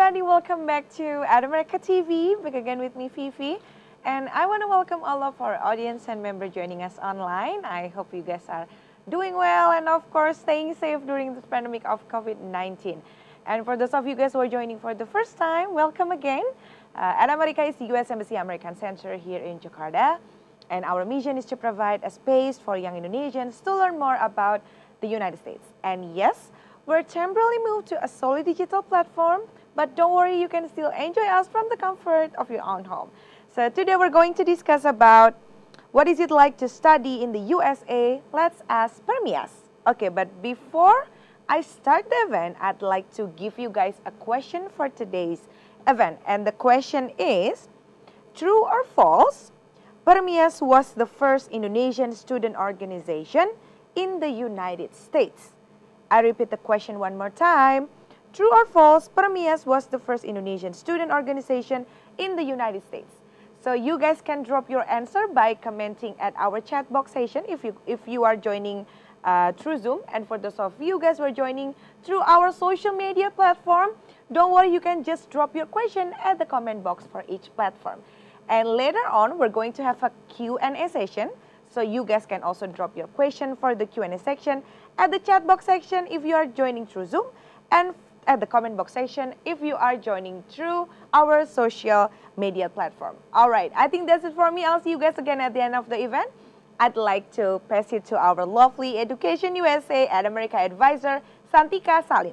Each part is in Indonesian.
everybody, welcome back to America TV. Back again with me, Fifi. And I want to welcome all of our audience and member joining us online. I hope you guys are doing well and of course staying safe during this pandemic of COVID-19. And for those of you guys who are joining for the first time, welcome again. America is the U.S. Embassy American Center here in Jakarta. And our mission is to provide a space for young Indonesians to learn more about the United States. And yes, we're temporarily moved to a solely digital platform, but don't worry, you can still enjoy us from the comfort of your own home. So today we're going to discuss about what is it like to study in the USA. Let's ask Permias. Okay, but before I start the event, I'd like to give you guys a question for today's event. And the question is, true or false, Permias was the first Indonesian student organization in the United States? I repeat the question one more time. True or false, Permias was the first Indonesian student organization in the United States? So you guys can drop your answer by commenting at our chat box session if you are joining through Zoom. And for those of you guys who are joining through our social media platform, don't worry, you can just drop your question at the comment box for each platform. And later on, we're going to have a Q&A session. So you guys can also drop your question for the Q&A section at the chat box section if you are joining through Zoom, and at the comment box section if you are joining through our social media platform. All right, I think that's it for me. I'll see you guys again at the end of the event. I'd like to pass it to our lovely Education USA at America advisor, Santika Salim.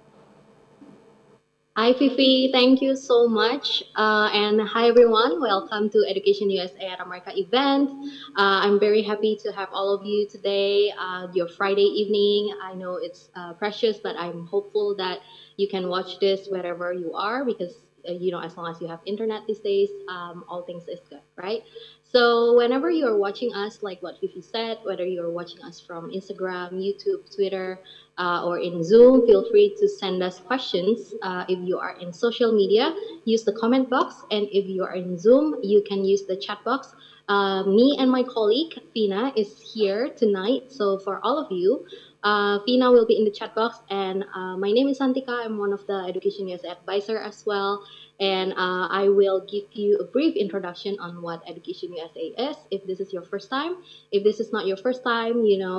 Hi Fifi, thank you so much. And hi everyone, welcome to Education USA at America event. I'm very happy to have all of you today, your Friday evening. I know it's precious, but I'm hopeful that you can watch this wherever you are because, as long as you have internet these days, all things is good, right? So whenever you're watching us, like what Fifi said, whether you're watching us from Instagram, YouTube, Twitter, or in Zoom, feel free to send us questions. If you are in social media, use the comment box. And if you are in Zoom, you can use the chat box. Me and my colleague, Fina, is here tonight. So for all of you, Fina will be in the chat box. And my name is Santika. I'm one of the Education USA advisor as well. And I will give you a brief introduction on what Education USA is. If this is your first time, if this is not your first time,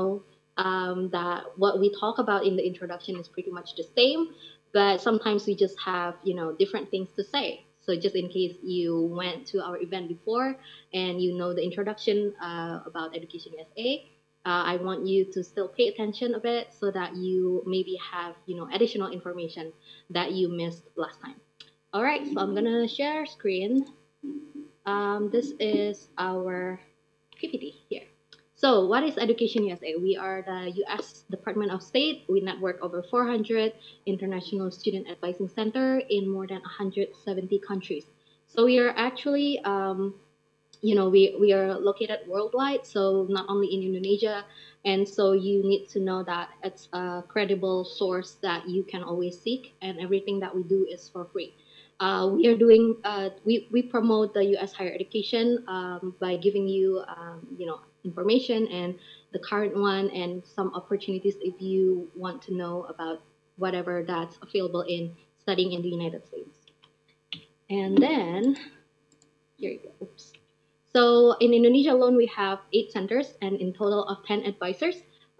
that what we talk about in the introduction is pretty much the same, but sometimes we just have, different things to say. So just in case you went to our event before and you know the introduction about Education USA, I want you to still pay attention a bit so that you maybe have, additional information that you missed last time. All right, so I'm gonna share screen. This is our PPT here. So what is Education USA? We are the U.S. Department of State. We network over 400 international student advising center in more than 170 countries. So we are actually, we are located worldwide, so not only in Indonesia. And so you need to know that it's a credible source that you can always seek, and everything that we do is for free. We are doing, we promote the U.S. higher education by giving you, information and the current one and some opportunities if you want to know about whatever that's available in studying in the United States. And then, here you go, oops. So in Indonesia alone, we have 8 centers and in total of 10 advisors.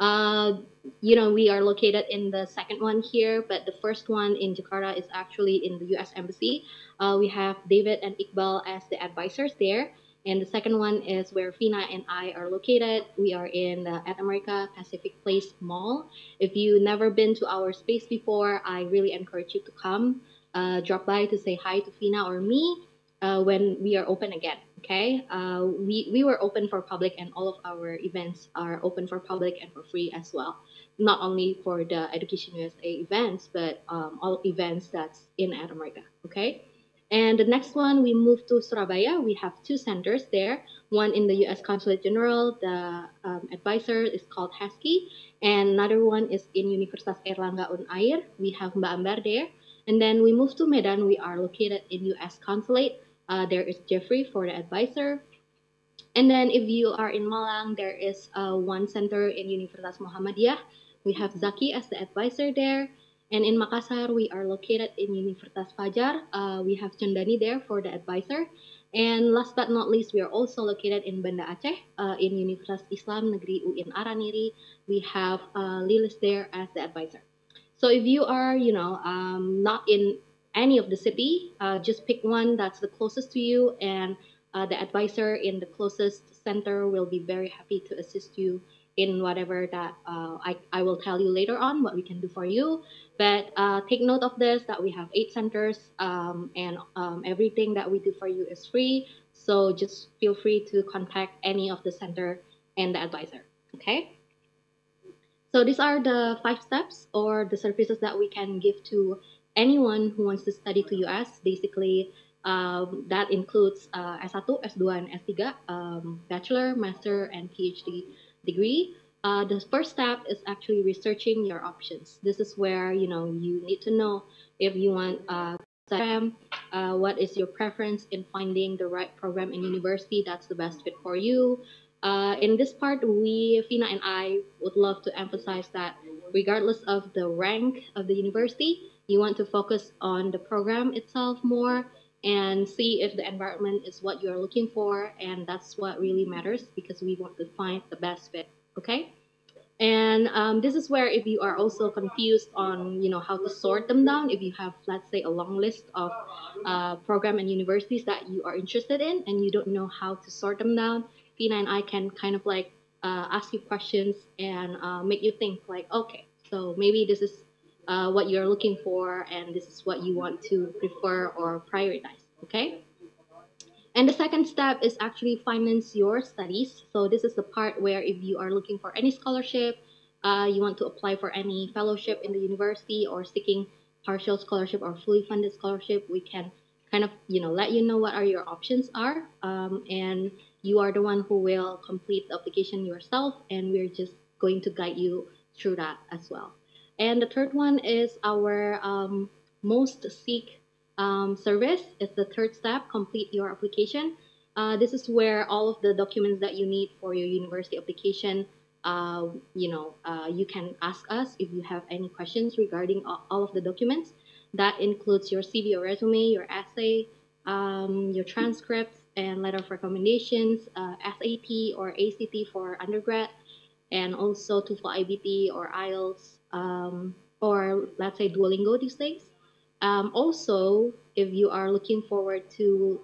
We are located in the second one here, but the first one in Jakarta is actually in the U.S. Embassy. We have David and Iqbal as the advisors there. And the second one is where Fina and I are located. We are in the At America Pacific Place Mall. If you've never been to our space before, I really encourage you to come, drop by to say hi to Fina or me when we are open again, okay? We were open for public and all of our events are open for public and for free as well. Not only for the Education USA events, but all events that's in At America, okay? And the next one, we moved to Surabaya. We have 2 centers there. One in the U.S. Consulate General. The advisor is called Hesky. And another one is in Universitas Airlangga Unair. We have Mbak Ambar there. And then we moved to Medan. We are located in U.S. Consulate. There is Jeffrey for the advisor. And then if you are in Malang, there is one center in Universitas Muhammadiyah. We have Zaki as the advisor there. And in Makassar, we are located in Universitas Fajar. We have Chandani there for the advisor. And last but not least, we are also located in Banda Aceh, in Universitas Islam Negeri UIN Araniri. We have Lilis there as the advisor. So if you are, not in any of the city, just pick one that's the closest to you, and the advisor in the closest center will be very happy to assist you in whatever that I will tell you later on what we can do for you. But take note of this that we have 8 centers, and everything that we do for you is free. So just feel free to contact any of the center and the advisor. Okay. So these are the 5 steps or the services that we can give to anyone who wants to study to US. Basically, that includes S1, S2, and S3, bachelor, master, and PhD degree. The first step is actually researching your options. This is where you need to know if you want program, what is your preference in finding the right program in university that's the best fit for you. In this part, Fina and I, would love to emphasize that regardless of the rank of the university, you want to focus on the program itself more and see if the environment is what you're looking for. And that's what really matters because we want to find the best fit. Okay. And this is where if you are also confused on how to sort them down, if you have, let's say, a long list of program and universities that you are interested in and you don't know how to sort them down, Tina and I can kind of like ask you questions and make you think like, okay, so maybe this is what you're looking for and this is what you want to prefer or prioritize. Okay. And the second step is actually finance your studies. So this is the part where if you are looking for any scholarship, you want to apply for any fellowship in the university or seeking partial scholarship or fully funded scholarship, we can kind of let you know what are your options are, and you are the one who will complete the application yourself, and we're just going to guide you through that as well. And the third one is our most seek service is the third step, complete your application. This is where all of the documents that you need for your university application, you can ask us if you have any questions regarding all of the documents. That includes your CV or resume, your essay, your transcripts and letter of recommendations, SAT or ACT for undergrad, and also TOEFL IBT or IELTS, or let's say Duolingo these days. Also, if you are looking forward to,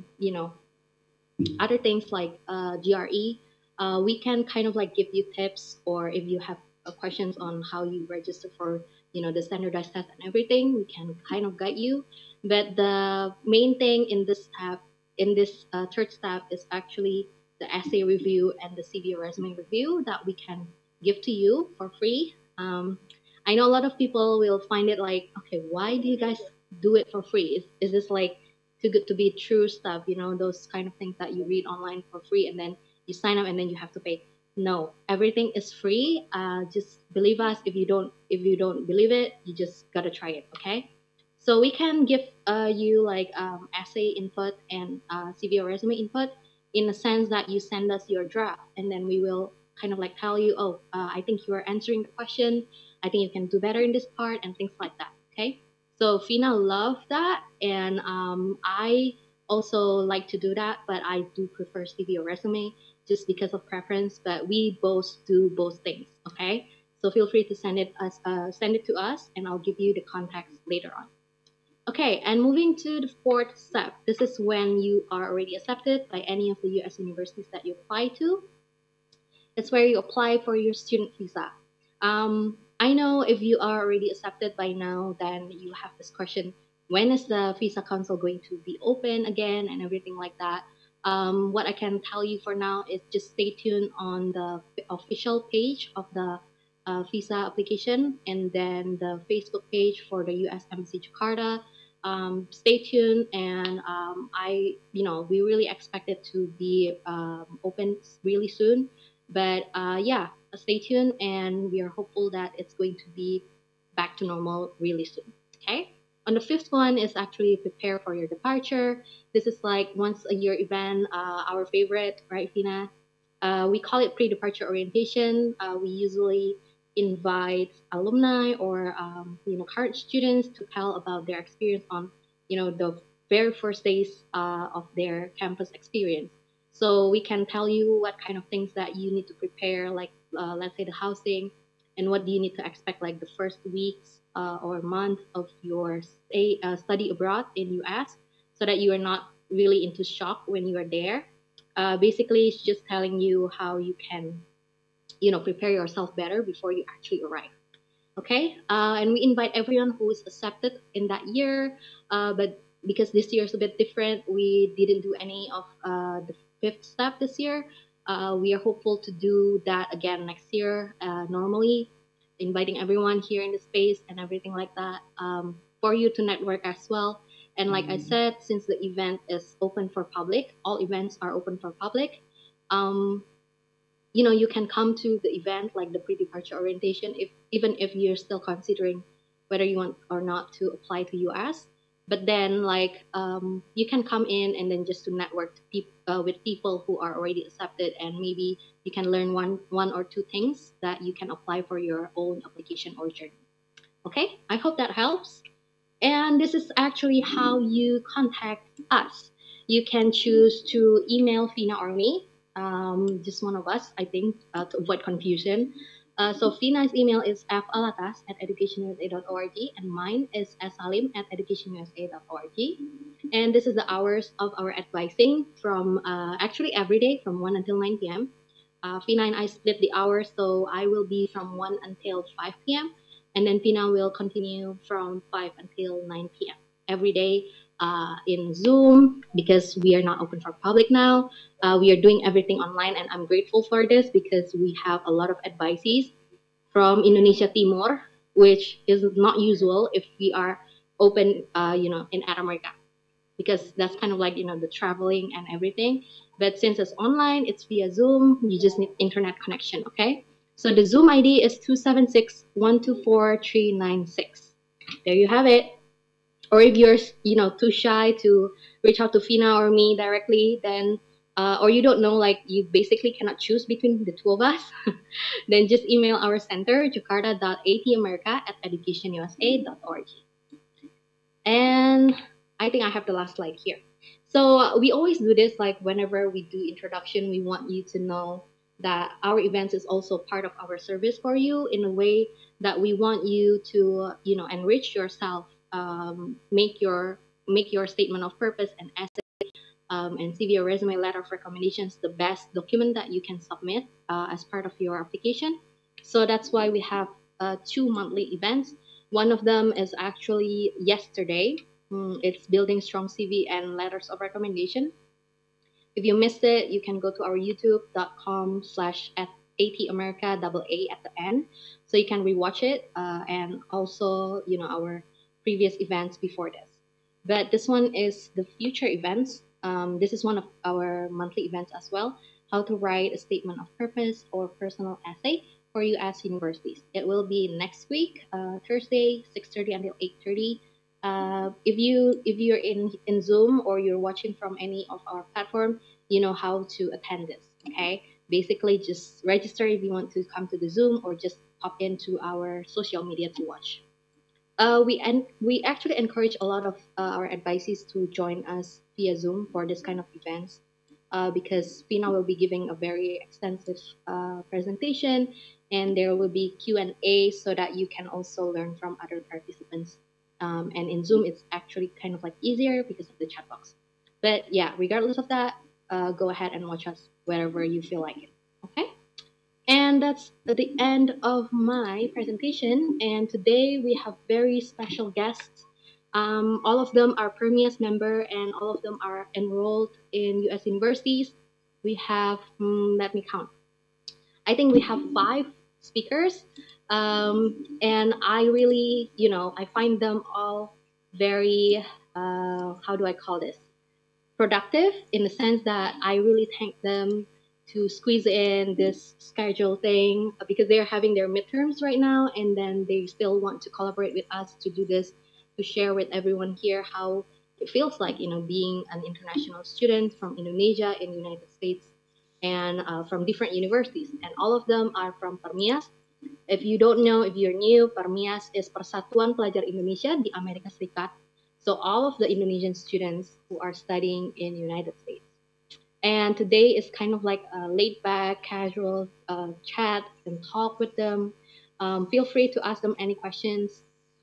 other things like GRE, we can kind of like give you tips, or if you have questions on how you register for, the standardized test and everything, we can kind of guide you. But the main thing in this step, in this third step, is actually the essay review and the CV or resume review that we can give to you for free. I know a lot of people will find it like, okay, why do you guys do it for free? Is this like too good to be true stuff? Those kind of things that you read online for free and then you sign up and then you have to pay. No, everything is free. Just believe us. If you don't believe it, you just gotta try it. Okay. So we can give you like essay input and CV or resume input in the sense that you send us your draft and then we will kind of like tell you, oh, I think you are answering the question. I think you can do better in this part and things like that. Okay. So Fina loved that, and I also like to do that, but I do prefer CV or resume just because of preference. But we both do both things. Okay. So feel free to send it to us, and I'll give you the contacts later on. Okay, and moving to the fourth step. This is when you are already accepted by any of the US universities that you apply to. It's where you apply for your student visa. I know if you are already accepted by now, then you have this question, when is the visa council going to be open again and everything like that. What I can tell you for now is just stay tuned on the official page of the visa application and then the Facebook page for the US Embassy Jakarta. Stay tuned, and we really expect it to be open really soon. But yeah, stay tuned, and we are hopeful that it's going to be back to normal really soon. Okay. On the fifth one is actually prepare for your departure. This is like once a year event, our favorite, right, Fina? We call it pre-departure orientation. We usually invite alumni or current students to tell about their experience on the very first days of their campus experience. So we can tell you what kind of things that you need to prepare, like let's say the housing, and what do you need to expect like the first weeks or month of your study abroad in US, so that you are not really into shock when you are there. Basically, it's just telling you how you can prepare yourself better before you actually arrive. Okay, and we invite everyone who is accepted in that year, but because this year is a bit different, we didn't do any of the fifth step this year. We are hopeful to do that again next year, normally inviting everyone here in the space and everything like that, for you to network as well. And like I said, since the event is open for public, all events are open for public. Um, you can come to the event, like the pre-departure orientation, if even if you're still considering whether you want or not to apply to US. But then like you can come in and then just to network with people who are already accepted, and maybe you can learn one or two things that you can apply for your own application or journey. Okay, I hope that helps. And this is actually how you contact us. You can choose to email Fina or me, just one of us, I think, to avoid confusion. So Fina's email is falatas@educationusa.org, and mine is salim@educationusa.org. And this is the hours of our advising from actually every day from 1 until 9 p.m. Fina and I split the hours, so I will be from 1 until 5 p.m. And then Fina will continue from 5 until 9 p.m. every day in Zoom, because we are not open for public now. We are doing everything online, and I'm grateful for this because we have a lot of advisees from Indonesia Timur, which is not usual if we are open, in America, because that's kind of like, the traveling and everything. But since it's online, it's via Zoom, you just need internet connection, okay? So the Zoom ID is 276-124-396. There you have it. Or if you're, too shy to reach out to Fina or me directly, then, or you don't know, like you basically cannot choose between the two of us, then just email our center, jakarta.atamerica@educationusa.org. And I think I have the last slide here. So we always do this, like whenever we do introduction, we want you to know that our events is also part of our service for you, in a way that we want you to, enrich yourself, make your statement of purpose and essay, and CV or resume letter of recommendations the best document that you can submit as part of your application. So that's why we have 2 monthly events. One of them is actually yesterday. It's building strong CV and letters of recommendation. If you missed it, you can go to our youtube.com/@ATAmerica, double A at the end, so you can rewatch it, and also, our previous events before this. But this one is the future events. This is one of our monthly events as well, how to write a statement of purpose or personal essay for US universities. It will be next week, Thursday, 6:30 until 8:30. If you're in Zoom or you're watching from any of our platform, you know how to attend this. Okay, basically just register if you want to come to the Zoom, or just pop into our social media to watch. We actually encourage a lot of our advisees to join us via Zoom for this kind of events, because Fina will be giving a very extensive presentation, and there will be Q&A so that you can also learn from other participants. And in Zoom, it's actually kind of like easier because of the chat box. But yeah, regardless of that, go ahead and watch us wherever you feel like it. Okay? And that's the end of my presentation. And today we have very special guests. All of them are Permias member, and all of them are enrolled in US universities. We have, let me count. I think we have 5 speakers. And I really, I find them all very, how do I call this? Productive, in the sense that I really thank them to squeeze in this schedule thing, because they're having their midterms right now, and then they still want to collaborate with us to do this, to share with everyone here how it feels like, being an international student from Indonesia in the United States, and from different universities. And all of them are from Permias. If you don't know, if you're new, Permias is Persatuan Pelajar Indonesia di Amerika Serikat. So all of the Indonesian students who are studying in United States. And today is kind of like a laid back, casual chat and talk with them. Feel free to ask them any questions.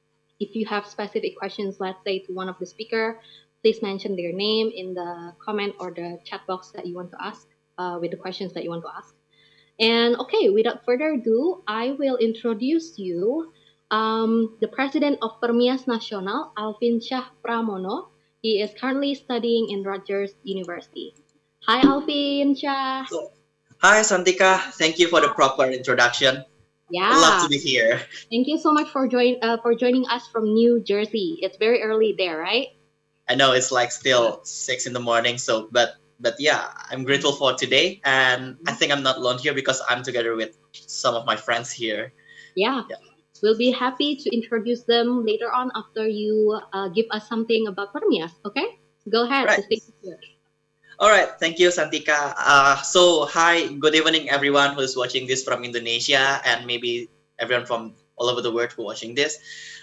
If you have specific questions, let's say to one of the speaker, please mention their name in the comment or the chat box that you want to ask with the questions that you want to ask. And okay, without further ado, I will introduce you the president of Permias Nasional, Alvin Syah Pramono. He is currently studying in Rutgers University. Hi, Alvin Syah. Hi, Santika. Thank you for the proper introduction. Yeah. Love to be here. Thank you so much for joining us from New Jersey. It's very early there, right? I know it's like still 6 in the morning, so but yeah, I'm grateful for today, and I think I'm not alone here because I'm together with some of my friends here. Yeah. We'll be happy to introduce them later on after you give us something about Permias. Okay, go ahead. Right. The stage is yours. All right, thank you, Santika. So hi, good evening, everyone who's watching this from Indonesia, and maybe everyone from all over the world who watching this.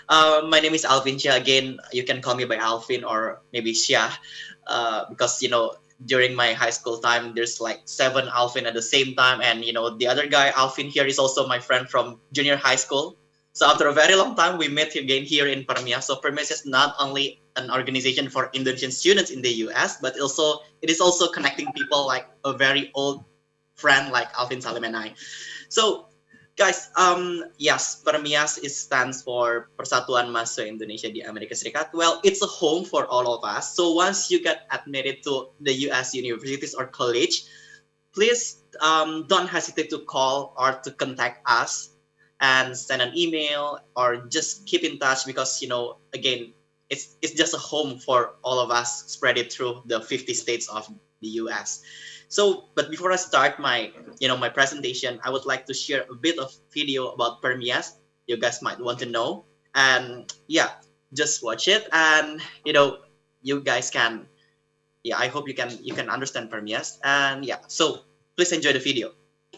My name is Alvin Syah. Again, you can call me by Alvin or maybe Syah, because during my high school time, there's like 7 Alvin at the same time, and the other guy Alvin here is also my friend from junior high school. So after a very long time, we met again here in Permias. So Permias is not only an organization for Indonesian students in the US, but it is also connecting people like a very old friend like Alvin Salim and I. So guys, yes, Permias stands for Persatuan Mahasiswa Indonesia di Amerika Serikat. Well, it's a home for all of us. So once you get admitted to the US universities or college, please don't hesitate to call or to contact us and send an email or just keep in touch because, again, it's just a home for all of us spread it through the 50 states of the US. So, but before I start my presentation, I would like to share a bit of video about Permias. You guys might want to know. And yeah, just watch it. And, you guys can, I hope you can understand Permias. And yeah, so please enjoy the video.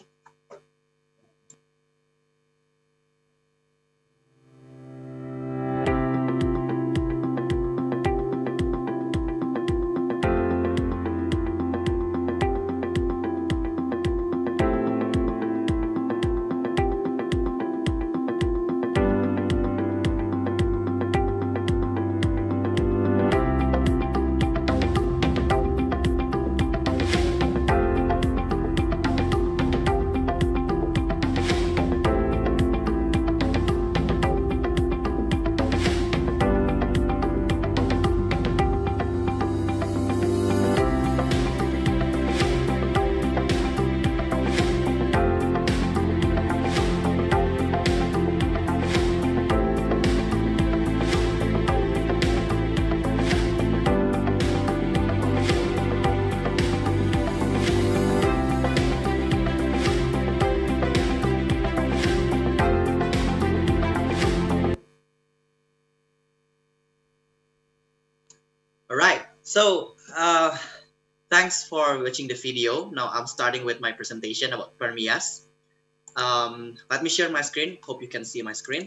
So, thanks for watching the video. Now I'm starting with my presentation about Permias. Let me share my screen. Hope you can see my screen.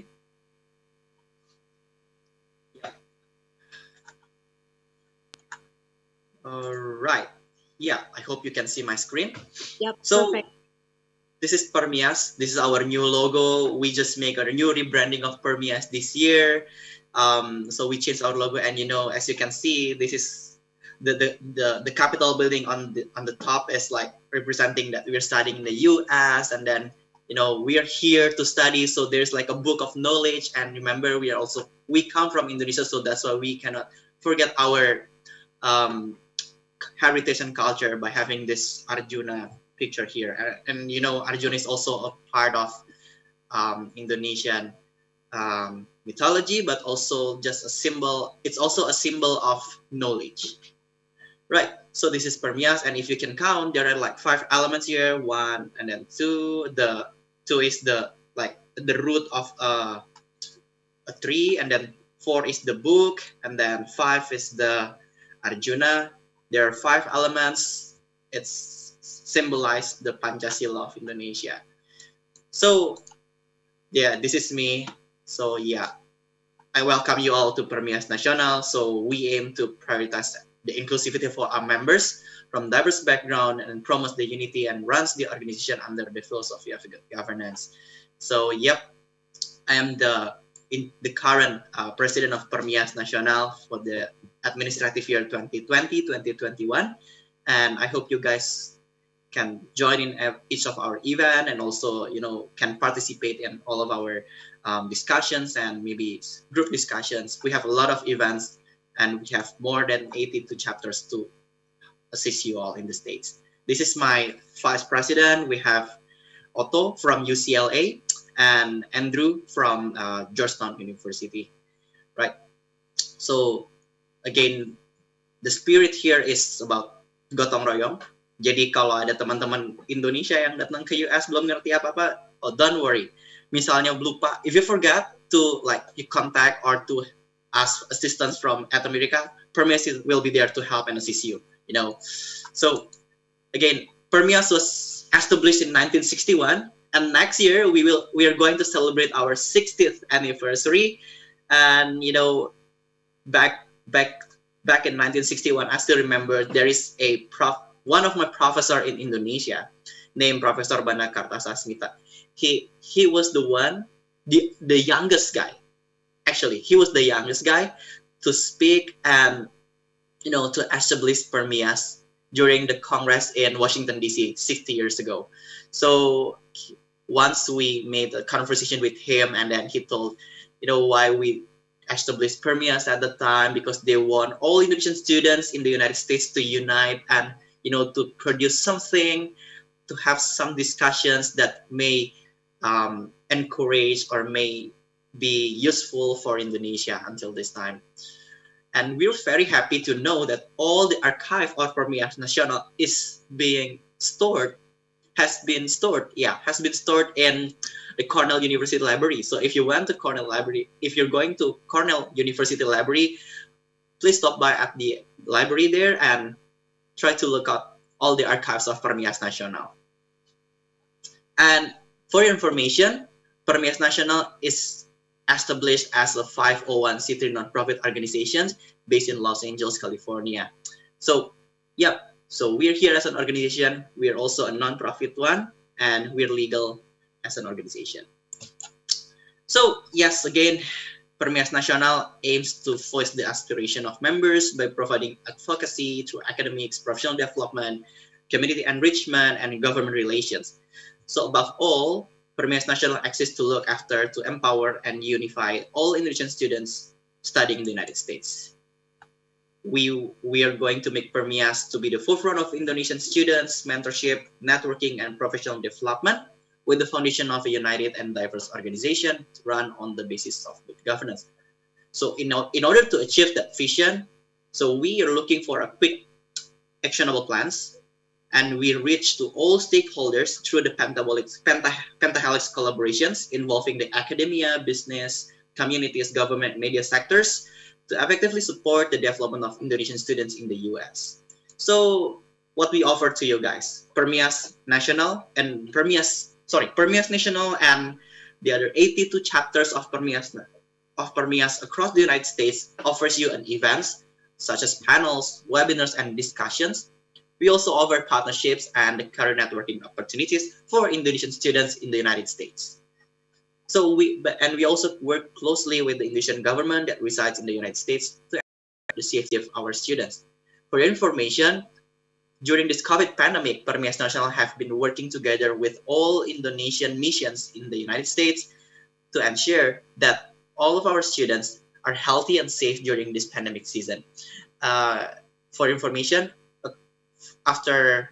Yeah. All right. Yeah, I hope you can see my screen. Yep. So, perfect. This is Permias. This is our new logo. We just make a new rebranding of Permias this year. So we changed our logo, and as you can see, this is the Capitol building on the top is like representing that we're studying in the US, and then we are here to study. So there's like a book of knowledge, and remember we come from Indonesia, so that's why we cannot forget our heritage and culture by having this Arjuna picture here. And Arjuna is also a part of Indonesian mythology, but also just a symbol. It's also a symbol of knowledge. Right, so this is Permias, and if you can count, there are like 5 elements here. 1 and then 2. The 2 is the root of a tree, and then 4 is the book, and then 5 is the Arjuna. There are 5 elements. It's symbolized the Pancasila of Indonesia. So Yeah, this is me. So yeah, I welcome you all to Permias Nasional. So we aim to prioritize the inclusivity for our members from diverse background and promotes the unity and runs the organization under the philosophy of good governance. So yep, I am the current president of Permias Nasional for the administrative year 2020-2021, and I hope you guys can join in each of our event and also can participate in all of our discussions and maybe group discussions. We have a lot of events and we have more than 82 chapters to assist you all in the States. This is my vice president. We have Otto from UCLA and Andrew from Georgetown University, right? So again, the spirit here is about gotong royong. Jadi kalau ada teman-teman Indonesia yang datang ke US belum ngerti apa-apa, oh don't worry. Misalnya lupa, if you forgot to you contact or to ask assistance from at America, Permias will be there to help and assist you. So again, Permias was established in 1961, and next year we are going to celebrate our 60th anniversary. And back in 1961, I still remember there is one of my professor in Indonesia named Professor Bana Kartasasmita. He was the youngest guy. Actually, he was the youngest guy to speak and to establish Permias during the Congress in Washington D.C. 60 years ago. So once we made a conversation with him, and then he told why we established Permias at the time, because they want all Indonesian students in the United States to unite and to produce something, to have some discussions that may encourage or may be useful for Indonesia until this time. And we're very happy to know that all the archive of Permias Nasional has been stored in the Cornell University Library. So if you went to Cornell Library, if you're going to Cornell University Library, please stop by at the library there and try to look up all the archives of Permias Nasional. And for your information, Permias Nasional is established as a 501c3 nonprofit organization based in Los Angeles, California. So, so we're here as an organization. We're also a nonprofit one, and we're legal as an organization. So, yes, again, Permias Nasional aims to voice the aspiration of members by providing advocacy through academics, professional development, community enrichment, and government relations. So above all, Permias Nasional exists to look after, to empower, and unify all Indonesian students studying in the United States. We are going to make Permias to be the forefront of Indonesian students, mentorship, networking, and professional development, with the foundation of a united and diverse organization run on the basis of good governance. So in order to achieve that vision, so we are looking for a quick, actionable plans, and we reach to all stakeholders through the Pentahelix collaborations involving the academia, business, communities, government, media sectors to effectively support the development of Indonesian students in the US. So what we offer to you guys, Permias Nasional and Permias Nasional and the other 82 chapters of Permias across the United States offers you an events such as panels, webinars, and discussions. We also offer partnerships and career networking opportunities for Indonesian students in the United States. So we also work closely with the Indonesian government that resides in the United States to ensure the safety of our students. For your information, during this COVID pandemic, Permias Nasional have been working together with all Indonesian missions in the United States to ensure that all of our students are healthy and safe during this pandemic season. For information, after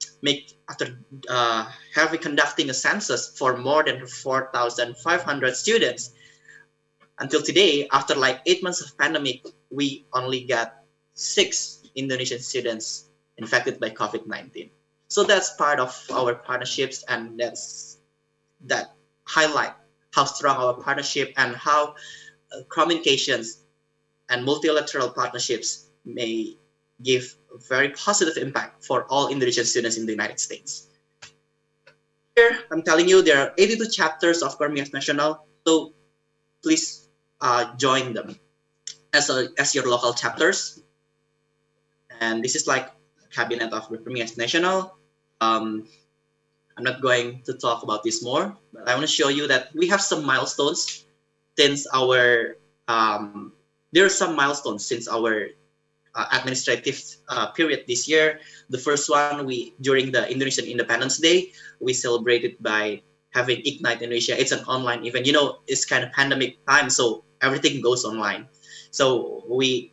conducting a census for more than 4,500 students, until today, after 8 months of pandemic, we only got 6 Indonesian students infected by COVID-19. So that's part of our partnerships, and that highlight how strong our partnership and how communications and multilateral partnerships may give a very positive impact for all Indonesian students in the United States. here, I'm telling you, there are 82 chapters of Permias Nasional, so please join them as your local chapters. And this is like cabinet of Permias Nasional. I'm not going to talk about this more, but I want to show you that we have some milestones since our there are some milestones since our administrative period this year. The first one, during the Indonesian Independence Day, we celebrated by having Ignite Indonesia. It's an online event. You know, it's kind of pandemic time, so everything goes online. So we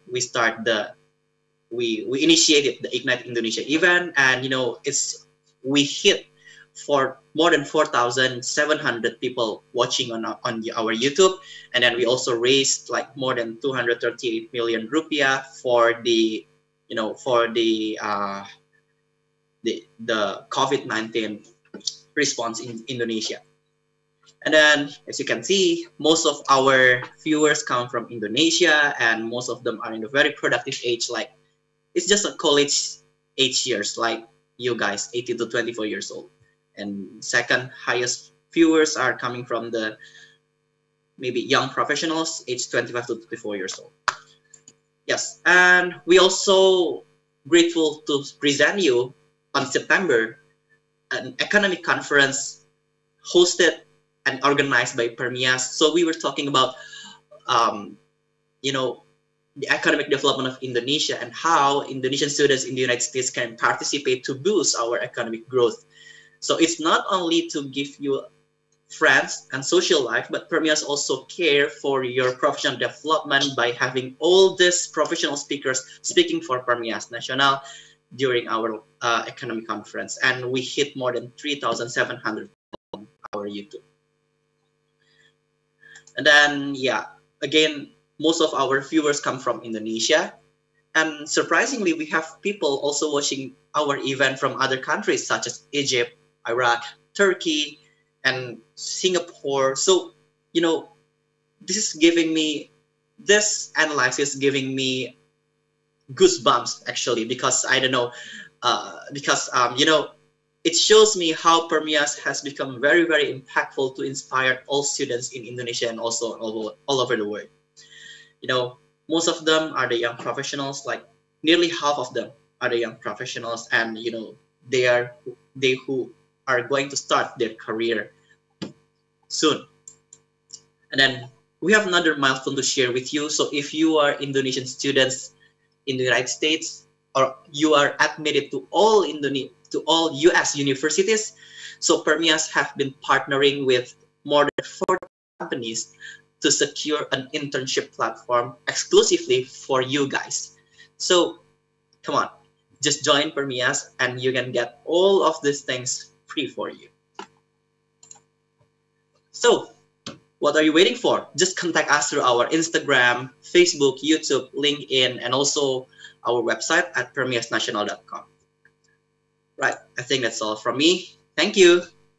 initiated the Ignite Indonesia event, and you know, we hit for more than 4,700 people watching on our YouTube, and then we also raised like more than 238 million rupiah for the COVID-19 response in Indonesia. And then, as you can see, most of our viewers come from Indonesia, and most of them are in a very productive age, like it's just a college age years, like you guys, 18 to 24 years old. And second highest viewers are coming from the maybe young professionals, aged 25 to 24 years old. Yes, and we also grateful to present you on September an economic conference hosted and organized by Permias. So we were talking about, you know, the economic development of Indonesia and how Indonesian students in the United States can participate to boost our economic growth. So it's not only to give you friends and social life, but Permias also care for your professional development by having all these professional speakers speaking for Permias Nasional during our economic conference. And we hit more than 3,700 on our YouTube. And then, yeah, again, most of our viewers come from Indonesia. And surprisingly, we have people also watching our event from other countries such as Egypt, Iraq, Turkey, and Singapore. So, you know, this analysis giving me goosebumps actually, because I don't know, you know, it shows me how Permias has become very, very impactful to inspire all students in Indonesia and also all over the world. You know, most of them are the young professionals, like nearly half of them are the young professionals, and you know, they who are going to start their career soon. And then we have another milestone to share with you. So if you are Indonesian students in the United States, or you are admitted to all US universities, so Permias have been partnering with more than 40 companies to secure an internship platform exclusively for you guys. So come on, just join Permias and you can get all of these things free for you. So what are you waiting for? Just contact us through our Instagram, Facebook, YouTube, LinkedIn, and also our website at permiasnasional.com. Right, I think that's all from me. Thank you.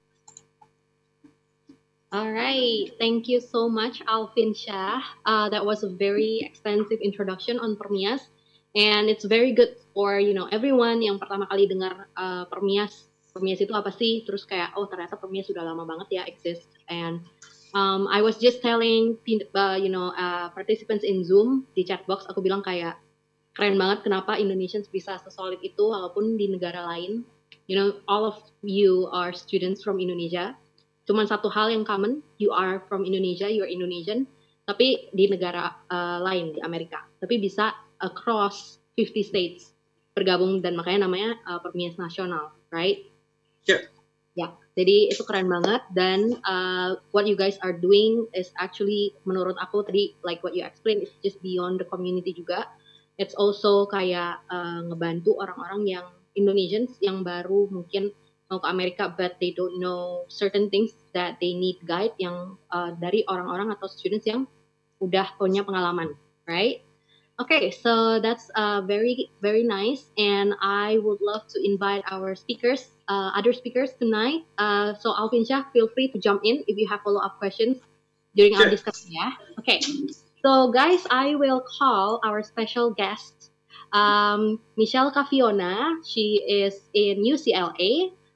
All right, thank you so much, Alvin Shah. That was a very extensive introduction on Permias, and it's very good for everyone yang pertama kali dengar Permias. Permias itu apa sih? Terus kayak ternyata Permias sudah lama banget ya exist. And I was just telling participants in Zoom di chat box, aku bilang kayak keren banget kenapa Indonesians bisa sesolid itu walaupun di negara lain. You know, all of you are students from Indonesia. Cuman satu hal yang common, you are from Indonesia, you are Indonesian, tapi di negara lain, di Amerika. Tapi bisa across 50 states bergabung, dan makanya namanya Permias Nasional, right? Sure. Ya, jadi itu keren banget, dan what you guys are doing is actually, menurut aku tadi, like what you explained, it's just beyond the community juga. It's also kayak ngebantu orang-orang yang Indonesians yang baru mungkin mau ke Amerika, but they don't know certain things that they need guide yang dari orang-orang atau students yang udah punya pengalaman, right? Okay, so that's very, very nice, and I would love to invite our speakers, other speakers tonight. So Alvin Shah, feel free to jump in if you have follow-up questions during our discussion, yeah? Okay, so guys, I will call our special guest, Michelle Cafiona. She is in UCLA.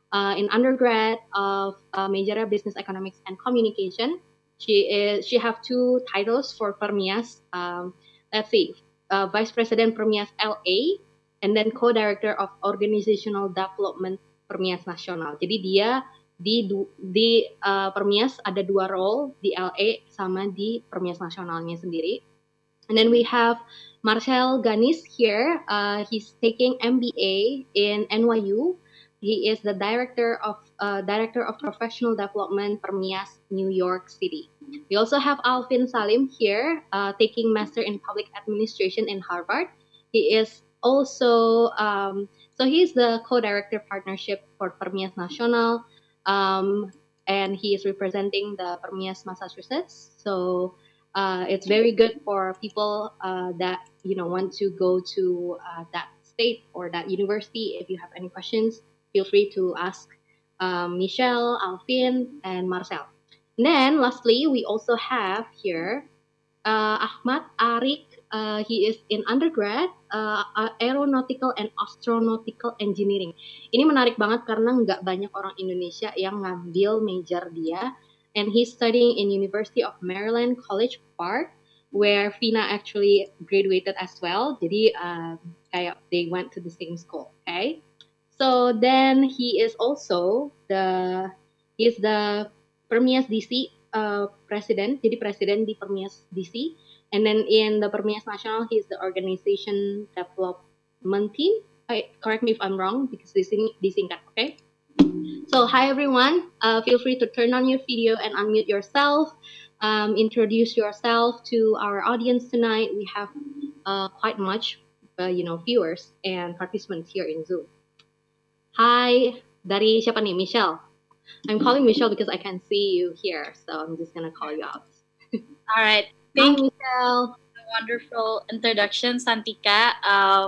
in undergrad of major business economics and communication. She have two titles for Permias. Let's see, Vice President Permias LA, and then Co-Director of Organizational Development Permias Nasional. Jadi dia di Permias ada dua role, di LA sama di Permias Nasionalnya sendiri. And then we have Marcel Ganis here. He's taking MBA in NYU. He is the Director of Professional Development Permias, New York City. We also have Alvin Salim here, taking Master in Public Administration in Harvard. He is also, so he's the Co-Director Partnership for Permias Nasional, and he is representing the Permias, Massachusetts. So it's very good for people that want to go to that state or that university. If you have any questions, feel free to ask Michelle, Alvin, and Marcel. And then lastly, we also have here Ahmad Arik. He is in undergrad, aeronautical and astronautical engineering. Ini menarik banget karena nggak banyak orang Indonesia yang ngambil major dia. And he's studying in University of Maryland, College Park, where Fina actually graduated as well. Jadi kayak they went to the same school, okay? So then he is also the Permias DC president. Jadi presiden di Permias DC. And then in the Permias Nasional, he's the organization development team. Correct me if I'm wrong because disingkat, okay? So hi everyone. Feel free to turn on your video and unmute yourself. Introduce yourself to our audience tonight. We have quite much, viewers and participants here in Zoom. Hi, dari siapa nih? Michelle. I'm calling Michelle because I can see you here, so I'm just gonna call you out. All right. Thank you, Michelle. Wonderful introduction, Santika.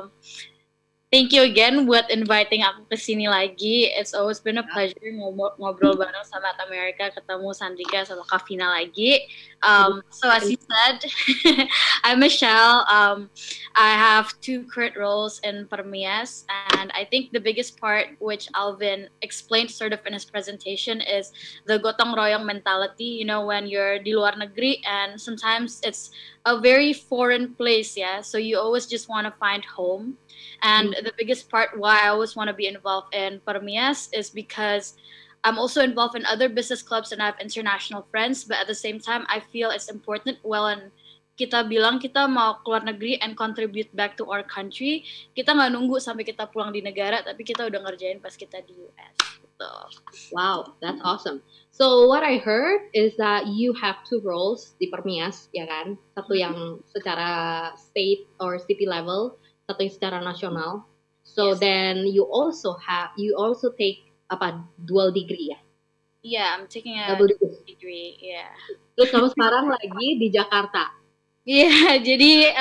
Thank you again buat inviting aku ke sini lagi. It's always been a pleasure ngobrol bareng sama Amerika, ketemu Santika sama Kavina lagi. So as you said, I'm Michelle. I have two current roles in Permias, and I think the biggest part, which Alvin explained sort of in his presentation, is the gotong royong mentality. When you're di luar negeri, and sometimes it's a very foreign place, yeah. So you always just want to find home. And the biggest part why I always want to be involved in Permias is because I'm also involved in other business clubs and I have international friends. But at the same time, I feel it's important when kita bilang kita mau keluar negeri and contribute back to our country, kita nggak nunggu sampai kita pulang di negara, tapi kita udah ngerjain pas kita di US. Gitu. Wow, that's awesome. So what I heard is that you have two roles di Permias, ya kan? Satu yang secara state or city level, satu yang secara nasional. So Yes. then you also take dual degree ya? Yeah, I'm taking a Double degree. Yeah. Terus kamu sekarang lagi di Jakarta. Iya, jadi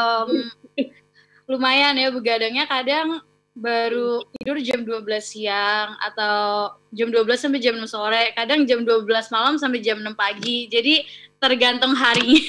lumayan ya begadangnya kadang baru tidur jam 12 siang atau jam 12 sampai jam 6 sore, kadang jam 12 malam sampai jam 6 pagi. Jadi tergantung harinya.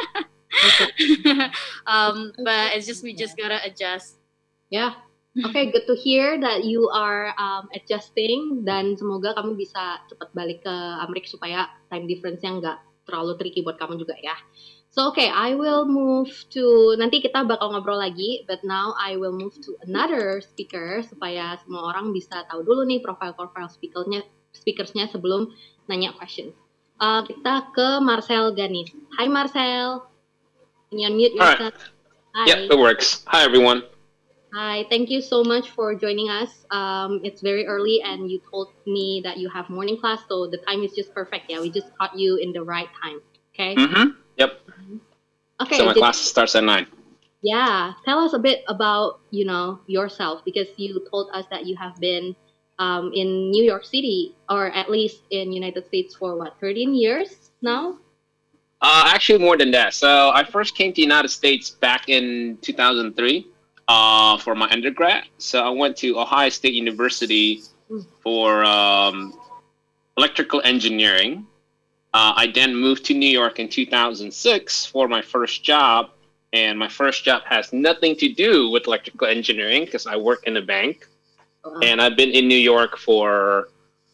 But it's just we just gotta adjust. Ya, okay, good to hear that you are adjusting dan semoga kamu bisa cepat balik ke Amerika supaya time difference-nya nggak terlalu tricky buat kamu juga ya. So okay, I will move to, nanti kita bakal ngobrol lagi, but now I will move to another speaker supaya semua orang bisa tahu dulu nih profile speakersnya sebelum nanya question. Kita ke Marcel Ganis. Hi Marcel. Can you unmute yourself? Hi. Yep, it works. Hi, everyone. Hi, thank you so much for joining us. It's very early and you told me that you have morning class, so the time is just perfect. Yeah, we just caught you in the right time. Okay? Mm-hmm. Yep. Okay. So my class starts at 9. Yeah, tell us a bit about, yourself, because you told us that you have been in New York City, or at least in United States for 13 years now? Actually, more than that. So I first came to the United States back in 2003 for my undergrad. So I went to Ohio State University for electrical engineering. I then moved to New York in 2006 for my first job. And my first job has nothing to do with electrical engineering because I work in a bank. And I've been in New York for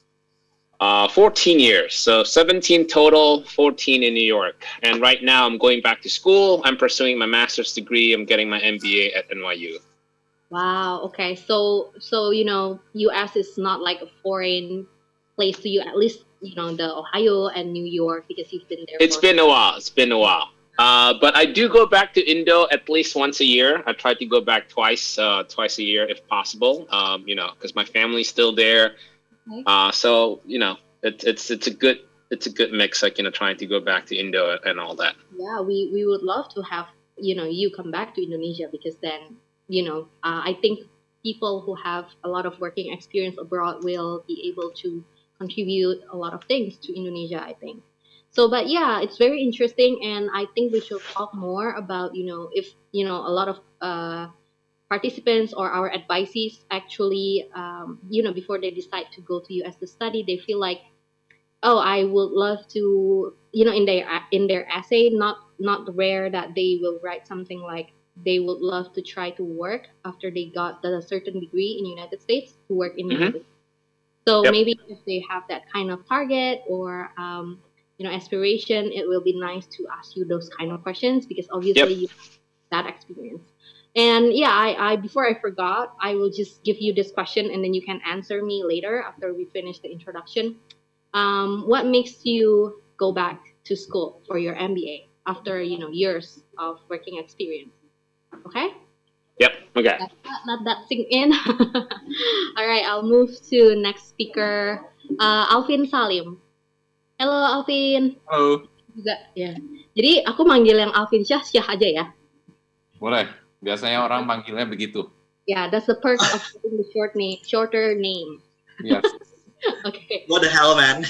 14 years. So 17 total, 14 in New York. And right now I'm going back to school. I'm pursuing my master's degree. I'm getting my MBA at NYU. Wow. Okay. So US is not like a foreign place to you. At least the Ohio and New York, because you've been there. It's been a while. It's been a while. But I do go back to Indo at least once a year. I try to go back twice a year if possible. Because my family's still there. Okay. So it's a good mix. Like trying to go back to Indo and all that. Yeah, we would love to have you come back to Indonesia, because then I think people who have a lot of working experience abroad will be able to contribute a lot of things to Indonesia, I think. So, but yeah, it's very interesting, and I think we should talk more about, if, a lot of participants or our advisees actually, before they decide to go to US to study, they feel like, oh, I would love to, in their essay, not rare that they will write something like they would love to try to work after they got a certain degree in the United States to work in United States. So maybe if they have that kind of target or aspiration, it will be nice to ask you those kind of questions, because obviously you have that experience. And yeah, I before I forgot, I will just give you this question and then you can answer me later after we finish the introduction. What makes you go back to school for your MBA after years of working experience? Okay? Yep. Okay. Let that sink in. All right, I'll move to next speaker, Alvin Salim. Halo Alvin. Halo. Juga ya. Jadi aku manggil yang Alvin Syah aja ya. Boleh. Biasanya orang panggilnya begitu. Yeah, that's the perk of having the shorter name. Yes. Okay. What the hell, man?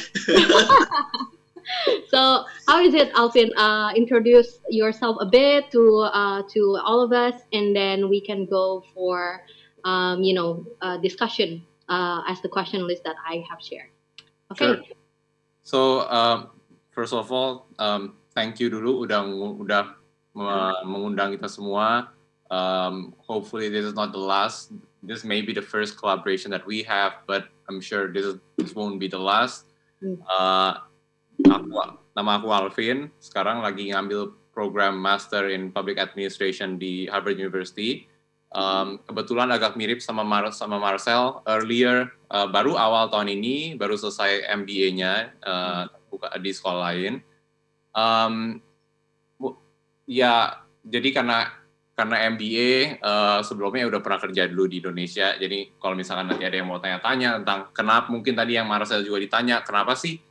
So, how is it, Alvin? Introduce yourself a bit to all of us, and then we can go for discussion as the question list that I have shared. Okay. Sure. So, first of all, thank you dulu udah mengundang kita semua. Hopefully this is not the last. This may be the first collaboration that we have, but I'm sure this won't be the last. Nama aku Alvin, sekarang lagi ngambil program Master in Public Administration di Harvard University. Kebetulan agak mirip sama Marcel. Earlier, baru awal tahun ini, baru selesai MBA-nya di sekolah lain. Ya, jadi karena MBA sebelumnya udah pernah kerja dulu di Indonesia. Jadi kalau misalkan nanti ada yang mau tanya-tanya tentang kenapa, mungkin tadi yang Marcel juga ditanya, kenapa sih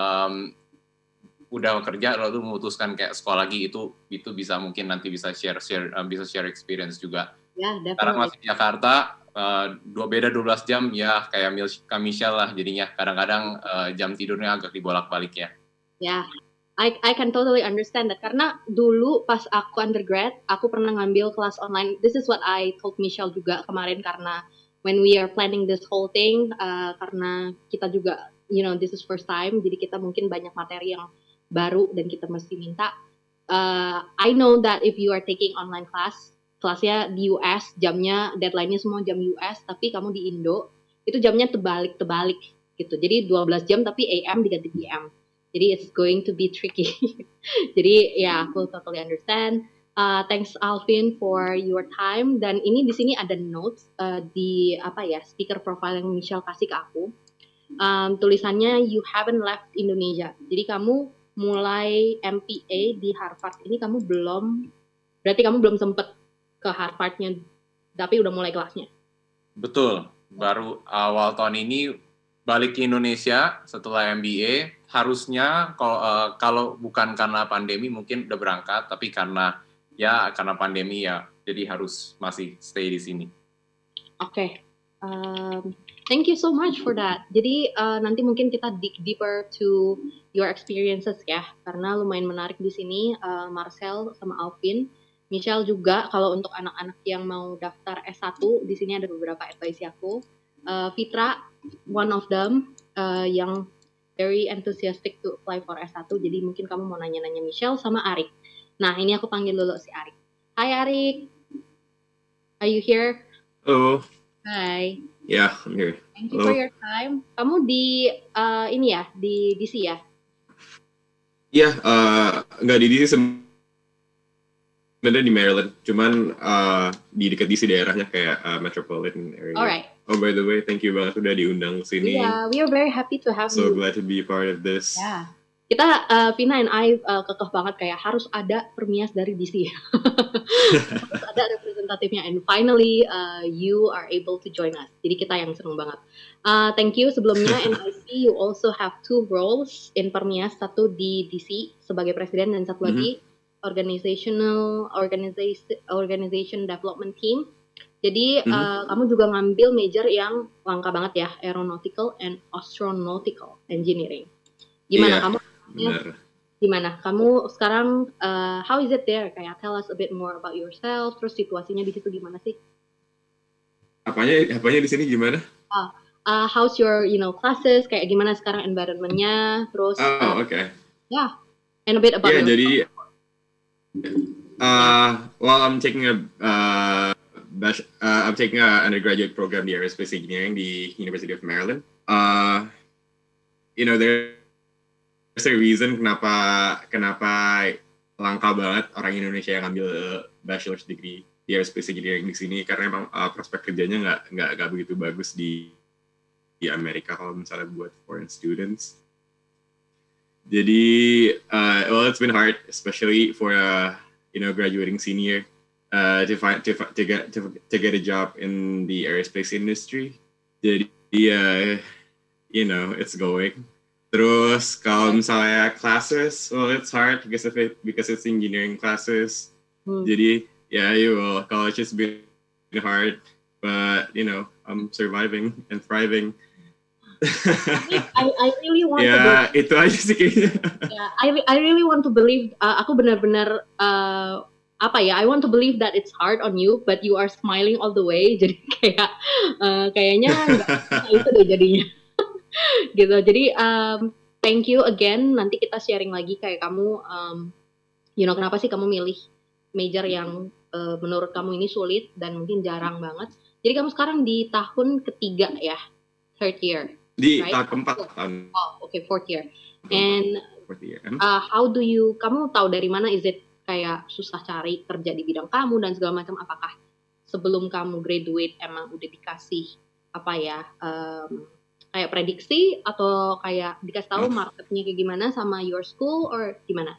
udah kerja lalu memutuskan kayak sekolah lagi, itu bisa mungkin nanti bisa share experience juga. Ya, sekarang masih di Jakarta, beda 12 jam ya, kayak Michelle lah jadinya. Kadang-kadang jam tidurnya agak dibolak-balik ya. Ya, I can totally understand that. Karena dulu pas aku undergrad, aku pernah ngambil kelas online. This is what I told Michelle juga kemarin, karena when we are planning this whole thing, karena kita juga, this is first time, jadi kita mungkin banyak materi yang baru dan kita mesti minta. I know that if you are taking online kelasnya di US, jamnya, deadline-nya semua jam US, tapi kamu di Indo, itu jamnya terbalik gitu. Jadi 12 jam tapi AM diganti PM. Jadi it's going to be tricky. Jadi ya, aku totally understand. Thanks Alvin for your time. Dan ini di sini ada notes di speaker profile yang Michelle kasih ke aku. Tulisannya you haven't left Indonesia. Jadi kamu mulai MPA di Harvard ini berarti kamu belum sempet ke Harvardnya, tapi udah mulai kelasnya. Betul, baru awal tahun ini balik ke Indonesia setelah MBA. Harusnya kalau bukan karena pandemi mungkin udah berangkat, tapi karena pandemi ya, jadi harus masih stay di sini. Oke. Thank you so much for that. Jadi nanti mungkin kita dig deeper to your experiences ya, karena lumayan menarik di sini. Marcel sama Alvin, Michelle juga. Kalau untuk anak-anak yang mau daftar S1, di sini ada beberapa advice aku. Fitra, one of them, yang very enthusiastic to apply for S1. Jadi mungkin kamu mau nanya-nanya Michelle sama Arik. Nah, ini aku panggil dulu si Arik. Hai Arik, are you here? Halo. Hai. Yeah, I'm here. Thank you for Hello. your time. Kamu di ini ya, di DC ya? Iya, nggak di DC sebenarnya di Maryland, cuman di dekat DC daerahnya kayak metropolitan area. Alright. Oh, by the way, thank you banget udah diundang ke sini. Yeah, we are very happy to have So you. glad to be part of this. Ya. Kita, Vina and I kekeh banget kayak harus ada permias dari DC. Harus ada representatifnya. And finally, you are able to join us. Jadi kita yang seneng banget. Thank you sebelumnya. And I see you also have 2 roles in permias. Satu di DC sebagai presiden dan satu lagi organization development team. Jadi kamu juga ngambil major yang langka banget ya, aeronautical and astronautical engineering. Gimana Iya, kamu? benar. Gimana kamu sekarang? How is it there? Kayak tell us a bit more about yourself. Terus situasinya di situ gimana sih? Apanya di sini gimana? How's your classes? Kayak gimana sekarang environmentnya? Terus Oh, okay. yeah, and a bit about Yeah, yourself. jadi well, I'm taking I'm taking an undergraduate program di aerospace engineering di University of Maryland. There's a reason kenapa langka banget orang Indonesia yang ngambil bachelor's degree di aerospace engineering di sini, karena emang prospek kerjanya nggak begitu bagus di Amerika kalau misalnya buat foreign students. Jadi, well, it's been hard, especially for graduating senior, to get a job in the aerospace industry. Jadi, it's going. Terus kalau misalnya classes, well, it's hard because it's engineering classes. Jadi, well, college has been hard, but I'm surviving and thriving. I really want to believe. Itu aja sih kayaknya. Yeah, I really want to believe. Aku benar-benar I want to believe that it's hard on you, but you are smiling all the way. Jadi kayaknya nggak itu deh jadinya. Gitu. Jadi thank you again. Nanti kita sharing lagi kayak kamu, kenapa sih kamu milih major yang menurut kamu ini sulit dan mungkin jarang banget. Jadi kamu sekarang di tahun ketiga ya, 3rd year. Di right? tahun keempat. Oh, okay, 4th year. And Fourth year. how do kamu tahu dari mana? Is it kayak susah cari kerja di bidang kamu dan segala macam? Apakah sebelum kamu graduate emang udah dikasih kayak prediksi atau kayak dikasih tahu marketnya kayak gimana sama your school or gimana?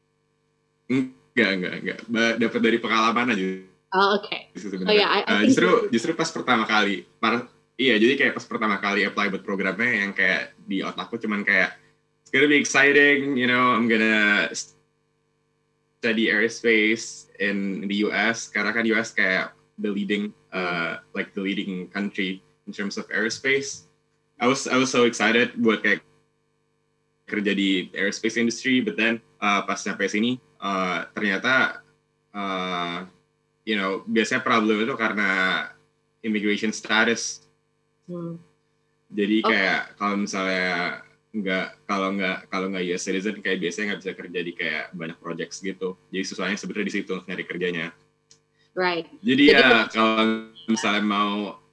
Enggak. Dapat dari pengalaman aja. Oh, okay. Justru pas pertama kali, jadi kayak pas pertama kali apply buat programnya yang kayak di otakku cuman kayak it's gonna be exciting, I'm gonna study aerospace in the US, karena kan US kayak the leading country in terms of aerospace. I was so excited buat kayak kerja di aerospace industry, but then pas sampai sini ternyata biasanya problem itu karena immigration status. Jadi kayak kalau misalnya kalau nggak US citizen kayak biasanya nggak bisa kerja di kayak banyak projects gitu. Jadi susahnya sebenarnya di situ nyari kerjanya. Right. Jadi kalau misalnya mau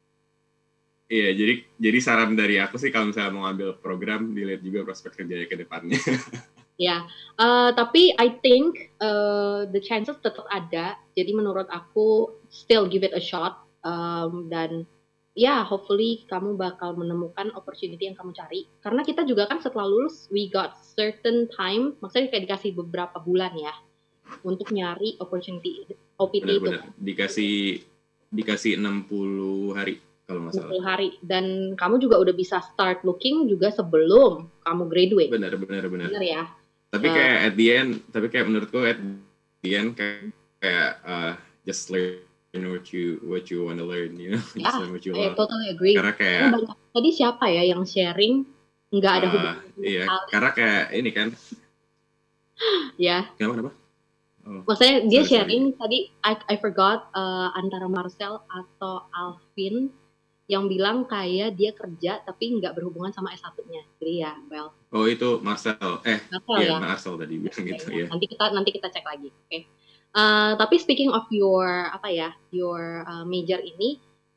jadi saran dari aku sih kalau misalnya mau ambil program, dilihat juga prospek kerjanya ke depannya. Ya, tapi I think the chances tetap ada. Jadi menurut aku still give it a shot, dan hopefully kamu bakal menemukan opportunity yang kamu cari. Karena kita juga kan setelah lulus we got certain time, maksudnya kayak dikasih beberapa bulan ya untuk nyari opportunity OPT itu. Dikasih 60 hari. Kalau nggak salah. 60 hari, dan kamu juga udah bisa start looking juga sebelum kamu graduate. Benar ya. Tapi kayak menurutku at the end kayak just learn what you want to learn, just learn what you I love. totally agree. Karena kayak tadi siapa ya yang sharing nggak ada hubungan? Iya, karena kayak ini kan. Ya. Kenapa? Maksudnya dia sharing tadi, I forgot antara Marcel atau Alvin yang bilang kayak dia kerja tapi nggak berhubungan sama S1-nya. Jadi ya, well. Oh, itu Marcel. Marcel tadi bilang gitu ya. Nanti kita cek lagi. Oke. Tapi speaking of your major ini,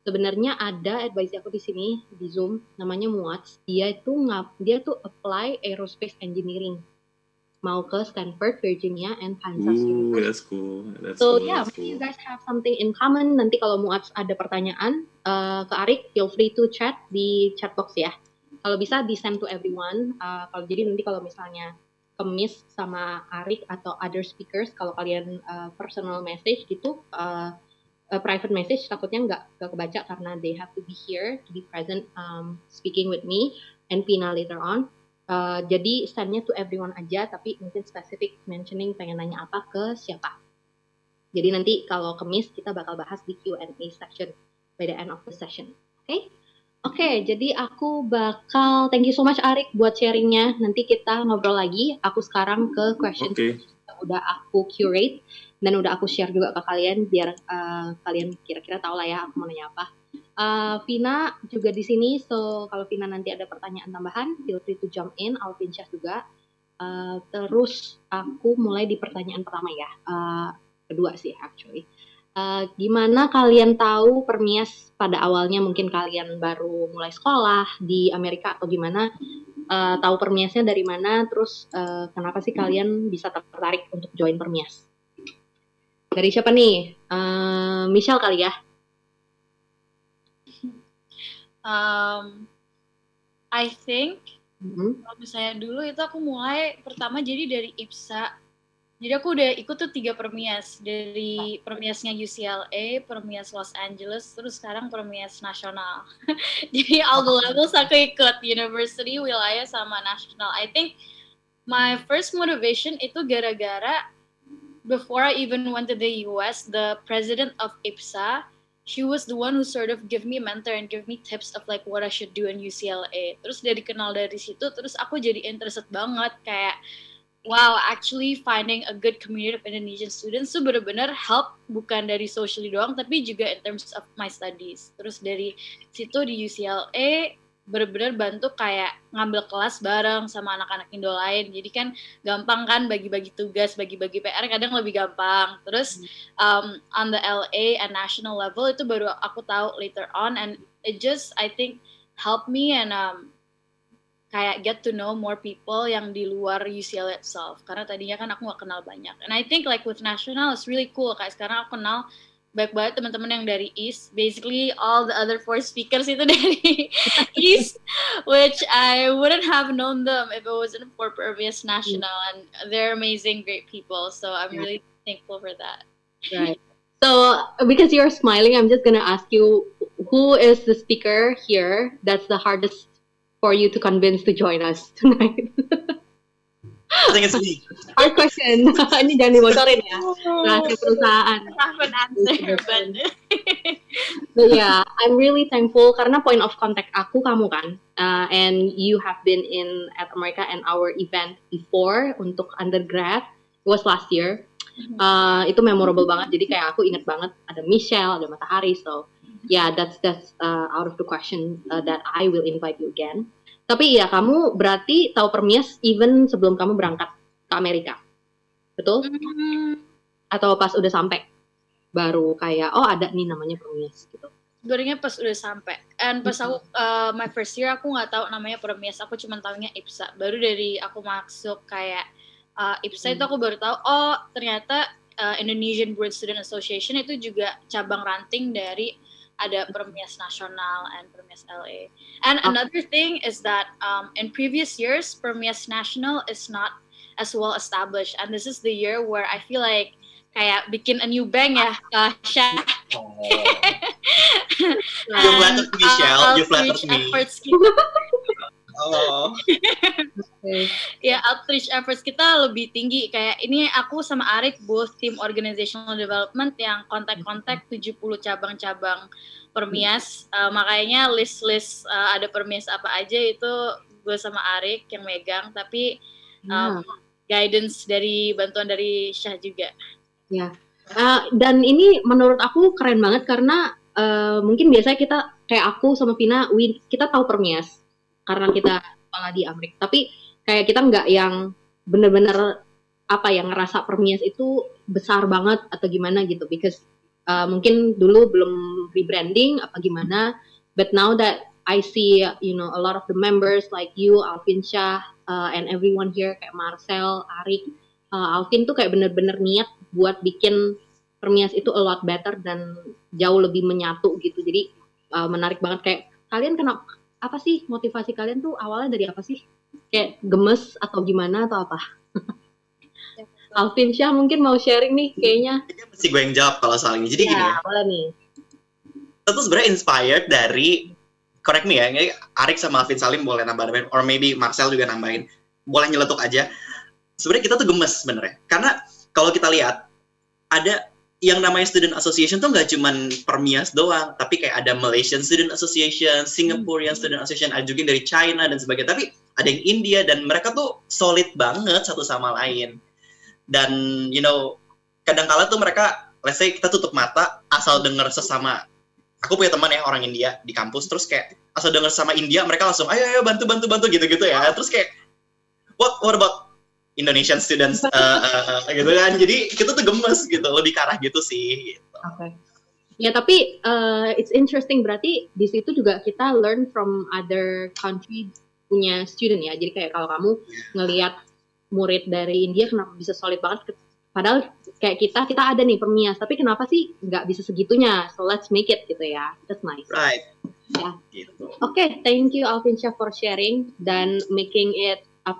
sebenarnya ada advisor aku di sini di Zoom namanya Muaz. Dia tuh apply aerospace engineering mau ke Stanford, Virginia, and Kansas University. That's cool. So yeah, maybe you guys have something in common. Nanti kalau Muaz ada pertanyaan ke Arik, feel free to chat di chat box ya. Kalau bisa di send to everyone. Jadi nanti kalau misalnya kemis sama Arik atau other speakers, kalau kalian personal message gitu, private message takutnya nggak kebaca karena they have to be here to be present speaking with me and Pina later on. Jadi sendnya to everyone aja, tapi mungkin specific mentioning pengen nanya apa ke siapa. Jadi nanti kalau kemis kita bakal bahas di Q&A section by the end of the session. Oke, jadi aku bakal thank you so much Arik buat sharingnya. Nanti kita ngobrol lagi. Aku sekarang ke question yang udah aku curate dan udah aku share juga ke kalian biar kalian kira-kira tahu lah ya aku mau nanya apa. Vina juga di sini, so kalau Vina nanti ada pertanyaan tambahan, feel free to jump in. Alvinsyah juga. Terus aku mulai di pertanyaan pertama ya, kedua sih actually. Gimana kalian tahu Permias pada awalnya? Mungkin kalian baru mulai sekolah di Amerika atau gimana? Tahu Permiasnya dari mana? Terus kenapa sih kalian bisa tertarik untuk join Permias? Dari siapa nih? Michelle kali ya? I think kalau misalnya dulu itu aku mulai pertama jadi dari IPSA. Jadi aku udah ikut tuh 3 Permias, dari Permiasnya UCLA, Permias Los Angeles, terus sekarang Permias Nasional. Jadi all the levels aku ikut, university, wilayah, sama nasional. I think my first motivation itu gara-gara before I even went to the US, the president of IPSA, she was the one who sort of give me a mentor and give me tips of like what I should do in UCLA. Terus dikenal dari situ, terus aku jadi interested banget kayak wow, actually finding a good community of Indonesian students tuh benar-benar help bukan dari socially doang, tapi juga in terms of my studies. Terus dari situ di UCLA benar-benar bantu kayak ngambil kelas bareng sama anak-anak Indo lain. Jadi kan gampang kan bagi-bagi tugas, bagi-bagi PR kadang lebih gampang. Terus on the LA and national level itu baru aku tahu later on, and it just I think helped me and kayak get to know more people yang di luar UCLA itself. Karena tadinya kan aku gak kenal banyak. And I think like with national it's really cool. Kayak sekarang aku kenal banyak banget teman-teman yang dari East. Basically all the other 4 speakers itu dari East, which I wouldn't have known them if it wasn't for Permias National. And they're amazing, great people. So I'm really thankful for that. Right. So because you're smiling, I'm just gonna ask you, who is the speaker here that's the hardest for you to convince to join us tonight? I think it's me. Hard question. Ini jangan dibocorin ya. Rahasia perusahaan. Have an answer, but yeah, I'm really thankful karena point of contact aku kamu kan, and you have been in at America and our event before untuk undergrad, it was last year. Itu memorable banget. Jadi kayak aku inget banget ada Michelle, ada Matahari, so yeah, that's out of the question that I will invite you again. Tapi ya kamu berarti tahu Permias even sebelum kamu berangkat ke Amerika, betul? Atau pas udah sampai baru kayak oh ada nih namanya Permias gitu? Sebenarnya pas udah sampai, and pas aku my first year aku nggak tahu namanya Permias, aku cuma taunya IPSA. Baru dari aku masuk kayak IPSA itu aku baru tahu oh ternyata Indonesian Board Student Association itu juga cabang ranting dari ada Permias Nasional and Permias LA. And another thing is that in previous years, Permias Nasional is not as well established. And this is the year where I feel like kayak bikin a new bank ya, Syah. You flattered me, Michelle. You flattered me. Oh. Ya, outreach efforts kita lebih tinggi. Kayak ini aku sama Arik both tim organizational development yang kontak-kontak 70 cabang-cabang Permias. Makanya list-list ada Permias apa aja itu gue sama Arik yang megang. Tapi guidance dari bantuan dari Syah juga. Ya. Dan ini menurut aku keren banget karena mungkin biasanya kita kayak aku sama Vina, kita tahu Permias karena kita sekolah di Amerika, tapi kayak kita nggak yang bener-bener apa yang ngerasa Permias itu besar banget atau gimana gitu, because Mungkin dulu belum rebranding apa gimana, but now that I see a lot of the members like you, Alvin Shah, and everyone here kayak Marcel, Arik, Alvin tuh kayak bener-bener niat buat bikin Permias itu a lot better dan jauh lebih menyatu gitu. Jadi menarik banget. Kayak kalian kenapa, apa sih motivasi kalian tuh awalnya dari apa sih? Kayak gemes atau gimana atau apa? Alvin Shah mungkin mau sharing nih kayaknya. Mesti gue yang jawab kalau soal ini. Jadi gini ya, boleh nih. Kita tuh sebenarnya inspired dari, correct me ya, Arik sama Alvin Salim boleh nambahin, or maybe Marcel juga nambahin, boleh nyeletuk aja. Sebenarnya kita tuh gemes sebenarnya, karena kalau kita lihat, ada yang namanya Student Association tuh nggak cuman Permias doang, tapi kayak ada Malaysian Student Association, Singaporean Student Association, ada juga dari China dan sebagainya, tapi ada yang India, dan mereka tuh solid banget satu sama lain. Dan kadang-kala tuh mereka, let's say kita tutup mata asal denger sesama, aku punya teman ya orang India di kampus, terus kayak asal denger sama India mereka langsung ayo bantu gitu ya, terus kayak what about Indonesian students gitu kan, jadi kita tuh gemes gitu, lebih ke arah gitu sih gitu. Okay. Ya tapi it's interesting, berarti di situ juga kita learn from other country punya student ya, jadi kayak kalau kamu ngelihat murid dari India kenapa bisa solid banget, padahal kayak kita ada nih Permias, tapi kenapa sih nggak bisa segitunya, so let's make it gitu ya, that's nice. Right. Ya. Gitu. Oke, thank you Alvin Shah for sharing dan making it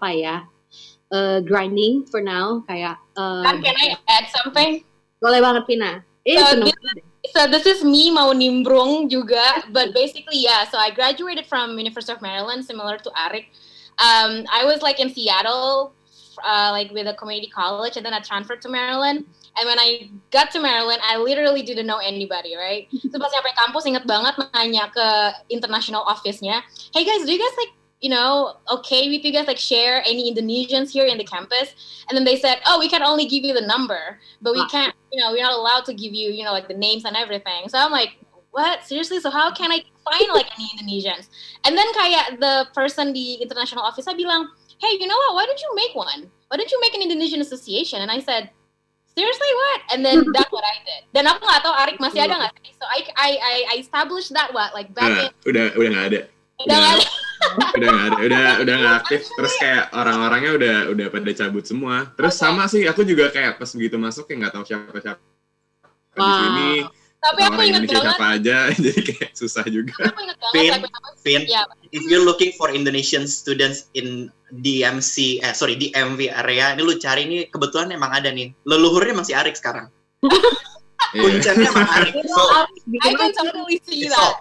grinding for now kayak. Can I add something? Boleh banget Vina. So this is me mau nimbrung juga, but basically so I graduated from University of Maryland, similar to Arik. I was like in Seattle, like with a community college, and then I transferred to Maryland. And when I got to Maryland, I literally didn't know anybody, right? So pas nyampe kampus, inget banget nanya ke international office-nya, hey guys, do you guys like, okay with you guys like share any Indonesians here in the campus? And then they said, oh, we can only give you the number, but we can't, we're not allowed to give you, like the names and everything. So I'm like, what? Seriously? So how can I find like any Indonesians? And then kayak the person di international office, I bilang, hey, you know what? Why don't you make one? Why don't you make an Indonesian association? And I said, seriously, what? And then that's what I did. Dan aku nggak tahu Arik masih ada nggak sih? So I established that like back in. Udah nggak ada. Udah nggak aktif. Terus kayak orang-orangnya udah pada cabut semua. Terus sama sih, aku juga kayak pas begitu masuk kayak nggak tahu siapa di sini. Tapi aku ingat banget siapa aja, jadi kayak susah juga. Aku ingat banget. Finn, if you're looking for Indonesian students in DMV area, ini lu cari nih, kebetulan emang ada nih. Leluhurnya masih Arik sekarang. Kuncennya emang Arik. So, I can totally see that.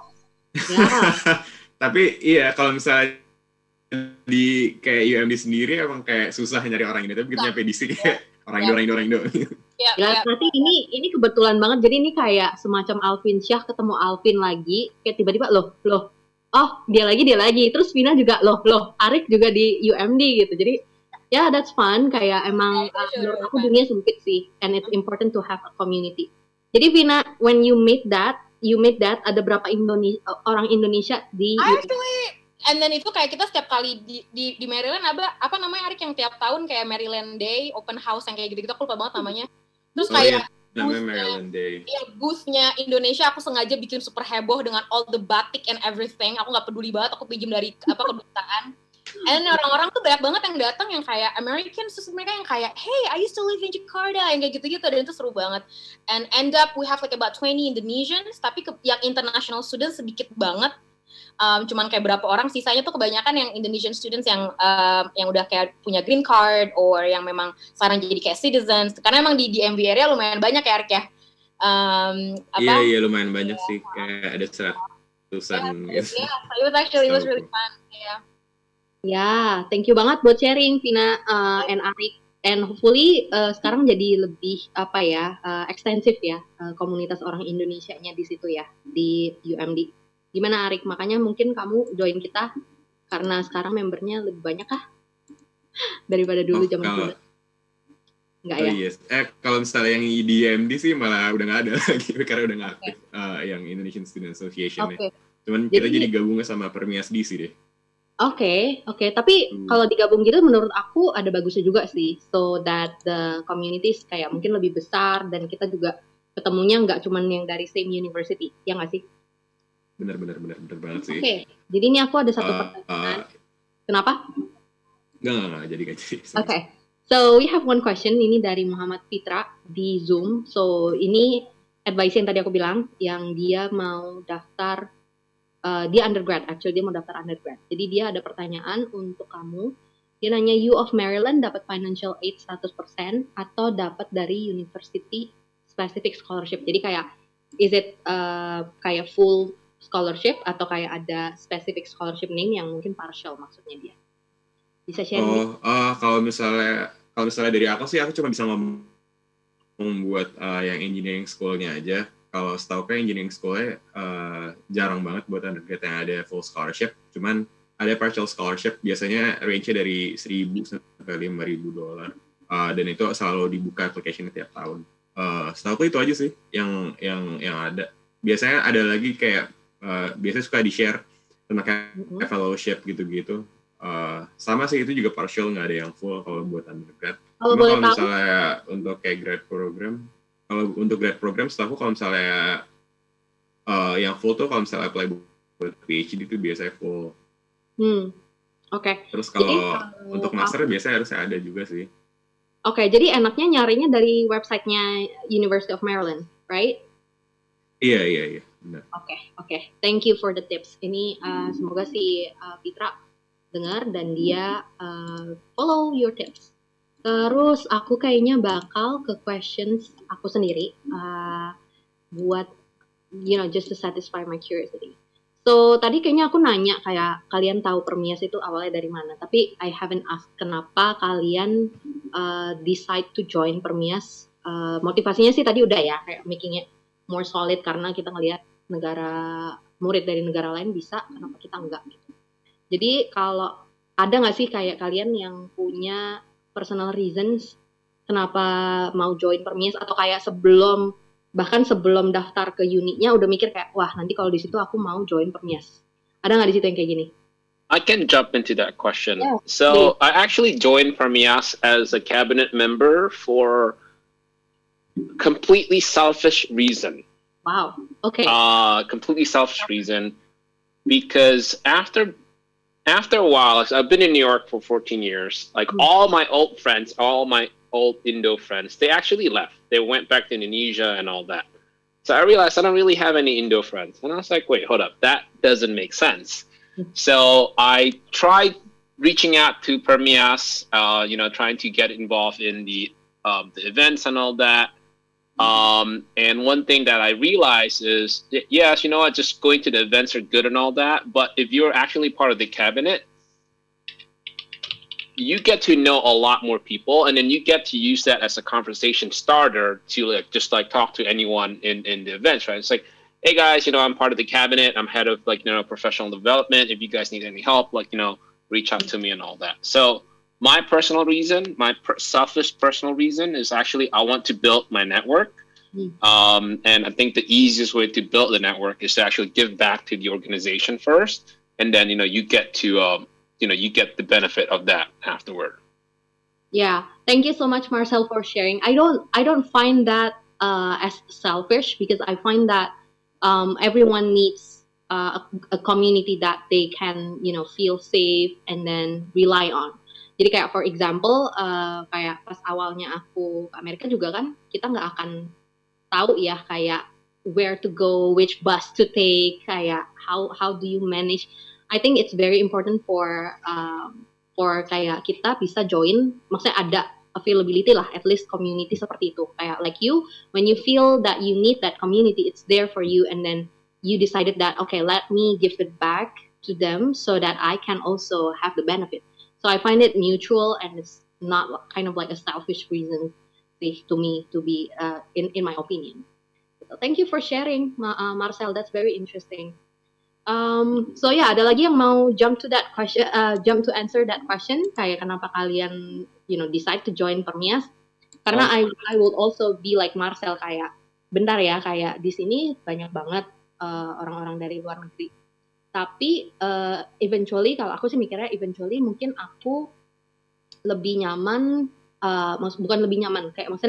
Tapi iya, kalau misalnya di kayak UMD sendiri emang kayak susah nyari orang ini, tapi begitu nyampe di sini kayak orang Indo. Ya, berarti ini kebetulan banget. Jadi ini kayak semacam Alvin Shah ketemu Alvin lagi, kayak tiba-tiba loh, oh dia lagi, terus Vina juga loh, Arik juga di UMD gitu. Jadi ya that's fun, kayak emang menurut aku dunia sempit sih, and it's important to have a community. Jadi Vina, when you made that, ada berapa orang Indonesia di Actually, and then itu kayak kita setiap kali di Maryland apa namanya Arik yang tiap tahun kayak Maryland Day, open house yang kayak gitu-gitu, aku lupa banget namanya. Terus kayak namanya Maryland Day. Iya, booth-nya Indonesia aku sengaja bikin super heboh dengan all the batik and everything. Aku nggak peduli banget, aku pinjam dari kedutaan. And orang-orang tuh banyak banget yang datang yang kayak Americans, terus mereka yang kayak, hey, I used to live in Jakarta, yang kayak gitu-gitu, dan itu seru banget. And end up we have like about 20 Indonesians, tapi yang international students sedikit banget. Cuman kayak berapa orang, sisanya tuh kebanyakan yang Indonesian students yang udah kayak punya green card or yang memang sekarang jadi kayak citizens, karena emang di DMV area lumayan banyak ya Arik ya. Iya lumayan banyak sih, kayak ada 100-an gitu. It was really fun. Ya, thank you banget buat sharing Vina and Arik, and hopefully sekarang jadi lebih ekstensif ya komunitas orang Indonesianya di situ ya di UMD. Gimana Arik? Makanya mungkin kamu join kita karena sekarang membernya lebih banyak kah daripada dulu zaman dulu? Enggak ya? Yes. Kalau misalnya yang IDMD sih malah udah nggak ada lagi karena udah nggak aktif yang Indonesian Student Association ya. Cuman kita jadi gabungnya sama Permias DC deh. Oke. Tapi kalau digabung gitu menurut aku ada bagusnya juga sih. So that the communities kayak mungkin lebih besar dan kita juga ketemunya nggak cuman yang dari same university, ya nggak sih? Bener banget sih. Oke, jadi ini aku ada satu pertanyaan. Kenapa? Enggak, jadi gak jadi. Oke, so we have one question, ini dari Muhammad Fitra di Zoom. So ini advice yang tadi aku bilang, yang dia mau daftar, dia undergrad, actually dia mau daftar undergrad. Jadi dia ada pertanyaan untuk kamu. Dia nanya, U of Maryland dapat financial aid 100% atau dapat dari university specific scholarship. Jadi kayak, is it kayak full scholarship atau kayak ada specific scholarship name yang mungkin partial maksudnya dia. Bisa share? Kalau misalnya dari aku sih, aku cuma bisa membuat yang engineering school-nya aja. Kalau setahu kayak engineering school-nya jarang banget buat undergrad yang ada full scholarship. Cuman ada partial scholarship, biasanya range-nya dari $1,000 sampai $5,000. Dan itu selalu dibuka application tiap tahun. Setahu aku itu aja sih yang ada. Biasanya ada lagi kayak biasanya suka di-share tentang kayak fellowship gitu-gitu. Sama sih, itu juga partial, nggak ada yang full kalau buat undergrad. Kalau misalnya untuk kayak grad program, kalau untuk grad program setahu kalau misalnya yang full tuh kalau misalnya apply buat PhD itu biasanya full. Oke. Terus kalau untuk master biasanya harus ada juga sih. Oke, jadi enaknya nyarinya dari websitenya University of Maryland, right? Iya. Benar. Oke. Thank you for the tips. Ini semoga si Fitra dengar dan dia follow your tips. Terus aku kayaknya bakal ke questions aku sendiri buat just to satisfy my curiosity. So tadi kayaknya aku nanya kayak kalian tahu Permias itu awalnya dari mana, tapi I haven't asked kenapa kalian decide to join Permias. Motivasinya sih tadi udah ya, kayak making it more solid karena kita ngelihat murid dari negara lain bisa, kenapa kita enggak gitu. Jadi kalau ada nggak sih kayak kalian yang punya personal reasons kenapa mau join Permias, atau kayak bahkan sebelum daftar ke unitnya udah mikir kayak, wah nanti kalau di situ aku mau join Permias. Ada nggak di situ yang kayak gini? I can jump into that question. Yeah, so I actually joined Permias as a cabinet member for completely selfish reason. Wow. Okay. Completely selfish reason, because after a while, I've been in New York for 14 years. Like all my old friends, all my old Indo friends, they actually left. They went back to Indonesia and all that. So I realized I don't really have any Indo friends. And I was like, wait, hold up. That doesn't make sense. So I tried reaching out to Permias, trying to get involved in the events and all that. And one thing that I realized is that, yes, just going to the events are good and all that, but if you're actually part of the cabinet, you get to know a lot more people, and then you get to use that as a conversation starter to just talk to anyone in the events, right? It's like, hey guys, I'm part of the cabinet, I'm head of professional development. If you guys need any help, reach out to me and all that. So my personal reason, selfish personal reason is actually I want to build my network. And I think the easiest way to build the network is to actually give back to the organization first, and then you get to you get the benefit of that afterward. Yeah, thank you so much, Marcel, for sharing. I don't find that as selfish, because I find that everyone needs a community that they can feel safe and then rely on. Jadi kayak for example, kayak pas awalnya aku ke Amerika juga kan, kita nggak akan tahu ya kayak where to go, which bus to take, kayak how do you manage. I think it's very important for kayak kita bisa join, maksudnya ada availability lah, at least community seperti itu. Kayak like you, when you feel that you need that community, it's there for you, and then you decided that, okay, let me give it back to them so that I can also have the benefit. So I find it mutual, and it's not kind of like a selfish reason to me to be, in my opinion. So thank you for sharing, Marcel. That's very interesting. So yeah, ada lagi yang mau jump to answer that question, kayak kenapa kalian decide to join Permias? Karena I will also be like Marcel, kayak bentar ya, kayak di sini banyak banget orang-orang dari luar negeri. Tapi eventually, kalau aku sih mikirnya eventually mungkin aku lebih nyaman, bukan lebih nyaman, kayak maksudnya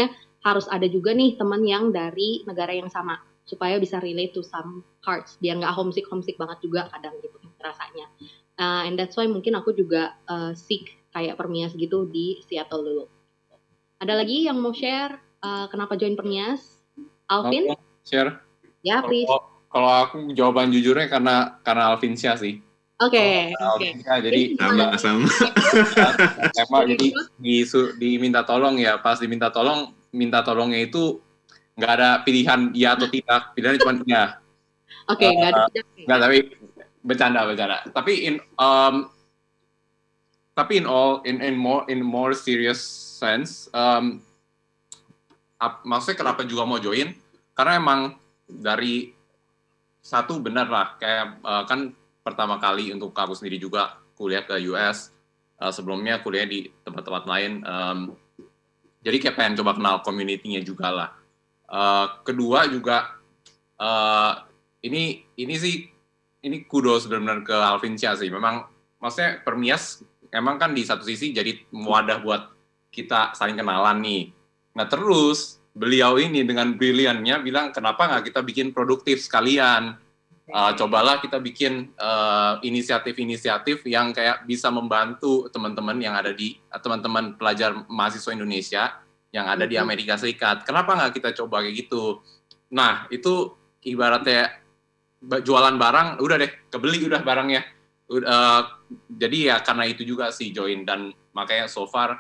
harus ada juga nih teman yang dari negara yang sama supaya bisa relate to some parts biar nggak homesick banget juga kadang gitu rasanya. And that's why mungkin aku juga seek kayak Permias gitu di Seattle dulu. Ada lagi yang mau share kenapa join Permias? Alvin? Oke, share. Ya, please. Kalau aku jawaban jujurnya karena Alvincia sih. Oke. Alvincia, jadi Sama-sama. emang jadi diminta tolong ya, pas diminta tolong, minta tolongnya itu nggak ada pilihan iya atau tidak, pilihannya cuma iya. Oke, nggak ada tidak. Nggak, tapi bercanda. Tapi in more serious sense, maksudnya kenapa juga mau join? Karena emang dari satu benar lah, kayak kan pertama kali untuk aku sendiri juga kuliah ke US, sebelumnya kuliah di tempat-tempat lain, jadi kayak pengen coba kenal community-nya juga lah. Kedua juga ini kudos benar-benar ke Alvincia sih. Memang maksudnya Permias emang kan di satu sisi jadi wadah buat kita saling kenalan nih. Nah terus beliau ini dengan briliannya bilang kenapa nggak kita bikin produktif sekalian. Cobalah kita bikin inisiatif-inisiatif yang kayak bisa membantu teman-teman yang ada di teman-teman pelajar mahasiswa Indonesia yang ada di Amerika Serikat. Kenapa nggak kita coba kayak gitu? Nah itu ibaratnya jualan barang, udah deh kebeli udah barangnya. Jadi ya karena itu juga sih join, dan makanya so far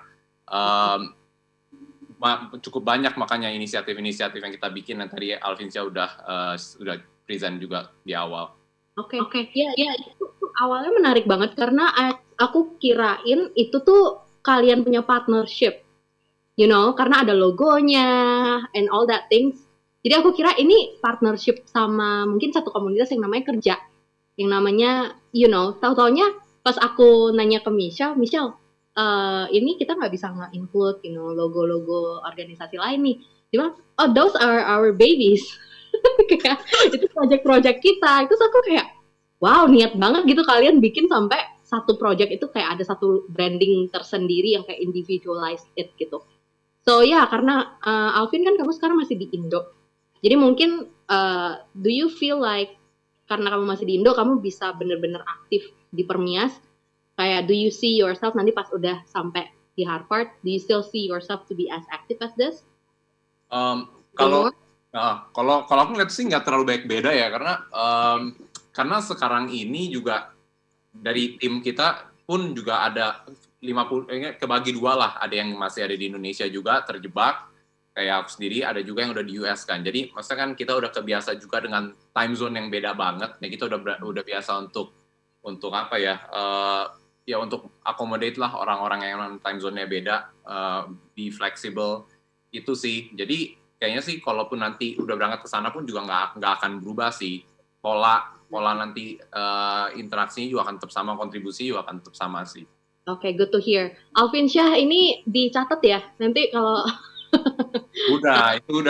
cukup banyak makanya inisiatif-inisiatif yang kita bikin, yang tadi Alvincia udah present juga di awal. Oke. Ya itu awalnya menarik banget karena aku kirain itu tuh kalian punya partnership, karena ada logonya and all that things. Jadi aku kira ini partnership sama mungkin satu komunitas yang namanya kerja, yang namanya tahu-taunya pas aku nanya ke Michelle, ini kita nggak bisa nge-include logo-logo organisasi lain nih. Dia bilang, oh those are our babies. Kayak itu project-project kita. Itu aku kayak wow, niat banget gitu kalian bikin sampai satu project itu kayak ada satu branding tersendiri yang kayak individualized it gitu. So ya, karena Alvin kan kamu sekarang masih di Indo. Jadi mungkin do you feel like karena kamu masih di Indo kamu bisa bener-bener aktif di Permias? Kayak do you see yourself nanti pas udah sampai di Harvard, do you still see yourself to be as active as this? Kalau aku ngeliat sih nggak terlalu baik beda ya, karena sekarang ini juga dari tim kita pun juga ada 50 kebagi dua lah, ada yang masih ada di Indonesia juga terjebak kayak aku sendiri, ada juga yang udah di US kan. Jadi maksudnya kan kita udah kebiasa juga dengan time zone yang beda banget. Ya kita udah biasa untuk apa ya? Ya untuk accommodate lah orang-orang yang time zone-nya beda, be flexible itu sih. Jadi kayaknya sih kalaupun nanti udah berangkat ke sana pun juga nggak akan berubah sih. Pola nanti interaksinya juga akan tetap sama, kontribusi juga akan tetap sama sih. Oke, good to hear. Alvin Syah ini dicatat ya. Nanti kalau itu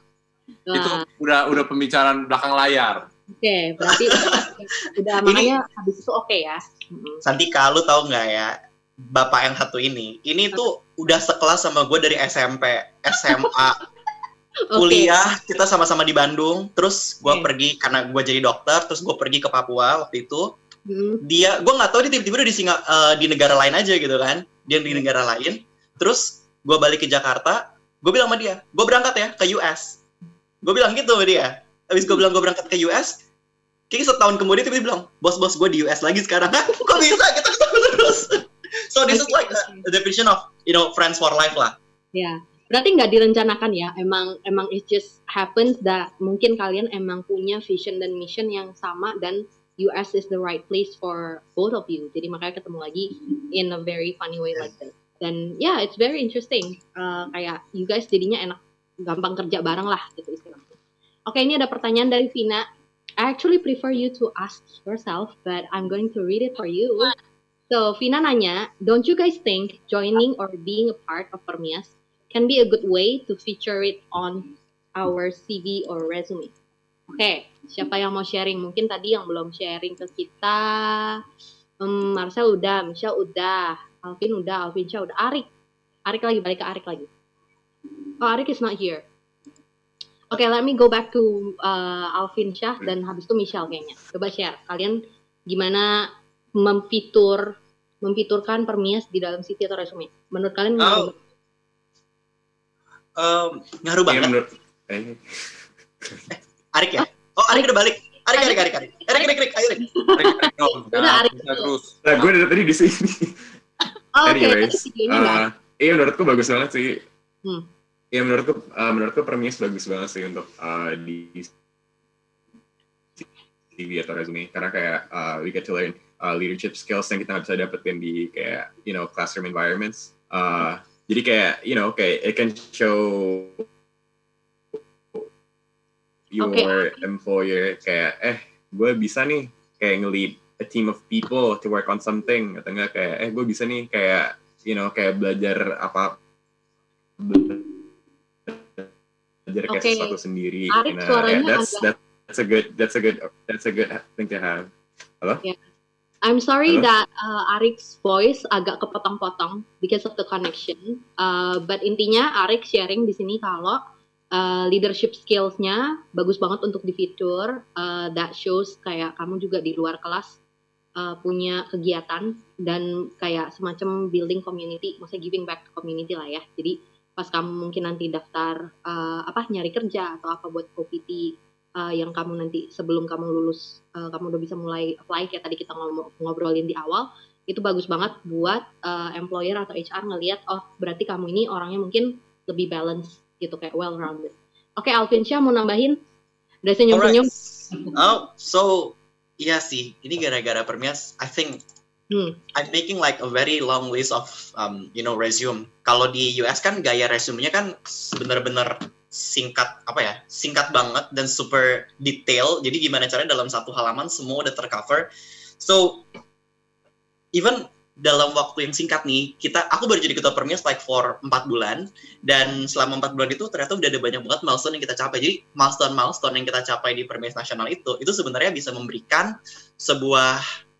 udah pembicaraan belakang layar. Oke, berarti udah makanya habis itu oke ya. Santika, lu tahu nggak ya, bapak yang satu ini tuh udah sekelas sama gue dari SMP, SMA, kuliah, kita sama-sama di Bandung, terus gue pergi, karena gue jadi dokter, terus gue pergi ke Papua waktu itu, gue nggak tahu dia tiba-tiba udah di negara lain aja gitu kan, dia di negara lain, terus gue balik ke Jakarta, gue bilang sama dia, gue berangkat ya ke US, gue bilang gitu sama dia. Habis gue bilang gue berangkat ke US, kayaknya setahun kemudian tiba-tiba bilang, bos gue di US lagi sekarang. Kok bisa kita ketemu terus? So this is like the definition of friends for life lah. Ya, berarti nggak direncanakan ya? Emang it just happens that mungkin kalian emang punya vision dan mission yang sama dan US is the right place for both of you. Jadi makanya ketemu lagi in a very funny way like that. Dan yeah, it's very interesting. Kayak you guys jadinya enak, gampang kerja bareng lah gitu istilahnya. Oke, ini ada pertanyaan dari Vina. I actually prefer you to ask yourself, but I'm going to read it for you. So, Vina nanya, don't you guys think joining or being a part of Permias can be a good way to feature it on our CV or resume? Oke, siapa yang mau sharing? Mungkin tadi yang belum sharing ke kita, Marcel udah, Michelle udah, Alvin udah, Alvincia udah, Arik lagi, balik ke Arik lagi. Oh, Arik is not here. Okay, let me go back to Alvin Syah dan habis itu Michelle kayaknya. Coba share, kalian gimana memfiturkan Permias di dalam CV atau resume? Menurut kalian Oh, ngaruh Iya banget. menurut Arik ya? Oh, Arik udah balik. Arik. Ayo Arik. Udah, Arik. Bisa terus. Nah, gue dari tadi di sini. Oh, oke, Anyways, videonya nggak ada. iya menurutku bagus banget sih. Hmm. Iya menurutku Permias bagus banget sih untuk di CV atau resume karena kayak we get to learn leadership skills yang kita nggak bisa dapetin di kayak classroom environments. Jadi kayak kayak it can show your employer kayak gue bisa nih kayak nge-lead a team of people to work on something atau enggak kayak gue bisa nih kayak kayak belajar kayak Oke. sesuatu sendiri. Arik, suaranya That's a good thing to have. Halo? I'm sorry Halo? that Arik's voice agak kepotong-potong because of the connection. But intinya Arik sharing di sini kalau leadership skills-nya bagus banget untuk di fitur. That shows kayak kamu juga di luar kelas punya kegiatan dan kayak semacam building community, maksudnya giving back to community lah ya. Jadi pas kamu mungkin nanti daftar nyari kerja atau apa buat OPT yang kamu nanti sebelum kamu lulus kamu udah bisa mulai apply kayak tadi kita ngobrolin di awal, itu bagus banget buat employer atau HR ngelihat oh berarti kamu ini orangnya mungkin lebih balance gitu kayak well rounded. Oke, Alvin Syah mau nambahin? Udah senyum-senyum. Oh, so iya sih. Ini gara-gara Permias. I think I'm making like a very long list of resume. Kalau di US kan gaya resume-nya kan bener-bener singkat banget dan super detail. Jadi gimana caranya dalam satu halaman semua udah tercover. So even dalam waktu yang singkat nih, aku baru jadi ketua Permias like for 4 bulan, dan selama 4 bulan itu ternyata udah ada banyak banget milestone yang kita capai. Jadi milestone yang kita capai di Permias Nasional itu sebenarnya bisa memberikan sebuah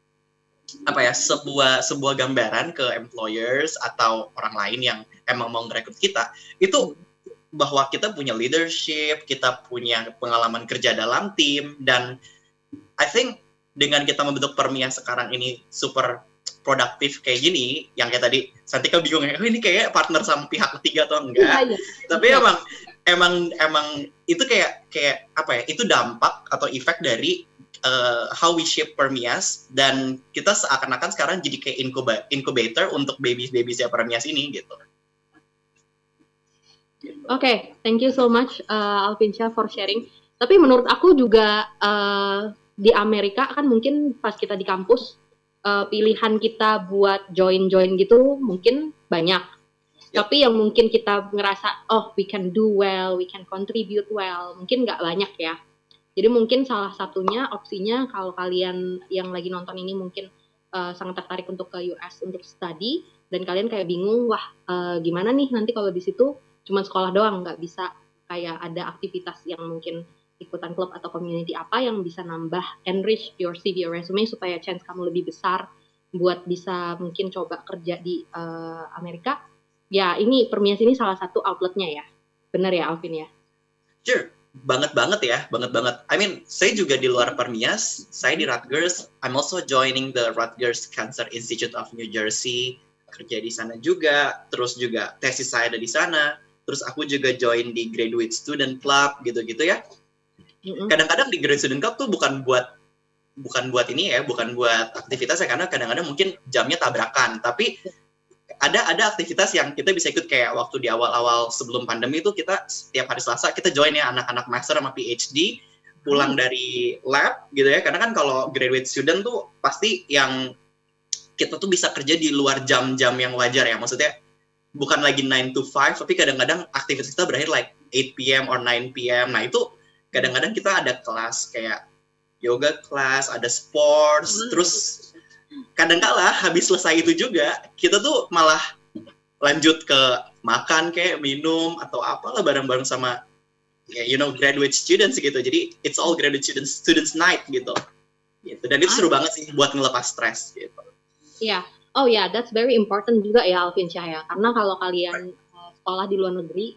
gambaran ke employers atau orang lain yang emang mau ngerekrut kita, itu bahwa kita punya leadership, kita punya pengalaman kerja dalam tim, dan I think dengan kita membentuk Permias sekarang ini super produktif kayak gini, yang kayak tadi Santika bingung ya, ini kayak partner sama pihak ketiga atau enggak? Iya. Tapi emang itu kayak itu dampak atau efek dari how we shape Permias, dan kita seakan-akan sekarang jadi kayak incubator untuk babies-babiesnya Permias ini gitu. Oke, thank you so much Alvin Syah for sharing. Tapi menurut aku juga di Amerika kan mungkin pas kita di kampus pilihan kita buat join gitu mungkin banyak. Tapi yang mungkin kita ngerasa we can do well, we can contribute well, mungkin nggak banyak ya. Jadi mungkin salah satunya opsinya kalau kalian yang lagi nonton ini mungkin sangat tertarik untuk ke US untuk study dan kalian kayak bingung, gimana nih nanti kalau di situ cuma sekolah doang, nggak bisa kayak ada aktivitas yang mungkin ikutan klub atau community apa yang bisa nambah enrich your CV or resume supaya chance kamu lebih besar buat bisa mungkin coba kerja di Amerika. Ya ini Permias ini salah satu outletnya ya, benar ya Alvin ya? Sure. Banget ya. I mean, saya juga di luar Permias, saya di Rutgers. I'm also joining the Rutgers Cancer Institute of New Jersey, kerja di sana juga. Terus juga tesis saya ada di sana. Terus aku juga join di Graduate Student Club gitu-gitu ya. Kadang-kadang di Graduate Student Club tuh bukan buat aktivitas ya, karena kadang-kadang mungkin jamnya tabrakan. Tapi ada aktivitas yang kita bisa ikut, kayak waktu di awal-awal sebelum pandemi itu kita setiap hari Selasa kita join ya anak-anak master sama PhD pulang dari lab gitu ya, karena kan kalau graduate student tuh pasti yang kita tuh bisa kerja di luar jam-jam yang wajar ya, maksudnya bukan lagi 9 to 5 tapi kadang-kadang aktivitas kita berakhir like 8 p.m. or 9 p.m. Nah itu kadang-kadang kita ada kelas kayak yoga class, ada sports, terus kadang-kala habis selesai itu juga kita tuh malah lanjut ke makan kayak minum atau apalah bareng-bareng sama graduate students gitu. Jadi it's all graduate students night gitu. Dan itu seru banget sih buat ngelepas stres gitu. Iya. That's very important juga ya Alvin Syah ya. Karena kalau kalian sekolah di luar negeri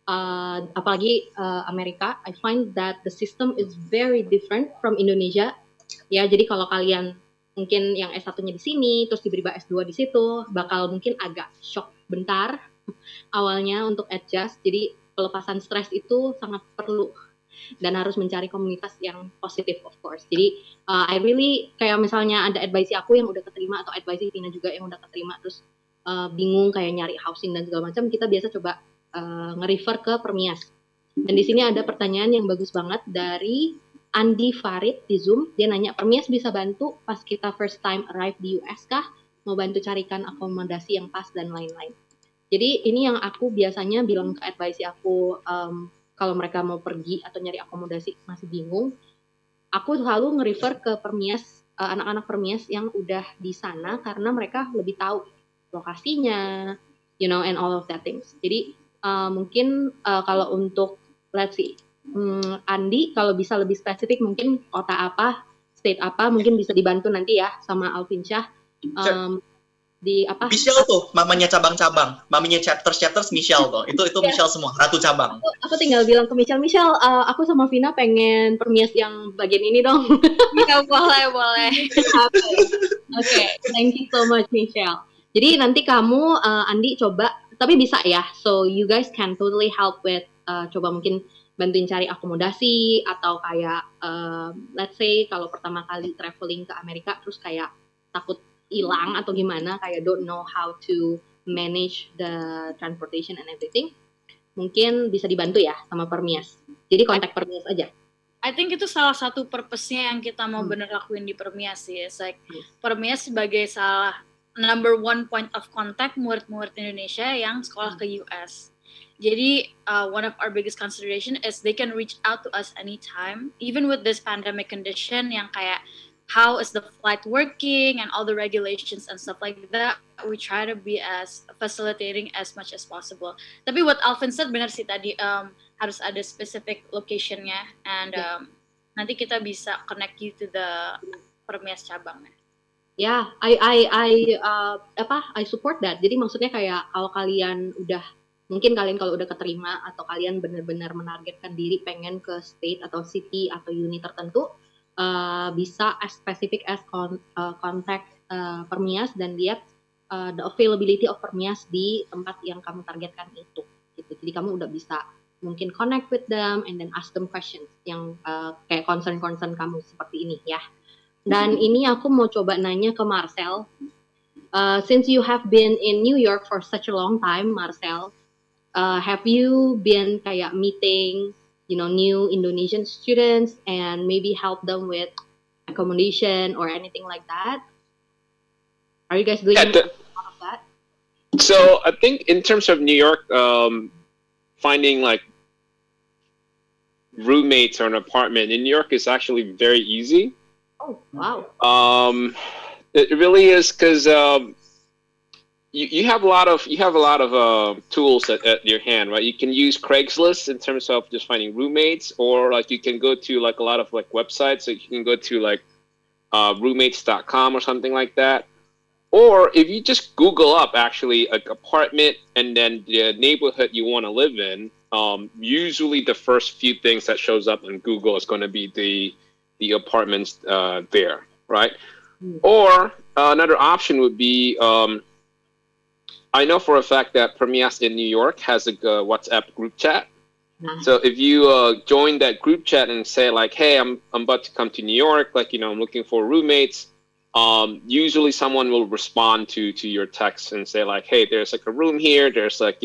apalagi Amerika, I find that the system is very different from Indonesia. Ya, jadi kalau kalian mungkin yang S1-nya di sini, terus tiba-tiba S2 di situ, bakal mungkin agak shock bentar awalnya untuk adjust. Jadi pelepasan stres itu sangat perlu dan harus mencari komunitas yang positif, of course. Jadi I really kayak misalnya ada advice aku yang udah keterima atau advice Tina juga yang udah keterima, terus bingung kayak nyari housing dan segala macam, kita biasa coba nge-refer ke Permias. Dan di sini ada pertanyaan yang bagus banget dari Andi Farid di Zoom. Dia nanya, Permias bisa bantu pas kita first time arrive di US kah? Mau bantu carikan akomodasi yang pas dan lain-lain. Jadi ini yang aku biasanya bilang ke advice aku, kalau mereka mau pergi atau nyari akomodasi masih bingung, aku selalu nge-refer ke Permias, anak-anak Permias yang udah di sana, karena mereka lebih tahu lokasinya, you know, and all of that things. Jadi mungkin kalau untuk, let's see, Andi kalau bisa lebih spesifik mungkin kota apa, state apa, mungkin bisa dibantu nanti ya sama Alvinsyah. Di apa? Michelle tuh, mamanya cabang-cabang, maminya chapters Michelle tuh, itu Michelle semua, ratu cabang. Aku tinggal bilang ke Michelle, aku sama Vina pengen Permias yang bagian ini dong. Ya, boleh. Okay, thank you so much Michelle. Jadi nanti kamu, Andi coba, tapi bisa ya, so you guys can totally help with, coba mungkin bantuin cari akomodasi, atau kayak, let's say kalau pertama kali traveling ke Amerika, terus kayak takut hilang atau gimana, kayak don't know how to manage the transportation and everything, mungkin bisa dibantu ya sama Permias. Jadi kontak Permias aja. I think itu salah satu purpose-nya yang kita mau bener lakuin di Permias sih. It's like Permias sebagai number one point of contact murid-murid Indonesia yang sekolah ke US. Jadi one of our biggest consideration is they can reach out to us anytime, even with this pandemic condition yang kayak how is the flight working and all the regulations and stuff like that. We try to be as facilitating as much as possible. Tapi what Alvin said benar sih tadi, harus ada specific location-nya, and nanti kita bisa connect you to the Permias cabangnya. Ya, I support that. Jadi maksudnya kayak kalau kalian mungkin kalian kalau udah keterima atau kalian benar-benar menargetkan diri pengen ke state atau city atau unit tertentu, bisa as specific as contact Permias dan lihat the availability of Permias di tempat yang kamu targetkan itu. Gitu. Jadi kamu udah bisa mungkin connect with them and then ask them questions yang kayak concern kamu seperti ini ya. Dan ini aku mau coba nanya ke Marcel. Since you have been in New York for such a long time, Marcel, have you been kayak meeting new Indonesian students and maybe help them with accommodation or anything like that? Are you guys doing all of that? So I think in terms of New York, finding like roommates or an apartment in New York is actually very easy. Oh, wow. It really is, because you have a lot of tools at your hand, right? You can use Craigslist in terms of just finding roommates, or like you can go to like a lot of like websites. So you can go to like roommates.com or something like that. Or if you just Google up actually an apartment and then the neighborhood you want to live in, usually the first few things that shows up on Google is going to be the apartments there, right? Or another option would be, I know for a fact that Permias in New York has a WhatsApp group chat. So if you join that group chat and say like, hey, I'm about to come to New York, like, I'm looking for roommates, usually someone will respond to your text and say like, hey, there's like a room here, there's like,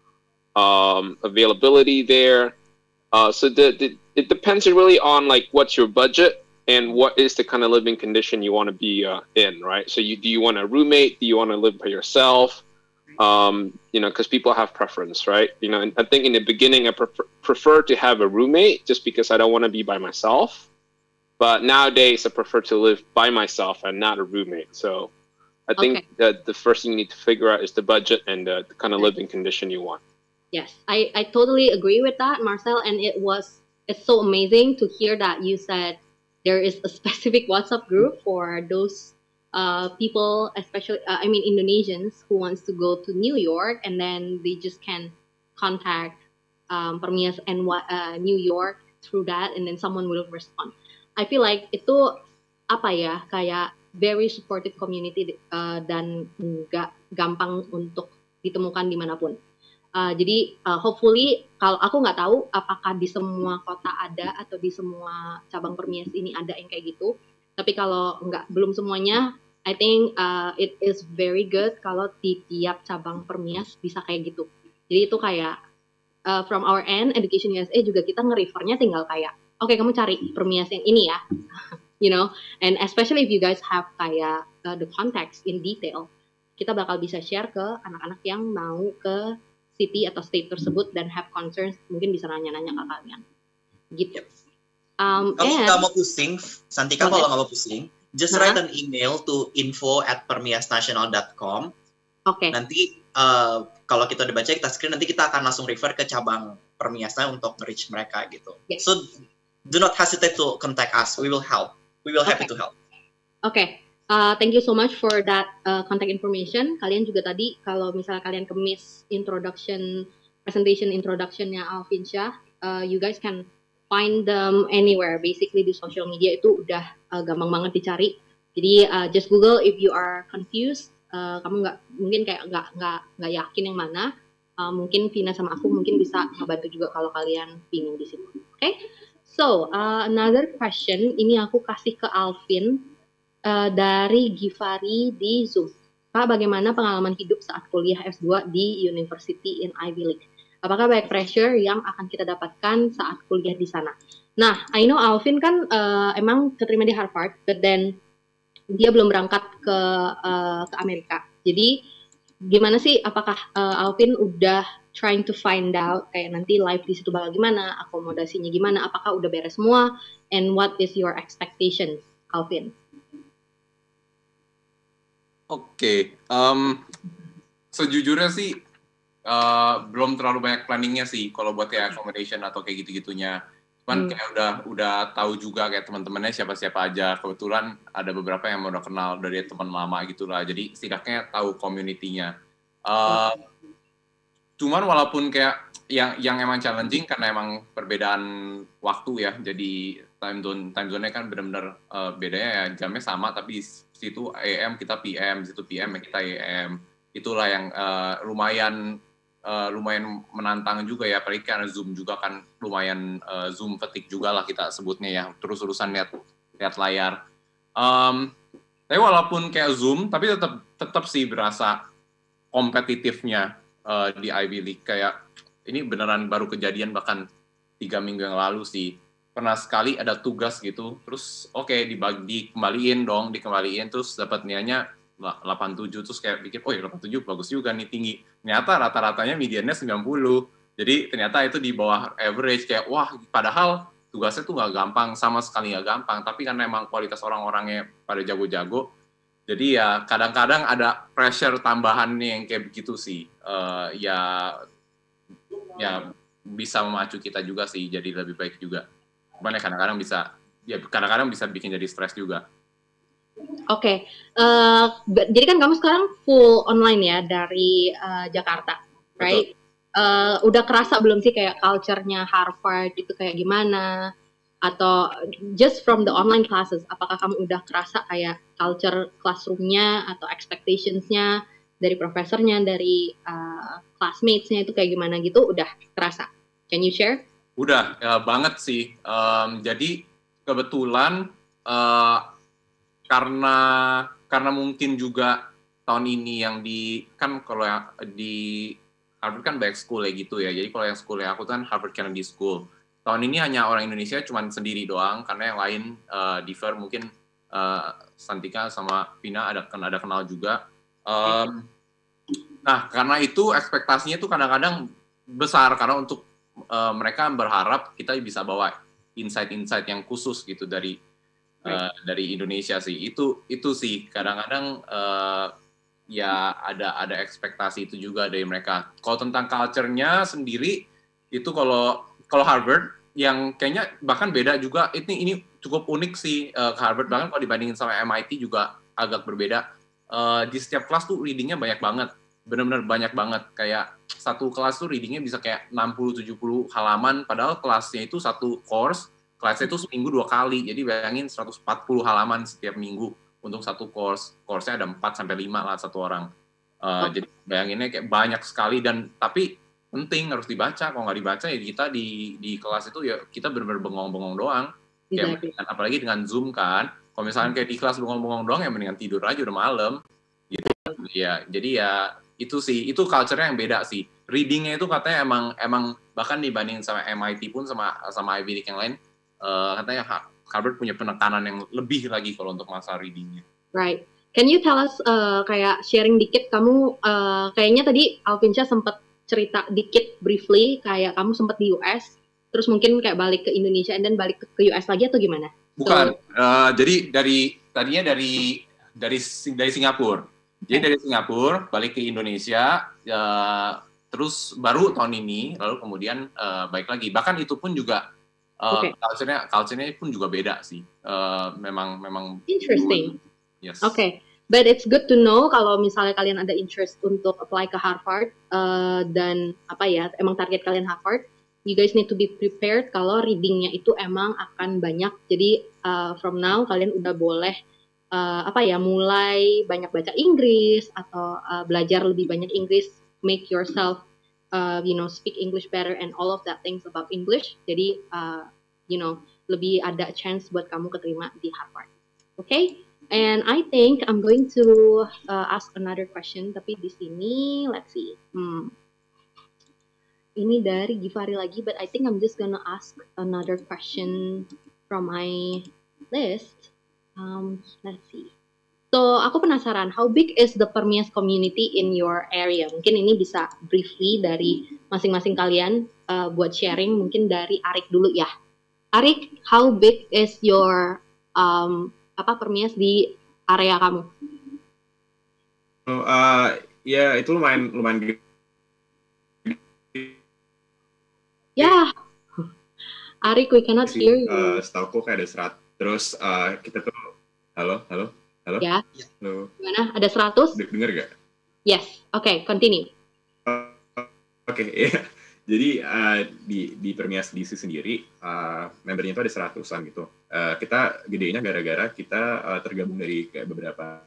availability there. So it depends really on like what's your budget and what is the kind of living condition you want to be in, right? So do you want a roommate? Do you want to live by yourself? Because people have preference, right? And I think in the beginning I prefer to have a roommate just because I don't want to be by myself. But nowadays I prefer to live by myself and not a roommate. So I think that the first thing you need to figure out is the budget and the kind of living condition you want. Yes, I totally agree with that, Marcel. And it's so amazing to hear that you said there is a specific WhatsApp group for those people, especially, Indonesians who wants to go to New York, and then they just can contact Permias New York through that, and then someone will respond. I feel like itu apa ya, kayak very supportive community dan nggak gampang untuk ditemukan dimanapun. Jadi hopefully, kalau aku nggak tahu apakah di semua kota ada atau di semua cabang Permias ini ada yang kayak gitu. Tapi kalau belum semuanya, I think it is very good kalau di tiap cabang Permias bisa kayak gitu. Jadi itu kayak from our end, Education USA juga kita nge-refernya tinggal kayak, oke, kamu cari Permias yang ini ya. You know, and especially if you guys have kayak the context in detail, kita bakal bisa share ke anak-anak yang mau ke city atau state tersebut dan have concerns, mungkin bisa nanya-nanya ke kalian. Gitu. Kalau nggak mau pusing, Santika, kalau nggak mau pusing, just write an email to info@permiasnational.com. Oke. Nanti kalau kita udah baca, kita screen, nanti kita akan langsung refer ke cabang Permiasnya untuk reach mereka gitu. Yes. So do not hesitate to contact us. We will help. We will happy to help. Oke. Thank you so much for that contact information. Kalian juga tadi kalau misalnya kalian miss presentation introductionnya Alvinsyah, you guys can find them anywhere. Basically di social media itu udah gampang banget dicari. Jadi just Google if you are confused. Kamu mungkin kayak nggak yakin yang mana. Mungkin Vina sama aku mungkin bisa ngebantu juga kalau kalian bingung di situ. Oke? So another question. Ini aku kasih ke Alvin. Dari Givari di Zoom. Pak, bagaimana pengalaman hidup saat kuliah S2 di University in Ivy League? Apakah banyak pressure yang akan kita dapatkan saat kuliah di sana? Nah, I know Alvin kan emang keterima di Harvard, but then dia belum berangkat ke Amerika. Jadi, gimana sih, apakah Alvin udah trying to find out, kayak nanti live di situ bakal gimana, akomodasinya gimana, apakah udah beres semua, and what is your expectations, Alvin? Oke, sejujurnya sih belum terlalu banyak planningnya sih kalau buat kayak accommodation atau kayak gitu-gitunya. Cuman kayak udah tahu juga kayak teman-temannya siapa-siapa aja. Kebetulan ada beberapa yang udah kenal dari teman lama gitulah. Jadi setidaknya tahu community-nya. Cuman walaupun kayak yang emang challenging karena emang perbedaan waktu ya. Jadi time zone-nya kan benar-benar bedanya ya, jamnya sama tapi situ AM kita PM, situ PM kita AM. Itulah yang lumayan menantang juga ya, apalagi karena Zoom juga kan lumayan Zoom fatigue juga lah kita sebutnya ya, terus-terusan lihat layar. Tapi walaupun kayak Zoom, tapi tetap sih berasa kompetitifnya di Ivy League. Kayak ini beneran baru kejadian bahkan 3 minggu yang lalu sih. Pernah sekali ada tugas gitu, terus dikembaliin, terus dapat nilainya 87, terus kayak pikir, oh ya 87 bagus juga nih, tinggi. Ternyata rata-ratanya mediannya 90, jadi ternyata itu di bawah average, kayak wah, padahal tugasnya tuh nggak gampang, sama sekali nggak gampang, tapi karena emang kualitas orang-orangnya pada jago-jago, jadi ya kadang-kadang ada pressure tambahannya yang kayak begitu sih, ya bisa memacu kita juga sih, jadi lebih baik juga. Cuman ya kadang-kadang bisa bikin jadi stres juga. Oke. Jadi kan kamu sekarang full online ya dari Jakarta, right? Udah kerasa belum sih kayak culture-nya Harvard itu kayak gimana? Atau just from the online classes, apakah kamu udah kerasa kayak culture classroom-nya atau expectations-nya dari profesornya, dari classmates-nya itu kayak gimana gitu? Udah kerasa? Can you share? Udah, banget sih. Jadi kebetulan karena mungkin juga tahun ini yang kalau di Harvard kan banyak school ya gitu ya. Jadi kalau yang school ya aku kan Harvard Kennedy School. Tahun ini hanya orang Indonesia cuma sendiri doang, karena yang lain differ, mungkin Santika sama Vina ada kenal juga. Nah, karena itu ekspektasinya tuh kadang-kadang besar, karena untuk mereka berharap kita bisa bawa insight-insight yang khusus gitu dari Indonesia sih. Itu sih kadang-kadang ya ada ekspektasi itu juga dari mereka. Kalau tentang culture-nya sendiri itu kalau Harvard yang kayaknya bahkan beda juga, ini cukup unik sih ke Harvard, bahkan kalau dibandingin sama MIT juga agak berbeda. Di setiap kelas tuh reading-nya banyak banget. benar-benar banyak banget. Kayak satu kelas tuh readingnya bisa kayak 60-70 halaman, padahal kelasnya itu satu course, kelasnya itu seminggu 2 kali, jadi bayangin 140 halaman setiap minggu untuk satu course. Course-nya ada 4-5 lah satu orang. Jadi bayanginnya kayak banyak sekali, dan tapi penting harus dibaca. Kalau nggak dibaca ya kita di kelas itu ya kita benar-benar bengong-bengong doang. Kayak, apalagi dengan Zoom kan, kalau misalnya kayak di kelas bengong-bengong doang ya mendingan tidur aja udah malam gitu ya. Jadi ya itu sih, itu culture-nya yang beda sih. Reading-nya itu katanya emang bahkan dibandingin sama MIT pun sama Ivy League yang lain, katanya Harvard punya penekanan yang lebih lagi kalau untuk masalah reading-nya. Right. Can you tell us kayak sharing dikit, kamu kayaknya tadi Alvinsyah sempat cerita dikit briefly kayak kamu sempat di US, terus mungkin kayak balik ke Indonesia dan balik ke US lagi atau gimana? Bukan. Jadi tadinya dari Singapura. Jadi dari Singapura balik ke Indonesia, terus baru tahun ini, lalu kemudian balik lagi. Bahkan itu pun juga culture-nya pun juga beda sih. Memang interesting. Yes. Okay. But it's good to know kalau misalnya kalian ada interest untuk apply ke Harvard, dan emang target kalian Harvard, you guys need to be prepared kalau readingnya itu emang akan banyak. Jadi from now kalian udah boleh mulai banyak baca Inggris atau belajar lebih banyak Inggris, make yourself speak English better and all of that things about English. Jadi lebih ada chance buat kamu keterima di Harvard. Okay? And I think I'm going to ask another question, tapi di sini let's see. Ini dari Givari lagi, but I think I'm just gonna ask another question from my list. Let's see. So, aku penasaran, how big is the Permias community in your area? Mungkin ini bisa briefly dari masing-masing kalian buat sharing. Mungkin dari Arik dulu ya. Arik, how big is your Permias di area kamu? Ya itu lumayan gede. Ya, Arik, we cannot hear you. Setahu kayak ada 100. Terus kita tuh, halo. Ya. Halo. Gimana? Ada 100? Dengar gak? Yes. Okay, continue. Oke, ya. Jadi di Permias DC sendiri membernya itu ada 100-an gitu. Kita gedenya gara-gara kita tergabung dari kayak beberapa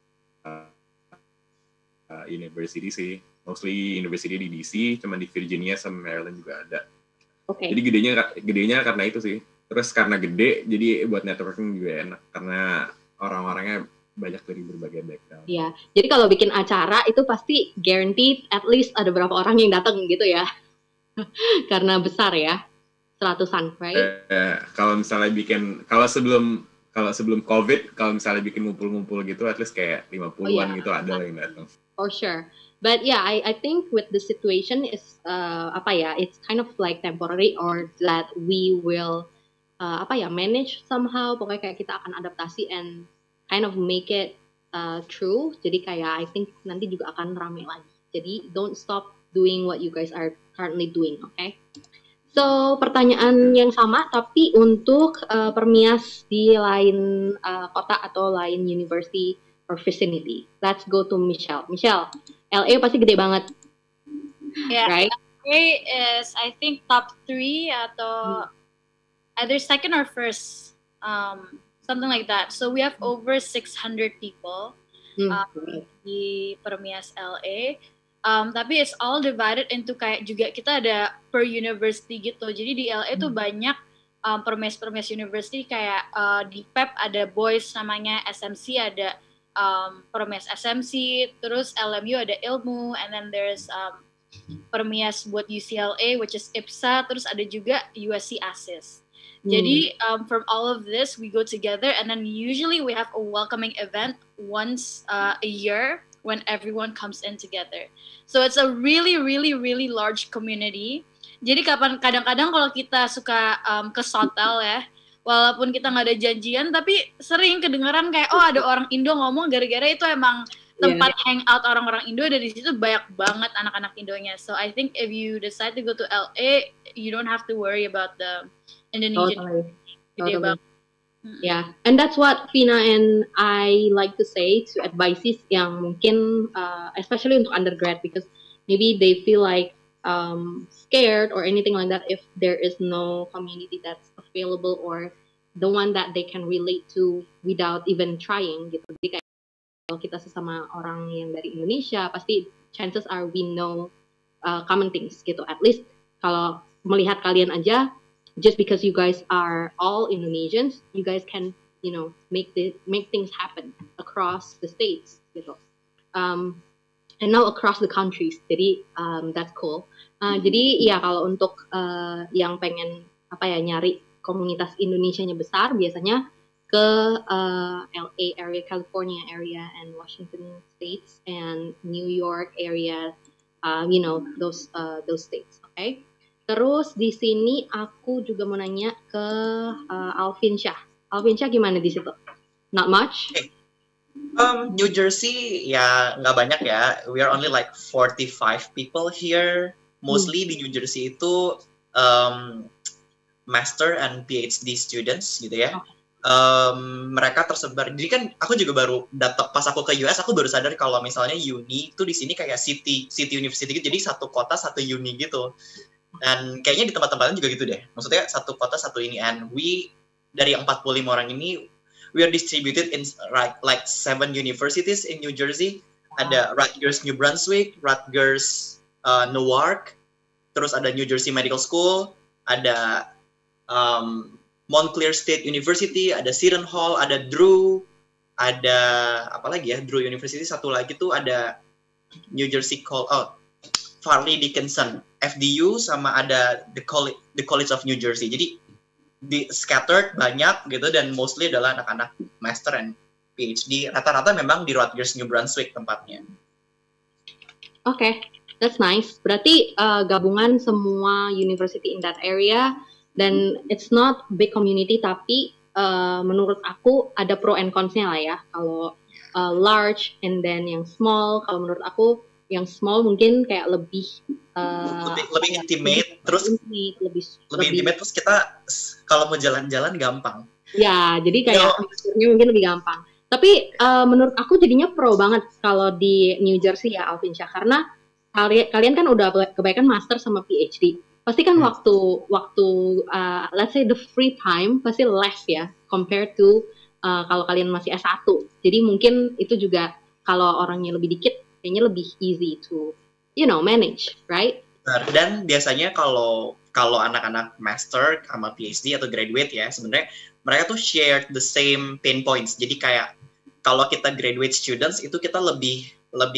university sih, mostly university di DC, cuman di Virginia sama Maryland juga ada. Okay. Jadi gedenya karena itu sih. Terus karena gede, jadi buat networking juga enak karena orang-orangnya banyak dari berbagai background. Iya. Jadi kalau bikin acara itu pasti guaranteed at least ada berapa orang yang datang gitu ya. Karena besar ya, 100-an, right? Kalau misalnya kalau sebelum COVID, kalau misalnya bikin ngumpul-ngumpul gitu, at least kayak 50-an gitu ada yang datang. For sure. But yeah, I think with the situation is it's kind of like temporary, or that we will manage somehow. Pokoknya kayak kita akan adaptasi and kind of make it true. Jadi kayak I think nanti juga akan ramai lagi. Jadi don't stop doing what you guys are currently doing, okay? So, pertanyaan yang sama tapi untuk Permias di lain kota atau lain university or vicinity. Let's go to Michelle. Michelle, LA pasti gede banget. Yeah, right? LA is I think top 3 atau either second or first, something like that. So we have over 600 people di Permias LA. Tapi it's all divided into kayak juga kita ada per university gitu. Jadi di LA tuh banyak Permias University kayak di PEP ada boys namanya, SMC ada Permias SMC, terus LMU ada ilmu, and then there's Permias buat UCLA which is IPSA, terus ada juga USC ASIS. Jadi from all of this we go together, and then usually we have a welcoming event once a year when everyone comes in together. So it's a really large community. Jadi kadang-kadang kalau kita suka ke hotel ya, walaupun kita nggak ada janjian, tapi sering kedengeran kayak ada orang Indo ngomong, gara-gara itu emang tempat hangout orang-orang Indo, dan di situ banyak banget anak-anak Indonya. So I think if you decide to go to LA, you don't have to worry about the Indonesian. Gede banget. Yeah, and that's what Vina and I like to say to advisees yang mungkin, especially untuk undergrad, because maybe they feel like scared or anything like that if there is no community that's available or the one that they can relate to without even trying gitu. Jadi kayak kalau kita sesama orang yang dari Indonesia, pasti chances are we know common things gitu. At least kalau melihat kalian aja, just because you guys are all Indonesians, you guys can, make things happen across the states gitu. And now across the countries. Jadi that's cool. Jadi ya kalau untuk yang pengen nyari komunitas Indonesianya besar, biasanya ke LA area, California area, and Washington states, and New York area, those states. Okay. Terus di sini aku juga mau nanya ke Alvin Syah. Alvin Syah gimana di situ? Not much? New Jersey ya nggak banyak ya. We are only like 45 people here. Mostly di New Jersey itu master and PhD students gitu ya. Mereka tersebar. Jadi kan aku juga baru datang pas aku ke US, aku baru sadar kalau misalnya uni itu di sini kayak city university gitu. Jadi satu kota satu uni gitu. Dan kayaknya di tempat-tempat lain juga gitu deh. Maksudnya satu kota satu ini, and we dari 45 orang ini we are distributed in like 7 universities in New Jersey. Ada Rutgers New Brunswick, Rutgers Newark, terus ada New Jersey Medical School, ada Montclair State University, ada Seton Hall, ada Drew, ada apa lagi ya? Drew University, satu lagi tuh ada New Jersey Farley Dickinson, FDU, sama ada the College of New Jersey. Jadi di scattered banyak gitu, dan mostly adalah anak-anak master and PhD. Rata-rata memang di Rutgers New Brunswick tempatnya. Okay, that's nice. Berarti gabungan semua university in that area, dan it's not big community, tapi menurut aku ada pro and cons-nya lah ya. Kalau large and then yang small, kalau menurut aku yang small mungkin kayak lebih intimate, terus lebih intimate, terus kita kalau mau jalan-jalan gampang. Ya, jadi kayak mungkin lebih gampang. Tapi menurut aku jadinya pro banget kalau di New Jersey ya, Alvin Syah, karena kalian kan udah kebanyakan master sama PhD. Pasti kan waktu let's say the free time pasti less ya compared to kalau kalian masih S1. Jadi mungkin itu juga kalau orangnya lebih dikit kayaknya lebih easy to manage, right? Dan biasanya kalau anak-anak master sama PhD atau graduate ya, sebenarnya mereka tuh share the same pain points. Jadi kayak kalau kita graduate students itu kita lebih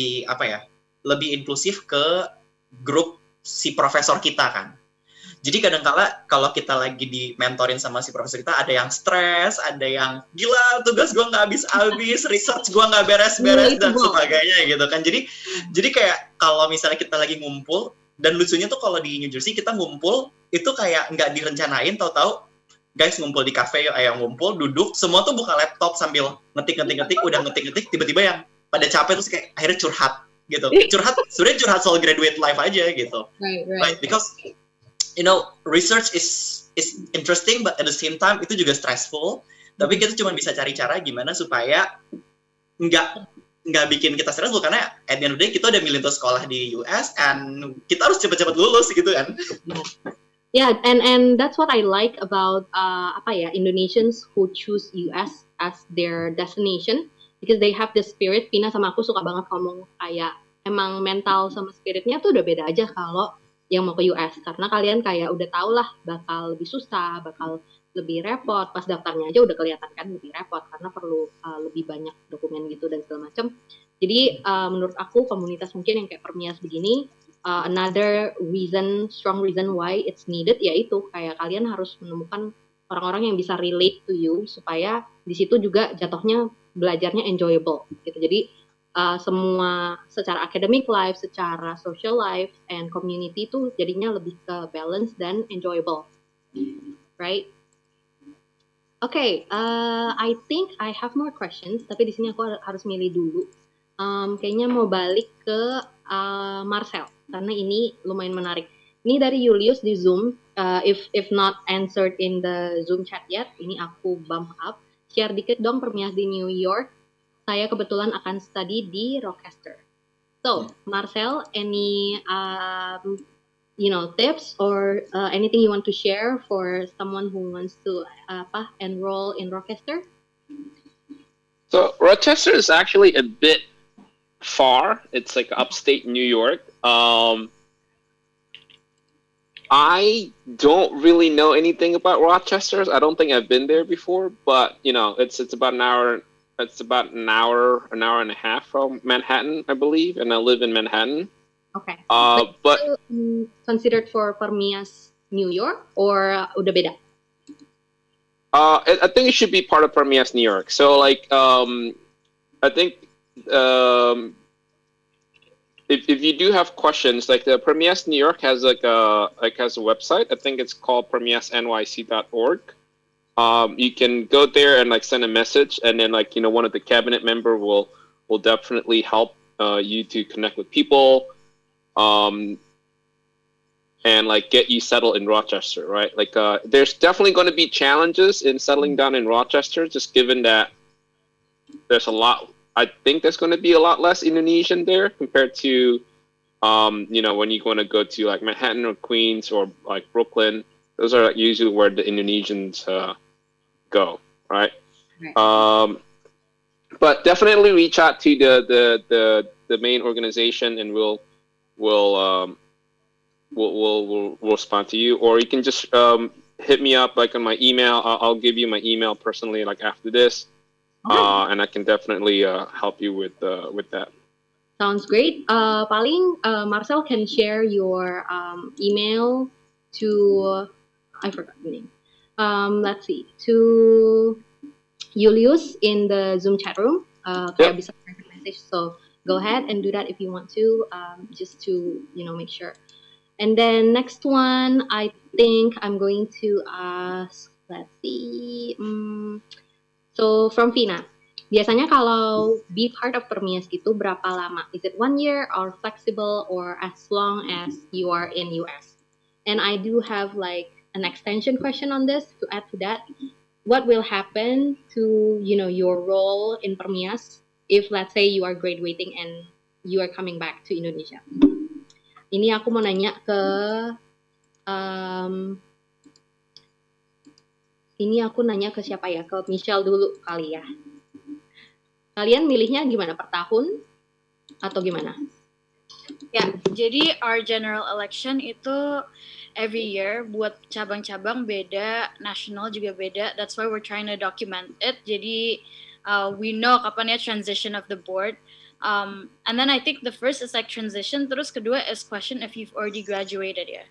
inklusif ke grup si profesor kita kan. Jadi kadang-kala kalau kita lagi di mentorin sama si profesor kita, ada yang stres, ada yang gila tugas gue nggak habis-habis, research gue nggak beres-beres dan sebagainya gitu kan. Jadi kayak kalau misalnya kita lagi ngumpul, dan lucunya tuh kalau di New Jersey kita ngumpul itu kayak nggak direncanain, tahu-tahu guys ngumpul di cafe, ayo ngumpul, duduk, semua tuh buka laptop sambil ngetik, udah ngetik, tiba-tiba yang pada capek terus kayak akhirnya curhat gitu. Sebenarnya curhat soal graduate life aja gitu. Right. Because research is interesting, but at the same time itu juga stressful. Tapi kita cuma bisa cari cara gimana supaya nggak bikin kita stressful, karena at the end of the day kita udah milih untuk sekolah di US and kita harus cepat-cepat lulus gitu kan. Yeah, and that's what I like about Indonesians who choose US as their destination, because they have the spirit. Vina sama aku suka banget ngomong kayak emang mental sama spiritnya tuh udah beda aja kalau yang mau ke US, karena kalian kayak udah tau lah bakal lebih susah, bakal lebih repot, pas daftarnya aja udah kelihatan kan lebih repot karena perlu lebih banyak dokumen gitu dan segala macam. Jadi menurut aku komunitas mungkin yang kayak Permias begini, another strong reason why it's needed, yaitu kayak kalian harus menemukan orang-orang yang bisa relate to you supaya di situ juga jatuhnya belajarnya enjoyable gitu. Jadi semua secara academic life, secara social life, and community itu jadinya lebih ke balance dan enjoyable, right? Okay, I think I have more questions, tapi di sini aku harus milih dulu. Kayaknya mau balik ke Marcel, karena ini lumayan menarik. Ini dari Julius di Zoom. if not answered in the Zoom chat yet, ini aku bump up. Share dikit dong Permias di New York. Saya kebetulan akan study di Rochester. So, Marcel, any tips or anything you want to share for someone who wants to enroll in Rochester? So Rochester is actually a bit far. It's like upstate New York. I don't really know anything about Rochester. I don't think I've been there before, but it's about an hour. It's about an hour and a half from Manhattan, I believe, and I live in Manhattan. Okay. But considered for Permias New York or udah beda? I think it should be part of Permias New York. So like, I think if you do have questions, like the Permias New York has has a website. I think it's called permiasnyc.org. You can go there and like send a message, and then like one of the cabinet member will definitely help you to connect with people, and like get you settled in Rochester, right? Like there's definitely going to be challenges in settling down in Rochester, just given that there's a lot. I think there's going to be a lot less Indonesian there compared to when you want to go to like Manhattan or Queens or like Brooklyn. Those are like usually where the Indonesians go, right? But definitely reach out to the main organization, and we'll respond to you, or you can just hit me up like on my email. I'll give you my email personally like after this, and I can definitely help you with that. Sounds great. Paling Marcel can share your email to, I forgot the name. Let's see, to Julius in the Zoom chat room. Kayak bisa private message. So go ahead and do that if you want to, just to make sure. And then next one, I think I'm going to ask. Let's see. So from Vina, biasanya kalau be part of Permias itu berapa lama? Is it 1 year or flexible or as long as you are in US? And I do have like an extension question on this to add to that. What will happen to your role in Permias if let's say you are graduating and you are coming back to Indonesia? Ini aku mau nanya ke siapa ya? Ke Michelle dulu kali ya. Kalian milihnya gimana, per tahun atau gimana? Ya, jadi our general election itu every year, buat cabang-cabang beda, nasional juga beda. That's why we're trying to document it. Jadi we know kapan ya transition of the board. And then I think the first is like transition, terus kedua is question if you've already graduated ya.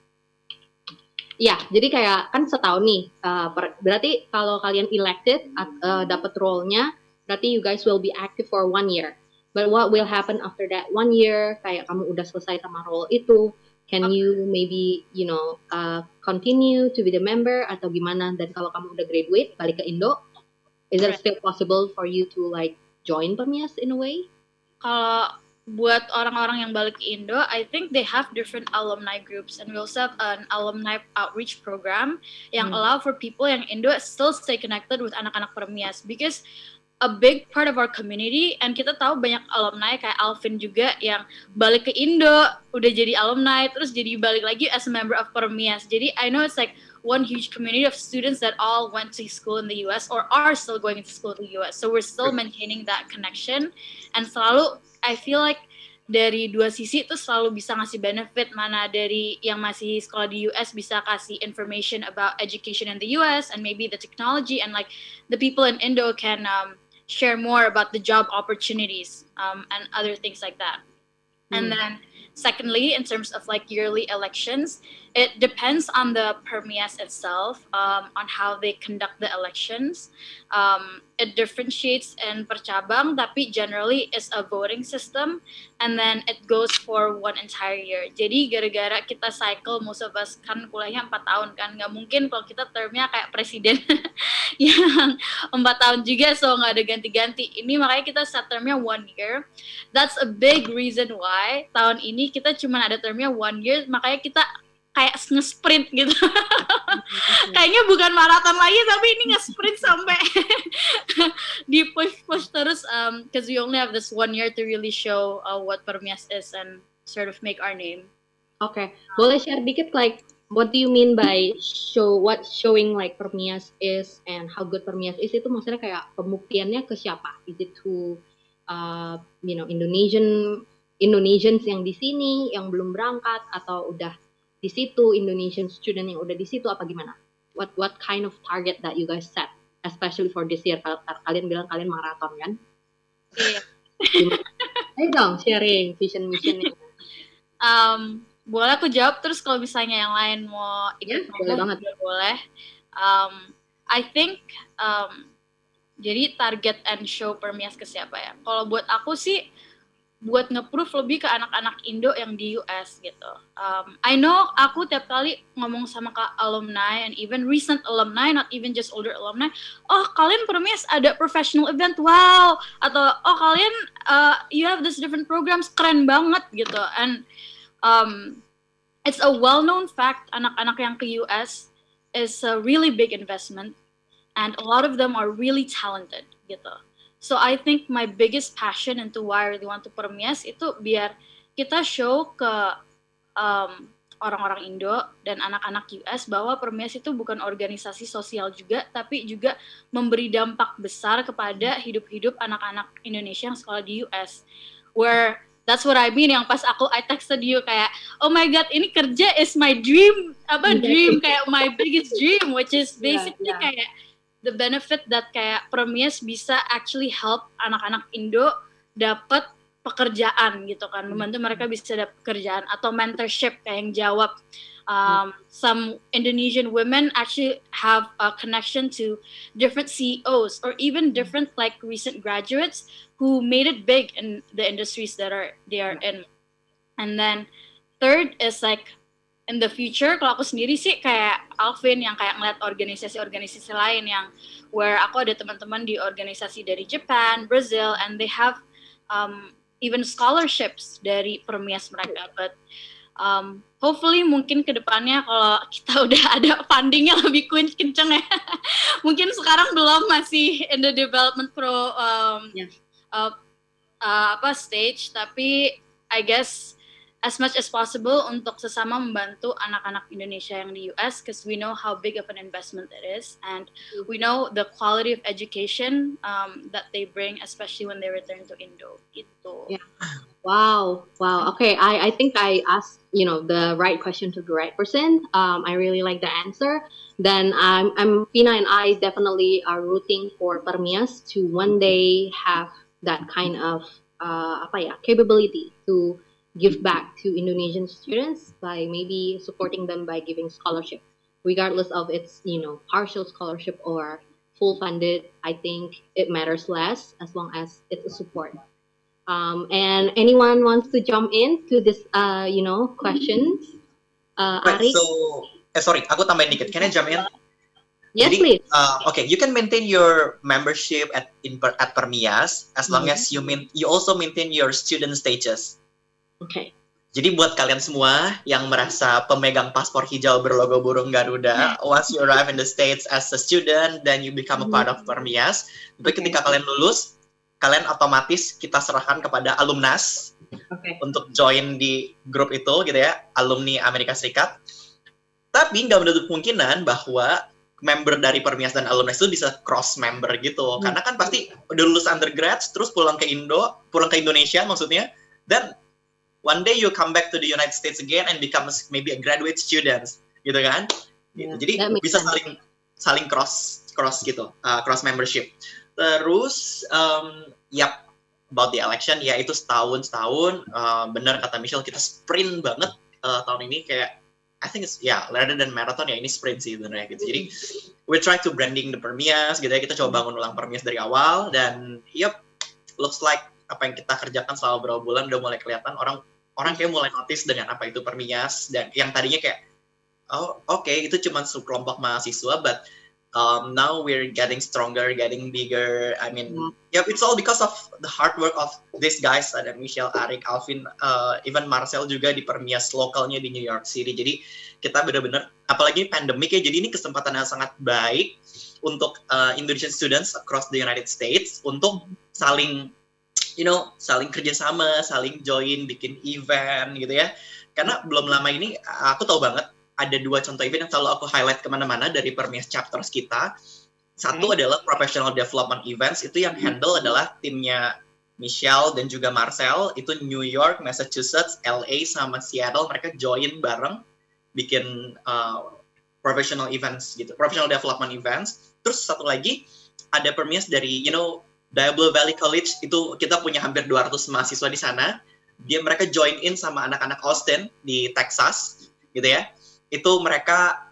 Ya, jadi kayak kan setahun nih. Berarti kalau kalian elected, dapat role-nya, berarti you guys will be active for 1 year. But what will happen after that 1 year? Kayak kamu udah selesai sama role itu, can you maybe continue to be the member atau gimana? Dan kalau kamu udah graduate, balik ke Indo, is it still possible for you to like join Permias in a way? Kalau buat orang-orang yang balik ke Indo, I think they have different alumni groups, and we also have an alumni outreach program yang allow for people yang Indo still stay connected with anak-anak Permias, because a big part of our community, and kita tahu banyak alumni kayak Alvin juga yang balik ke Indo, udah jadi alumni, terus jadi balik lagi as a member of Permias. Jadi I know it's like one huge community of students that all went to school in the US or are still going to school in the US. So we're still maintaining that connection. And selalu, I feel like dari dua sisi itu selalu bisa ngasih benefit, mana dari yang masih sekolah di US bisa kasih information about education in the US and maybe the technology, and like the people in Indo can share more about the job opportunities and other things like that. And then secondly, in terms of like yearly elections, it depends on the Permias itself, on how they conduct the elections. It differentiates in per cabang, tapi generally is a voting system, and then it goes for 1 entire year. Jadi gara-gara kita cycle, most of us kan kuliahnya 4 tahun kan, nggak mungkin kalau kita termnya kayak presiden yang 4 tahun juga, so nggak ada ganti-ganti. Ini makanya kita set termnya 1 year. That's a big reason why tahun ini kita cuma ada termnya 1 year, makanya kita kayak nge-sprint gitu. Kayaknya bukan maraton lagi, tapi ini nge-sprint sampai di push terus. Because we only have this 1 year to really show what Permias is and sort of make our name. Okay, boleh share dikit like what do you mean by showing like Permias is and how good Permias is? Itu maksudnya kayak pembuktiannya ke siapa? Is it to Indonesians yang di sini yang belum berangkat, atau udah di situ Indonesian student yang udah di situ, apa gimana? What kind of target that you guys set, especially for this year? Kalian bilang kalian maraton kan? Iya. Ayo dong sharing vision missionnya. Boleh aku jawab terus kalau misalnya yang lain mau ikut boleh banget. Boleh. I think jadi target and show Permias ke siapa ya? Kalau buat aku sih buat nge-proof lebih ke anak-anak Indo yang di US gitu. I know aku tiap kali ngomong sama ke alumni and even recent alumni, not even just older alumni, oh kalian Permias ada professional event, wow, atau oh kalian you have this different programs, keren banget gitu. And it's a well-known fact, anak-anak yang ke US is a really big investment and a lot of them are really talented gitu. So I think my biggest passion into why I really want to Permias itu biar kita show ke orang-orang Indo dan anak-anak US bahwa Permias itu bukan organisasi sosial juga, tapi juga memberi dampak besar kepada hidup-hidup anak-anak Indonesia yang sekolah di US. Where that's what I mean, yang pas I texted you kayak, oh my god, ini kerja is my dream, dream, kayak my biggest dream, which is basically kayak the benefit that kayak Permias bisa actually help anak-anak Indo dapat pekerjaan gitu kan, membantu mereka bisa dapat pekerjaan atau mentorship kayak yang jawab. Some Indonesian women actually have a connection to different CEOs or even different like recent graduates who made it big in the industries that they are in. And then third is like in the future, kalau aku sendiri sih kayak Alvin yang kayak ngeliat organisasi-organisasi lain yang where aku ada teman-teman di organisasi dari Japan, Brazil, and they have even scholarships dari Permias mereka. But hopefully mungkin kedepannya kalau kita udah ada fundingnya lebih kenceng ya. Mungkin sekarang belum, masih in the development stage, tapi I guess as much as possible untuk sesama membantu anak-anak Indonesia yang di US, because we know how big of an investment it is, and we know the quality of education that they bring, especially when they return to Indo. Gitu. Yeah. Wow. Okay, I think I asked the right question to the right person. I really like the answer. Then Pina and I definitely are rooting for Permias to one day have that kind of capability to give back to Indonesian students by maybe supporting them by giving scholarship, regardless of its partial scholarship or full funded. I think it matters less as long as it's a support. And anyone wants to jump in to this questions? Ari? Sorry, aku tambahin dikit. Can I jump in? Yes, Jadi, please. Okay, you can maintain your membership at Permias as long as you also maintain your student status. Okay. Jadi buat kalian semua yang merasa pemegang paspor hijau berlogo burung Garuda, once you arrive in the States as a student, then you become a part of Permias. Tapi ketika kalian lulus, kalian otomatis kita serahkan kepada alumnas untuk join di grup itu gitu ya, alumni Amerika Serikat. Tapi nggak menutup kemungkinan bahwa member dari Permias dan alumnas itu bisa cross member gitu. Karena kan pasti udah lulus undergrad, terus pulang ke Indonesia maksudnya, dan one day you come back to the United States again and become maybe a graduate student, gitu kan? Gitu. Jadi bisa saling cross gitu, cross membership. Terus, about the election, ya itu setahun, bener kata Michelle, kita sprint banget tahun ini, kayak I think it's rather than marathon ya ini sprint sih benernya gitu. Jadi we try to branding the Permias gitu ya, kita coba bangun ulang Permias dari awal, dan looks like apa yang kita kerjakan selama beberapa bulan udah mulai kelihatan, orang kayak mulai notice dengan apa itu Permias, dan yang tadinya kayak itu cuma sekelompok mahasiswa, but Now we're getting stronger, getting bigger. I mean, it's all because of the hard work of these guys. Ada Michelle, Arik, Alvin, even Marcel juga di Permias lokalnya di New York City. Jadi kita benar-benar, apalagi pandemik ya, jadi ini kesempatan yang sangat baik untuk Indonesian students across the United States untuk saling saling kerjasama, saling join, bikin event gitu ya. Karena belum lama ini aku tahu banget ada 2 contoh event yang selalu aku highlight kemana-mana dari Permias chapters kita. Satu adalah professional development events, itu yang handle adalah timnya Michelle dan juga Marcel, itu New York, Massachusetts, LA sama Seattle, mereka join bareng bikin professional events gitu, professional development events. Terus satu lagi ada Permias dari Diablo Valley College, itu kita punya hampir 200 mahasiswa di sana. Mereka join in sama anak-anak Austin di Texas gitu ya. Itu mereka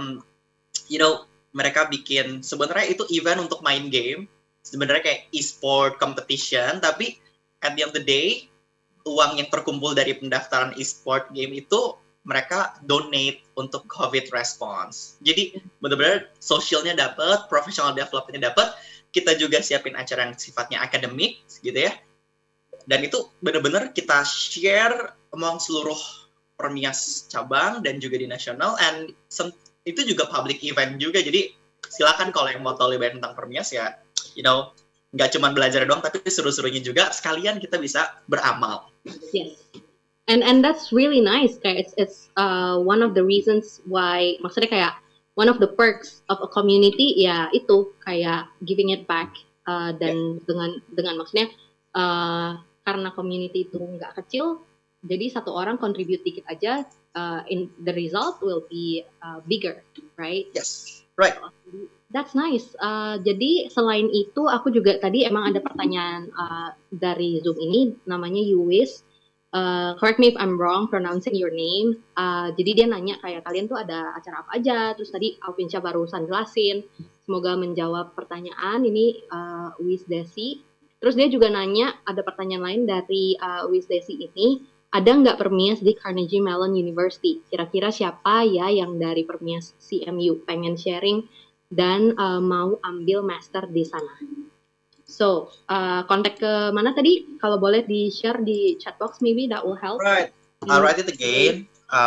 mereka bikin, sebenarnya itu event untuk main game, sebenarnya kayak e-sport competition, tapi at the end of the day uang yang terkumpul dari pendaftaran e-sport game itu mereka donate untuk COVID response. Jadi benar-benar sosialnya dapat, professional development-nya dapat, kita juga siapin acara yang sifatnya akademik gitu ya. Dan itu benar-benar kita share among seluruh Permias cabang dan juga di nasional, and itu juga public event juga. Jadi silakan kalau yang mau tahu lebih banyak tentang Permias ya, nggak cuma belajar doang, tapi seru-serunya juga sekalian kita bisa beramal. Yes. And that's really nice. Kayak it's one of the reasons why, maksudnya kayak one of the perks of a community ya itu kayak giving it back, dan dengan maksudnya karena community itu nggak kecil, jadi satu orang contribute dikit aja, in the result will be bigger, right? Yes, right. That's nice. Jadi selain itu aku juga tadi emang ada pertanyaan dari Zoom ini, namanya Yuwis. Correct me if I'm wrong pronouncing your name. Jadi dia nanya kayak kalian tuh ada acara apa aja. Terus tadi Alvinsya barusan jelasin. Semoga menjawab pertanyaan ini Wis Desi. Terus dia juga nanya ada pertanyaan lain dari Wis Desi ini. Ada nggak Permias di Carnegie Mellon University? Kira-kira siapa ya yang dari Permias CMU pengen sharing dan mau ambil master di sana? So, kontak ke mana tadi? Kalau boleh di-share di chat box, maybe that will help. Right. I'll write it again.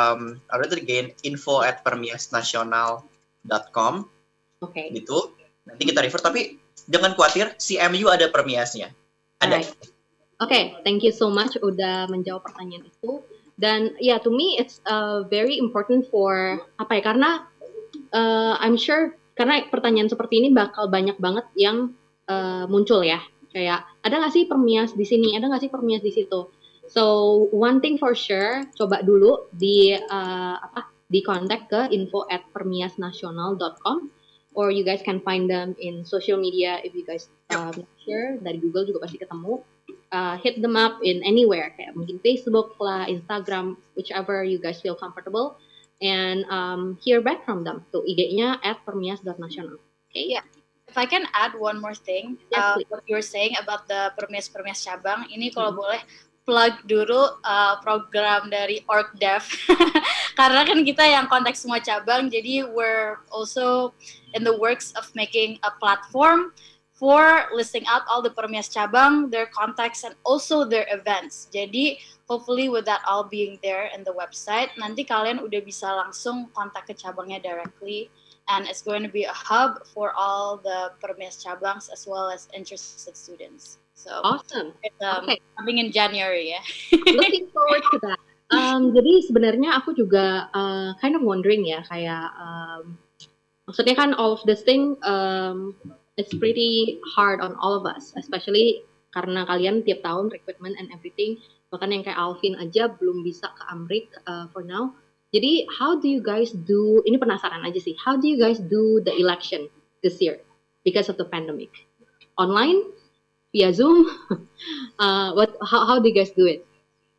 info@permiasnasional.com. Okay. Gitu. Nanti kita refer, tapi jangan khawatir, CMU ada Permiasnya. Ada. Right. Okay, thank you so much udah menjawab pertanyaan itu. Dan to me it's very important for karena I'm sure karena pertanyaan seperti ini bakal banyak banget yang muncul ya, kayak ada nggak sih Permias di sini, ada nggak sih Permias di situ. So one thing for sure, coba dulu di kontak ke info@permiasnasional.com, or you guys can find them in social media if you guys share dari Google juga pasti ketemu. Hit them up in anywhere, kayak mungkin Facebook lah, Instagram, whichever you guys feel comfortable, and hear back from them. Tuh IG-nya @permias.nasional. Okay? Yeah. If I can add one more thing, Yes, what you were saying about the Permias cabang, ini kalau boleh plug dulu program dari OrgDev, karena kan kita yang kontak semua cabang, jadi we're also in the works of making a platform for listing out all the Permias cabang, their contacts, and also their events. Jadi hopefully with that all being there in the website, nanti kalian udah bisa langsung kontak ke cabangnya directly. And it's going to be a hub for all the Permias cabangs as well as interested students. So awesome. It's coming in January, ya. Looking forward to that. Jadi sebenarnya aku juga kind of wondering ya, kayak maksudnya kan all of this thing it's pretty hard on all of us, especially karena kalian tiap tahun recruitment and everything. Bahkan yang kayak Alvin aja belum bisa ke Amrik for now. Jadi, how do you guys do, ini penasaran aja sih, how do you guys do the election this year because of the pandemic? Online? Via Zoom? How do you guys do it?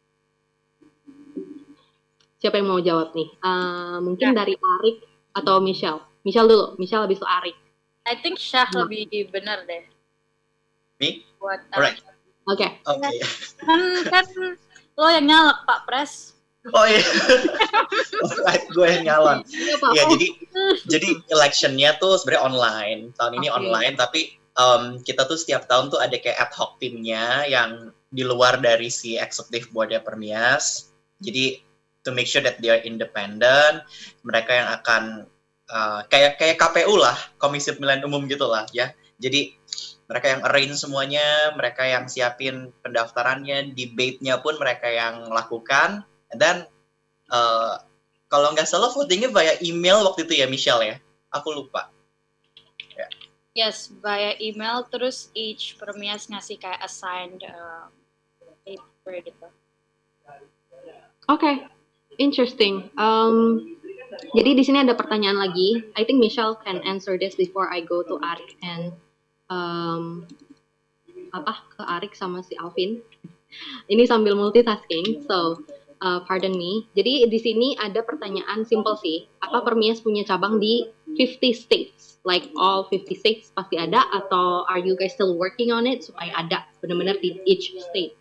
Siapa yang mau jawab nih? Mungkin dari Arik atau Michelle? Michelle dulu, Michelle habis itu Arik. I think Syah lebih benar deh. Me? Buat Alright. Oke. Okay. Kan lo yang nyalek Pak Pres. Oh iya, gue yang nyalon. Ya jadi electionnya tuh sebenarnya online. Tahun ini online, tapi kita tuh setiap tahun tuh ada kayak ad hoc timnya yang di luar dari si executive boardnya Permias. Jadi to make sure that they are independent, mereka yang akan kayak KPU lah, Komisi Pemilihan Umum gitulah ya. Jadi mereka yang arrange semuanya, mereka yang siapin pendaftarannya, debate-nya pun mereka yang lakukan. Dan kalau nggak salah votingnya via email waktu itu ya, Michelle ya? Aku lupa. Yeah. Yes, via email. Terus each Permias ngasih kayak assigned paper gitu. Okay, interesting. Jadi di sini ada pertanyaan lagi. I think Michelle can answer this before I go to Arik and ke Arik sama si Alvin. Ini sambil multitasking, so pardon me. Jadi di sini ada pertanyaan simple sih. Apa Permias punya cabang di 50 states? Like all 50 states pasti ada, atau are you guys still working on it supaya ada benar-benar di each state?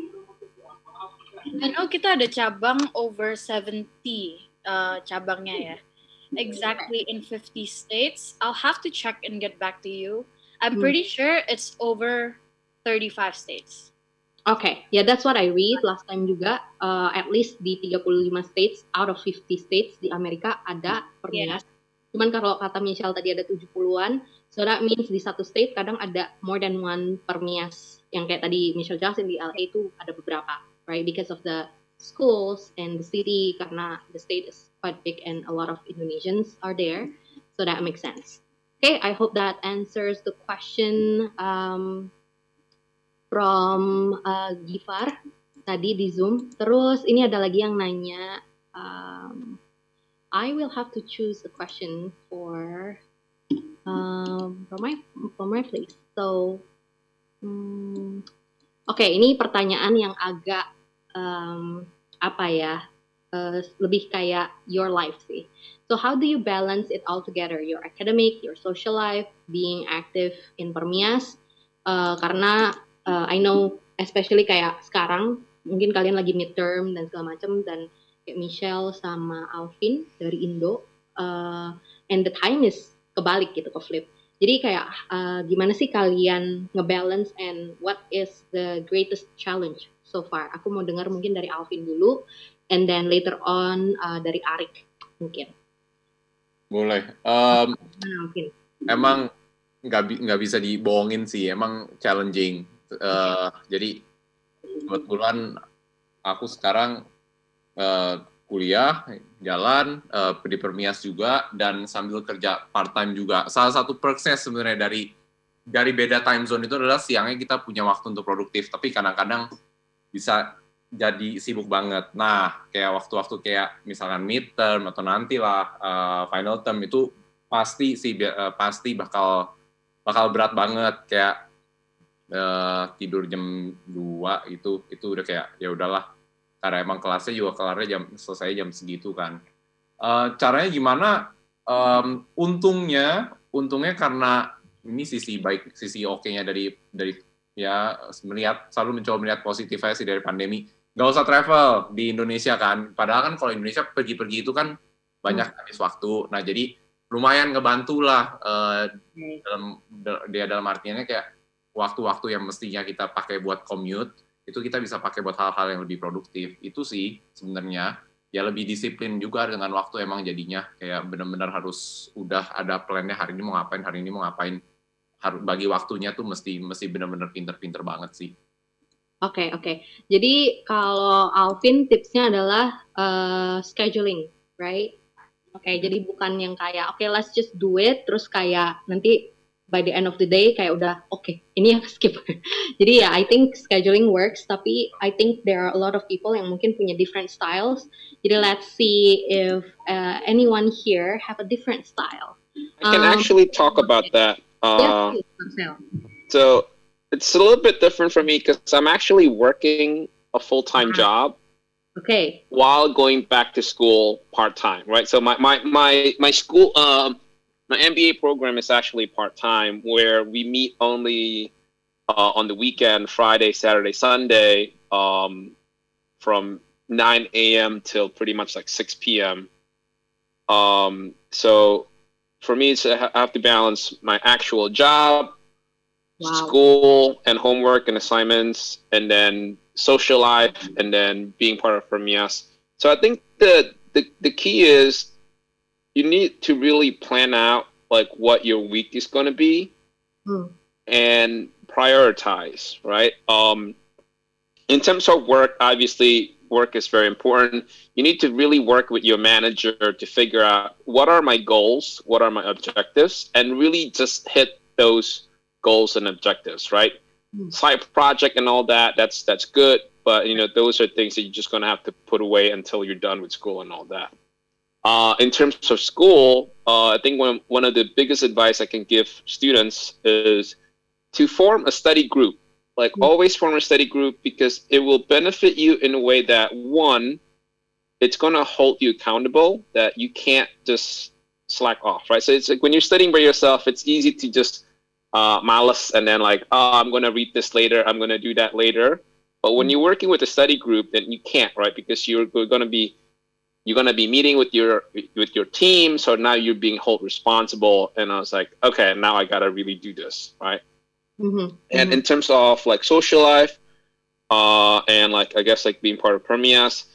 I know kita ada cabang over 70 cabangnya ya. Exactly in 50 states. I'll have to check and get back to you. I'm pretty sure it's over 35 states. Okay, yeah, that's what I read last time juga. At least di 35 states out of 50 states di Amerika ada Permias. Cuman kalau kata Michelle tadi ada 70-an, so that means di satu state kadang ada more than one Permias. Yang kayak tadi Michelle jelasin di LA itu ada beberapa, right? Because of the schools and the city, karena the state is quite big and a lot of Indonesians are there, so that makes sense. Okay, I hope that answers the question from Gifar tadi di Zoom. Terus ini ada lagi yang nanya, I will have to choose a question for my place. So, okay, ini pertanyaan yang agak lebih kayak your life sih. So how do you balance it all together? Your academic, your social life, being active in Permias? Karena I know, especially kayak sekarang, mungkin kalian lagi midterm dan segala macam, dan kayak Michelle sama Alvin dari Indo, and the time is kebalik gitu, ke flip. Jadi kayak gimana sih kalian ngebalance, and what is the greatest challenge so far? Aku mau dengar mungkin dari Alvin dulu, and then later on dari Arik mungkin. Boleh. Emang nggak bisa dibohongin sih, emang challenging. Jadi kebetulan aku sekarang kuliah, jalan di Permias juga, dan sambil kerja part time juga. Salah satu perksnya sebenarnya dari beda time zone itu adalah siangnya kita punya waktu untuk produktif, tapi kadang-kadang bisa jadi sibuk banget. Nah, kayak waktu-waktu kayak misalkan midterm atau nantilah final term itu pasti bakal berat banget, kayak tidur jam 2 itu udah kayak ya udahlah, karena emang kelasnya juga kelarnya selesai jam segitu kan. Caranya gimana? Untungnya karena ini sisi oke-nya dari ya selalu mencoba melihat positifnya sih dari pandemi. Nggak usah travel di Indonesia kan, padahal kan kalau Indonesia pergi-pergi itu kan banyak habis waktu. Nah jadi lumayan ngebantu lah dalam artiannya kayak waktu-waktu yang mestinya kita pakai buat commute itu kita bisa pakai buat hal-hal yang lebih produktif. Itu sih sebenarnya ya, lebih disiplin juga dengan waktu emang, jadinya kayak benar-benar harus udah ada plannya, hari ini mau ngapain, harus bagi waktunya tuh mesti benar-benar pinter-pinter banget sih. Oke. Jadi kalau Alvin tipsnya adalah scheduling, right? Oke, jadi bukan yang kayak let's just do it, terus kayak nanti by the end of the day kayak udah ini yang skip. Jadi ya, I think scheduling works, tapi I think there are a lot of people yang mungkin punya different styles. Jadi let's see if anyone here have a different style. I can actually talk about that. Yes, Marcel. So it's a little bit different for me because I'm actually working a full-time job. Okay. While going back to school part-time, right? So my school, my MBA program is actually part-time, where we meet only on the weekend, Friday, Saturday, Sunday, from 9 9 a.m. till pretty much like 6 p.m. So for me, it's I have to balance my actual job, school and homework and assignments, and then social life, and then being part of Permias. So I think the key is you need to really plan out like what your week is going to be and prioritize, right? In terms of work, obviously work is very important. You need to really work with your manager to figure out what are my goals, what are my objectives, and really just hit those goals and objectives, right? Side project and all that, that's good, but you know, those are things that you're just gonna have to put away until you're done with school and all that. In terms of school, I think one of the biggest advice I can give students is to form a study group. Like always form a study group, because it will benefit you in a way that, one, it's gonna hold you accountable, that you can't just slack off, right? So it's like when you're studying by yourself, it's easy to just malas and then like, oh, I'm gonna read this later, I'm gonna do that later. But when you're working with a study group, then you can't, right? Because you're gonna be meeting with your team, so now you're being held responsible. And I was like, okay, now I gotta really do this, right? And in terms of like social life, and like I guess like being part of Permias,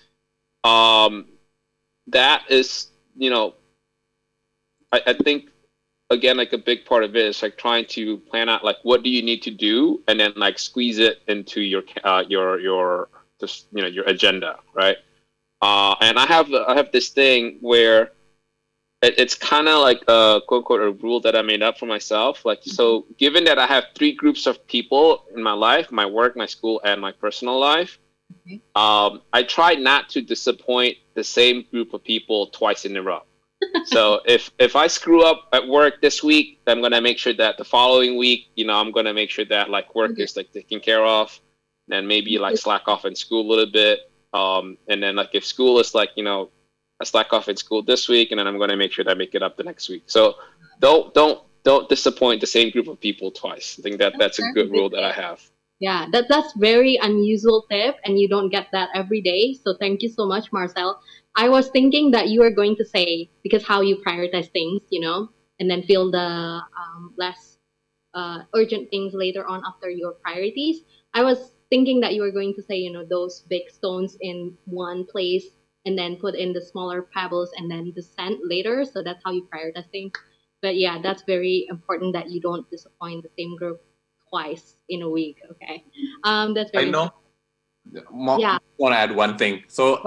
that is, you know, I think again, like a big part of it is like trying to plan out like what do you need to do, and then like squeeze it into your just, you know, your agenda, right? And I have this thing where it's kind of like a quote unquote a rule that I made up for myself. Like, so given that I have 3 groups of people in my life, my work, my school, and my personal life, I try not to disappoint the same group of people twice in a row. So if I screw up at work this week, I'm gonna make sure that the following week, you know, I'm gonna make sure that like work is like taken care of, and maybe like slack off in school a little bit. And then like if school is like, you know, I slack off in school this week, and then I'm going to make sure that I make it up the next week. So don't disappoint the same group of people twice. I think that's a good rule that I have. Yeah, that's very unusual tip, and you don't get that every day. So thank you so much, Marcel. I was thinking that you were going to say, because how you prioritize things, you know, and then feel the less urgent things later on after your priorities. I was thinking that you were going to say, you know, those big stones in one place, and then put in the smaller pebbles and then descend later. So that's how you prioritize things. But yeah, that's very important that you don't disappoint the same group twice in a week. Okay, that's very. I know. I want to add one thing. So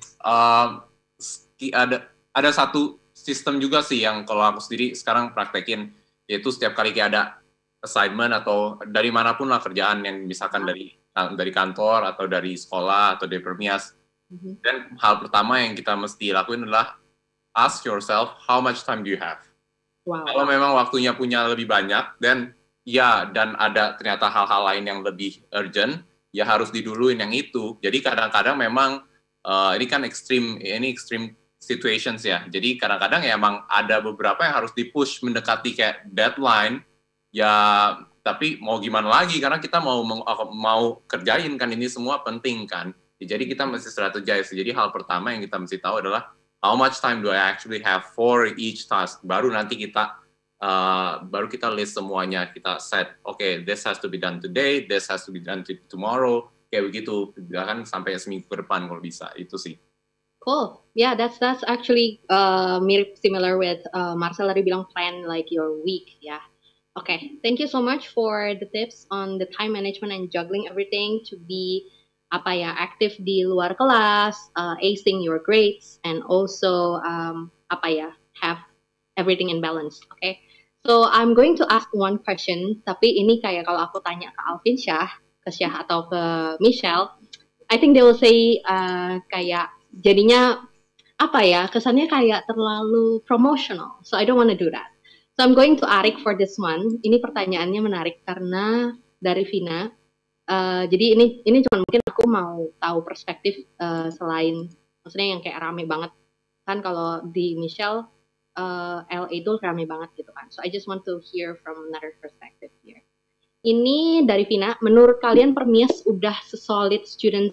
ada satu sistem juga sih yang kalau aku sendiri sekarang praktekin, yaitu setiap kali kayak ada assignment atau dari manapun lah kerjaan yang misalkan dari kantor atau dari sekolah atau dari Permias. Dan hal pertama yang kita mesti lakuin adalah ask yourself, how much time do you have? Kalau memang waktunya punya lebih banyak, dan ada ternyata hal-hal lain yang lebih urgent, ya harus diduluin yang itu. Jadi kadang-kadang memang ini kan extreme situations ya. Jadi kadang-kadang ya emang ada beberapa yang harus di-push mendekati kayak deadline. Ya tapi mau gimana lagi, karena kita mau kerjain kan, ini semua penting kan. Jadi kita mesti strategize. Jadi hal pertama yang kita mesti tahu adalah how much time do I actually have for each task. Baru nanti kita list semuanya. Kita set, okay, this has to be done today, this has to be done tomorrow. Kayak begitu, bahkan sampai seminggu ke depan kalau bisa. Itu sih. Cool. Yeah, that's actually mirip similar with Marcel tadi bilang plan like your week. Yeah. Okay. Thank you so much for the tips on the time management and juggling everything to be aktif di luar kelas, acing your grades, and also have everything in balance. Okay, so I'm going to ask one question. Tapi ini kayak kalau aku tanya ke Alvin Syah, ke Syah atau ke Michelle, I think they will say kayak jadinya kesannya kayak terlalu promotional. So I don't want to do that. So I'm going to Arik for this one. Ini pertanyaannya menarik karena dari Vina. Jadi ini cuma mungkin aku mau tahu perspektif selain maksudnya yang kayak rame banget kan, kalau di Michelle LA itu rame banget gitu kan. So I just want to hear from another perspective here. Ini dari Vina, menurut kalian Permias udah sesolid students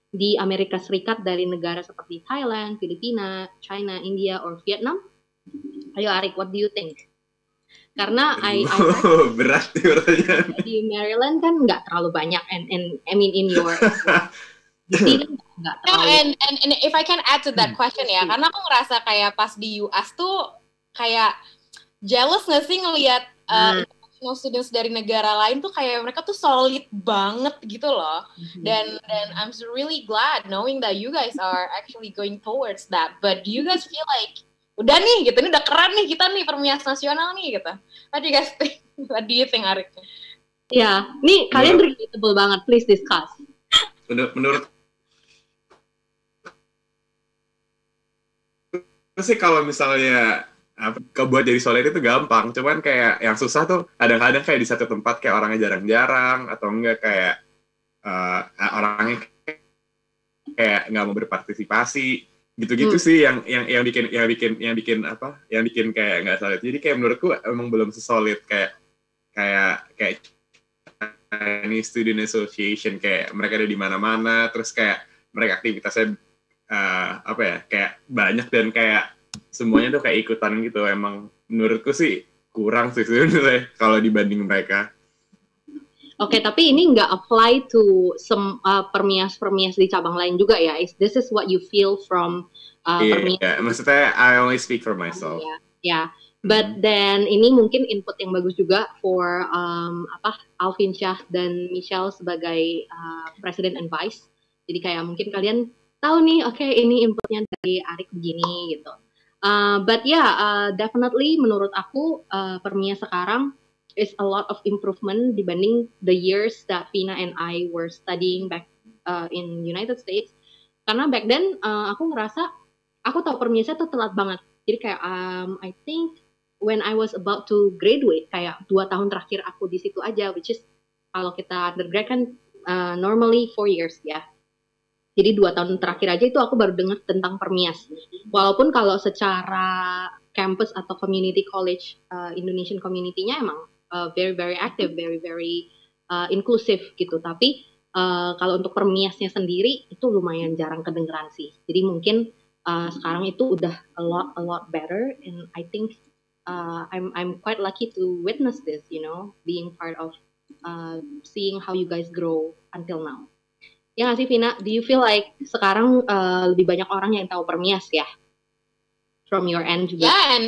di Amerika Serikat dari negara seperti Thailand, Filipina, China, India, or Vietnam? Ayo Arik, what do you think? Karena I heard berat nih pertanyaan. di Maryland kan nggak terlalu banyak, and I mean in your di sini nggak No, terlalu. and if I can add to that question ya, karena aku ngerasa kayak pas di US tuh kayak jealous nggak sih ngelihat international students dari negara lain tuh kayak mereka tuh solid banget gitu loh. Dan I'm really glad knowing that you guys are actually going towards that. But do you guys feel like udah nih gitu, ini udah keren nih kita nih Permias nasional nih gitu. What do you guys think? What do you think, Arik? Ya, nih kalian relatable banget. Please discuss. Menurut sih kalau misalnya buat jadi solid itu gampang, cuman kayak yang susah tuh kadang-kadang kayak di satu tempat kayak orangnya jarang-jarang atau enggak kayak orangnya kayak nggak mau berpartisipasi gitu-gitu sih yang bikin kayak nggak solid. Jadi kayak menurutku emang belum sesolid kayak ini student association, kayak mereka ada di mana-mana, terus kayak mereka aktivitasnya kayak banyak dan kayak semuanya tuh kayak ikutan gitu. Emang menurutku sih kurang sih sebenarnya kalau dibanding mereka. Oke, tapi ini nggak apply to permias-permias di cabang lain juga ya? This is what you feel from permias? Iya, maksudnya I only speak for myself. Yeah. But then ini mungkin input yang bagus juga for Alvin Syah dan Michelle sebagai President and Vice. Jadi kayak mungkin kalian tahu nih, oke, ini inputnya dari Arik begini gitu. But definitely menurut aku Permias sekarang is a lot of improvement dibanding the years that Vina and I were studying back in United States. Karena back then aku ngerasa aku tahu Permiasnya tuh telat banget. Jadi kayak I think when I was about to graduate, kayak 2 tahun terakhir aku di situ aja, which is kalau kita undergrad kan normally 4 years ya. Jadi 2 tahun terakhir aja itu aku baru dengar tentang Permias. Walaupun kalau secara campus atau community college Indonesian community-nya emang very very active, very very inclusive gitu. Tapi kalau untuk Permiasnya sendiri itu lumayan jarang kedengeran sih. Jadi mungkin sekarang itu udah a lot better, and I think I'm quite lucky to witness this, being part of seeing how you guys grow until now. Ya nggak sih, Vina? Do you feel like sekarang lebih banyak orang yang tahu Permias ya? From your end juga. Yeah,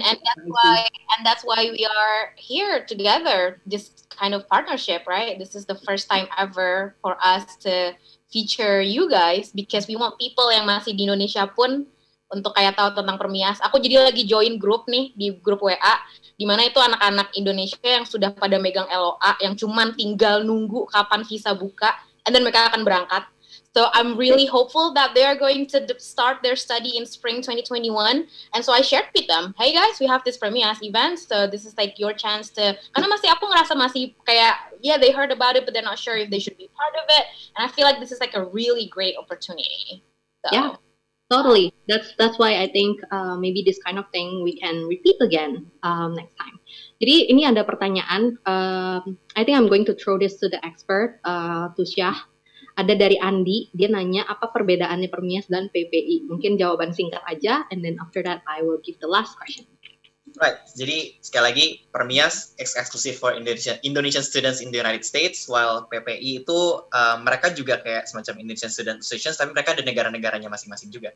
and that's why we are here together. This kind of partnership, right? This is the first time ever for us to feature you guys because we want people yang masih di Indonesia pun untuk kayak tahu tentang Permias. Aku jadi lagi join grup nih di grup WA, di mana itu anak-anak Indonesia yang sudah pada megang LOA, yang cuman tinggal nunggu kapan visa buka, and then mereka akan berangkat. So I'm really hopeful that they are going to start their study in spring 2021. And so I shared with them, hey guys, we have this Permias event, so this is like your chance to, karena aku ngerasa masih kayak, they heard about it, but they're not sure if they should be part of it. And I feel like this is like a really great opportunity. So. Yeah, totally. That's why I think maybe this kind of thing we can repeat again next time. Jadi ini ada pertanyaan, I think I'm going to throw this to the expert, to Syah. Ada dari Andi, dia nanya apa perbedaannya Permias dan PPI. Mungkin jawaban singkat aja, and then after that I will give the last question. Right, jadi sekali lagi Permias exclusive for Indonesian students in the United States, while PPI itu mereka juga kayak semacam Indonesian Student Association, tapi mereka ada negara-negaranya masing-masing juga.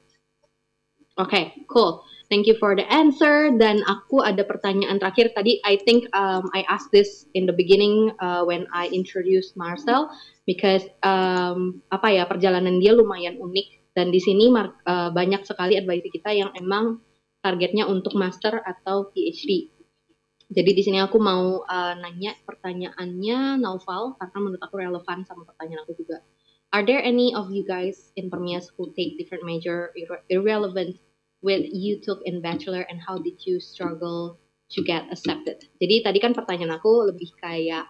Okay, cool. Thank you for the answer. Dan aku ada pertanyaan terakhir tadi. I think I asked this in the beginning when I introduced Marcel, because perjalanan dia lumayan unik, dan di sini banyak sekali advisor kita yang emang targetnya untuk master atau PhD. Jadi di sini aku mau nanya pertanyaannya Naufal karena menurut aku relevan sama pertanyaan aku juga. Are there any of you guys in Permias who take different major irrelevant with you took in bachelor, and how did you struggle to get accepted? Jadi tadi kan pertanyaan aku lebih kayak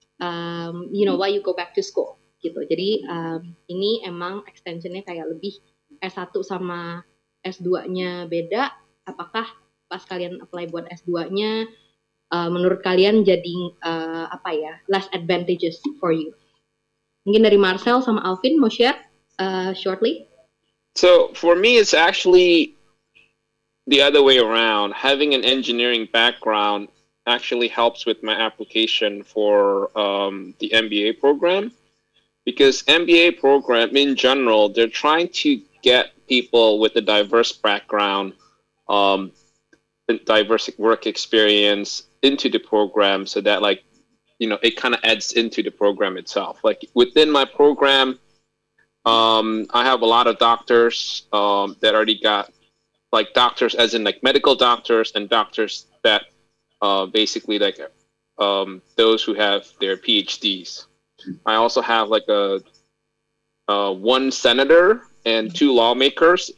why you go back to school gitu. Jadi ini emang extensionnya kayak lebih S1 sama S2-nya beda. Apakah pas kalian apply buat S2-nya menurut kalian jadi less advantageous for you? Mungkin dari Marcel sama Alvin mau share? shortly? So for me, it's actually the other way around. Having an engineering background actually helps with my application for the MBA program, because MBA program in general, they're trying to get people with a diverse background, diverse work experience into the program, so that like, you know, it kind of adds into the program itself. Like within my program, I have a lot of doctors that already got, like doctors as in like medical doctors, and doctors that basically like those who have their PhDs. I also have like a one senator and 2 lawmakers.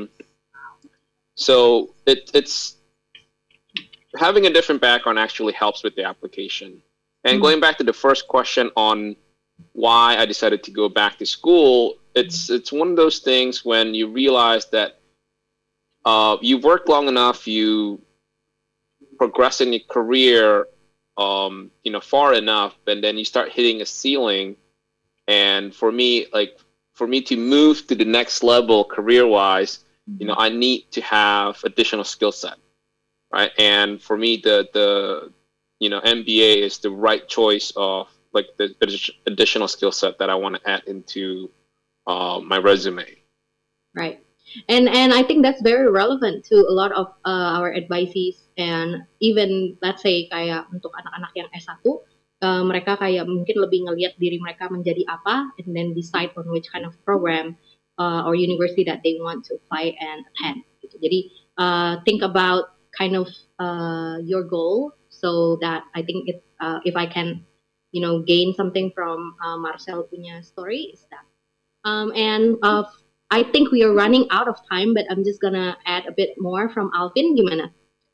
So it's having a different background actually helps with the application. And going back to the first question on why I decided to go back to school, it's one of those things when you realize that you've worked long enough, you progress in your career, you know, far enough, and then you start hitting a ceiling. And for me to move to the next level career-wise, you know, I need to have additional skill set, right? And for me, the you know, MBA is the right choice of like the additional skill set that I want to add into my resume. Right. And I think that's very relevant to a lot of our advisees, and even let's say kayak untuk anak-anak yang S1, mereka kayak mungkin lebih ngelihat diri mereka menjadi apa, and then decide on which kind of program or university that they want to apply and attend. Gitu. Jadi think about kind of your goal, so that I think if I can, you know, gain something from Marcel punya story is that. And I think we are running out of time, but I'm just gonna add a bit more from Alvin. Gimana?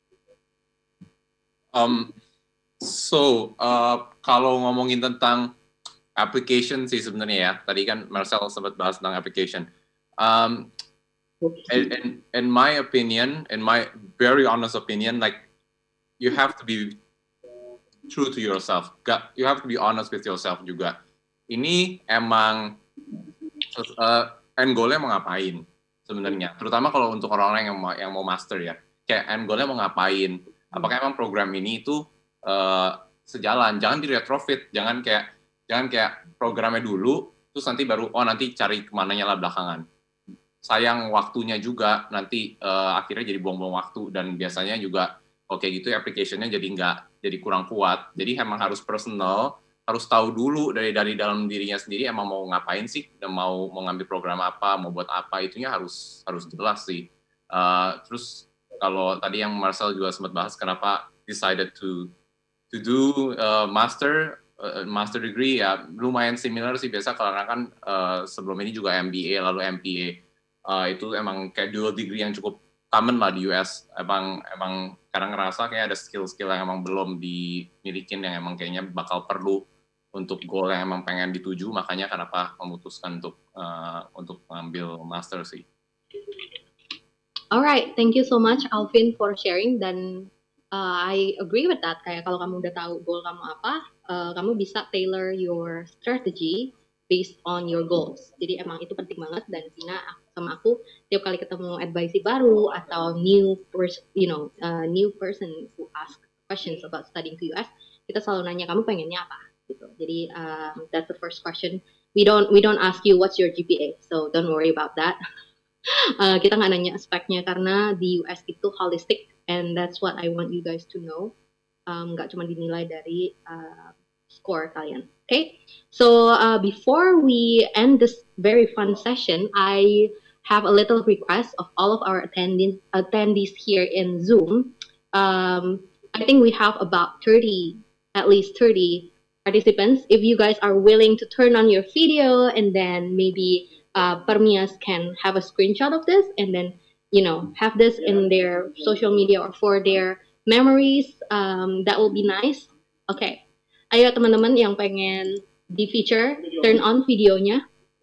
Kalau ngomongin tentang application sih sebenarnya ya, tadi kan Marcel sempat bahas tentang application. In my opinion, in my very honest opinion, like you have to be true to yourself. You have to be honest with yourself juga. Ini emang end goal-nya mau ngapain sebenarnya, terutama kalau untuk orang-orang yang mau master ya, kayak end goal-nya mau ngapain, apakah emang program ini itu sejalan, jangan di retrofit, jangan kayak programnya dulu terus nanti baru nanti cari kemananya lah belakangan, sayang waktunya juga, nanti akhirnya jadi buang-buang waktu, dan biasanya juga oke gitu application-nya jadi kurang kuat. Jadi emang harus personal, harus tahu dulu dari dalam dirinya sendiri emang mau ngapain sih, dan mau ngambil program apa, mau buat apa, itunya harus jelas sih. Terus kalau tadi yang Marcel juga sempat bahas kenapa decided to do master degree, ya lumayan similar sih, biasa karena kan sebelum ini juga MBA lalu MPA, itu emang kayak dual degree yang cukup common lah di US. Emang kadang ngerasa kayak ada skill-skill yang emang belum dimilikin, yang emang kayaknya bakal perlu untuk goal yang emang pengen dituju, makanya kenapa memutuskan untuk mengambil master sih. Alright, thank you so much Alvin for sharing, dan I agree with that. Kayak kalau kamu udah tahu goal kamu apa, kamu bisa tailor your strategy based on your goals. Jadi emang itu penting banget, dan Tina sama aku tiap kali ketemu advisee baru atau new person who ask questions about studying to US, kita selalu nanya kamu pengennya apa. Gitu. Jadi that's the first question. We don't ask you what's your GPA, so don't worry about that. Kita nggak nanya speknya karena di US itu holistic, and that's what I want you guys to know. Nggak cuma dinilai dari score kalian. Okay, so before we end this very fun session, I have a little request of all of our attendees here in Zoom. I think we have about at least 30 participants. If you guys are willing to turn on your video, and then maybe Permias can have a screenshot of this, and then have this in their social media or for their memories, that will be nice. Okay, ayo teman-teman yang pengen di feature, turn on videonya.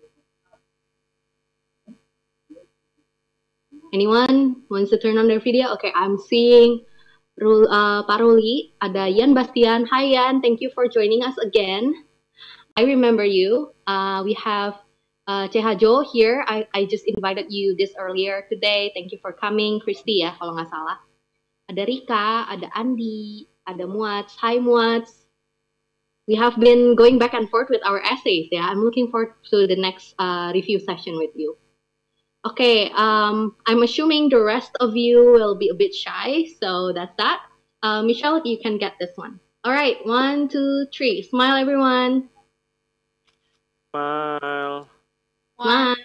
Anyone wants to turn on their video? Okay, I'm seeing Pak Ruli, ada Yan Bastian. Hi Yan, thank you for joining us again. I remember you. We have Cehajo here. I just invited you this earlier today. Thank you for coming. Christy ya, kalau nggak salah. Ada Rika, ada Andi, ada Muats. Hi Muats. We have been going back and forth with our essays. Yeah, I'm looking forward to the next review session with you. Okay, I'm assuming the rest of you will be a bit shy, so that's that. Michelle, you can get this one. All right, 1, 2, 3. Smile, everyone. Smile. Smile.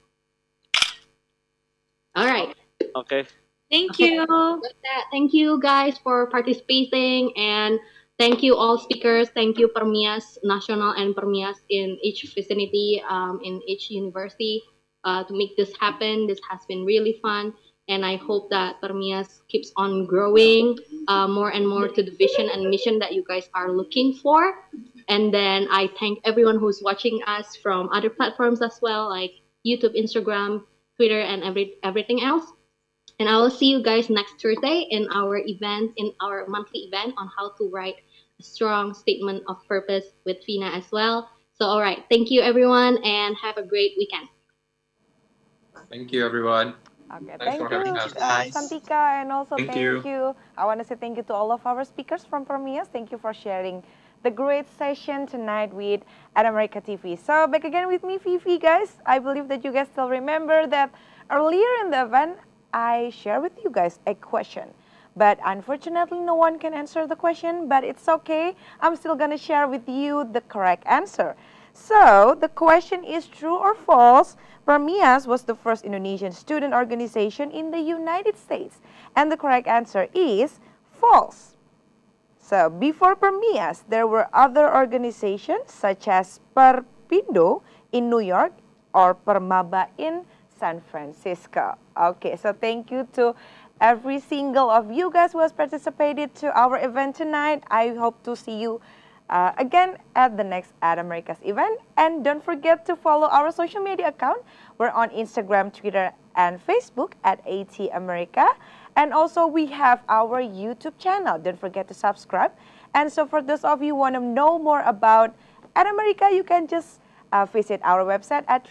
All right. Okay. Thank Okay. you. With that, thank you guys for participating, and thank you all speakers. Thank you Permias Nasional and Permias in each vicinity, in each university, to make this happen. This has been really fun, and I hope that Permias keeps on growing more and more to the vision and mission that you guys are looking for. And then I thank everyone who's watching us from other platforms as well, like YouTube, Instagram, Twitter, and everything else. And I will see you guys next Thursday in our event, in our monthly event on how to write a strong statement of purpose with Fina as well. So, all right. Thank you, everyone, and have a great weekend. Thank you, everyone. Okay, Thanks thank for having you, us. Guys. Santika, and also Thank thank you. you. I want to say thank you to all of our speakers from Permias. Thank you for sharing the great session tonight with America TV. So back again with me, Fifi, guys. I believe that you guys still remember that earlier in the event, I shared with you guys a question. But unfortunately, no one can answer the question, but it's okay. I'm still gonna share with you the correct answer. So the question is true or false? Permias was the first Indonesian student organization in the United States. And the correct answer is false. So before Permias, there were other organizations such as Perpindo in New York or Permaba in San Francisco. Okay, so thank you to every single of you guys who has participated to our event tonight. I hope to see you again at the next At America's event. And don't forget to follow our social media account. We're on Instagram, Twitter, and Facebook at AT America. And also we have our YouTube channel. Don't forget to subscribe. And so for those of you who want to know more about At America, you can just visit our website at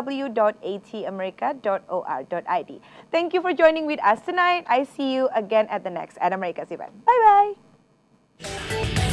www.atamerica.or.id. Thank you for joining with us tonight. I see you again at the next At America's event. Bye-bye.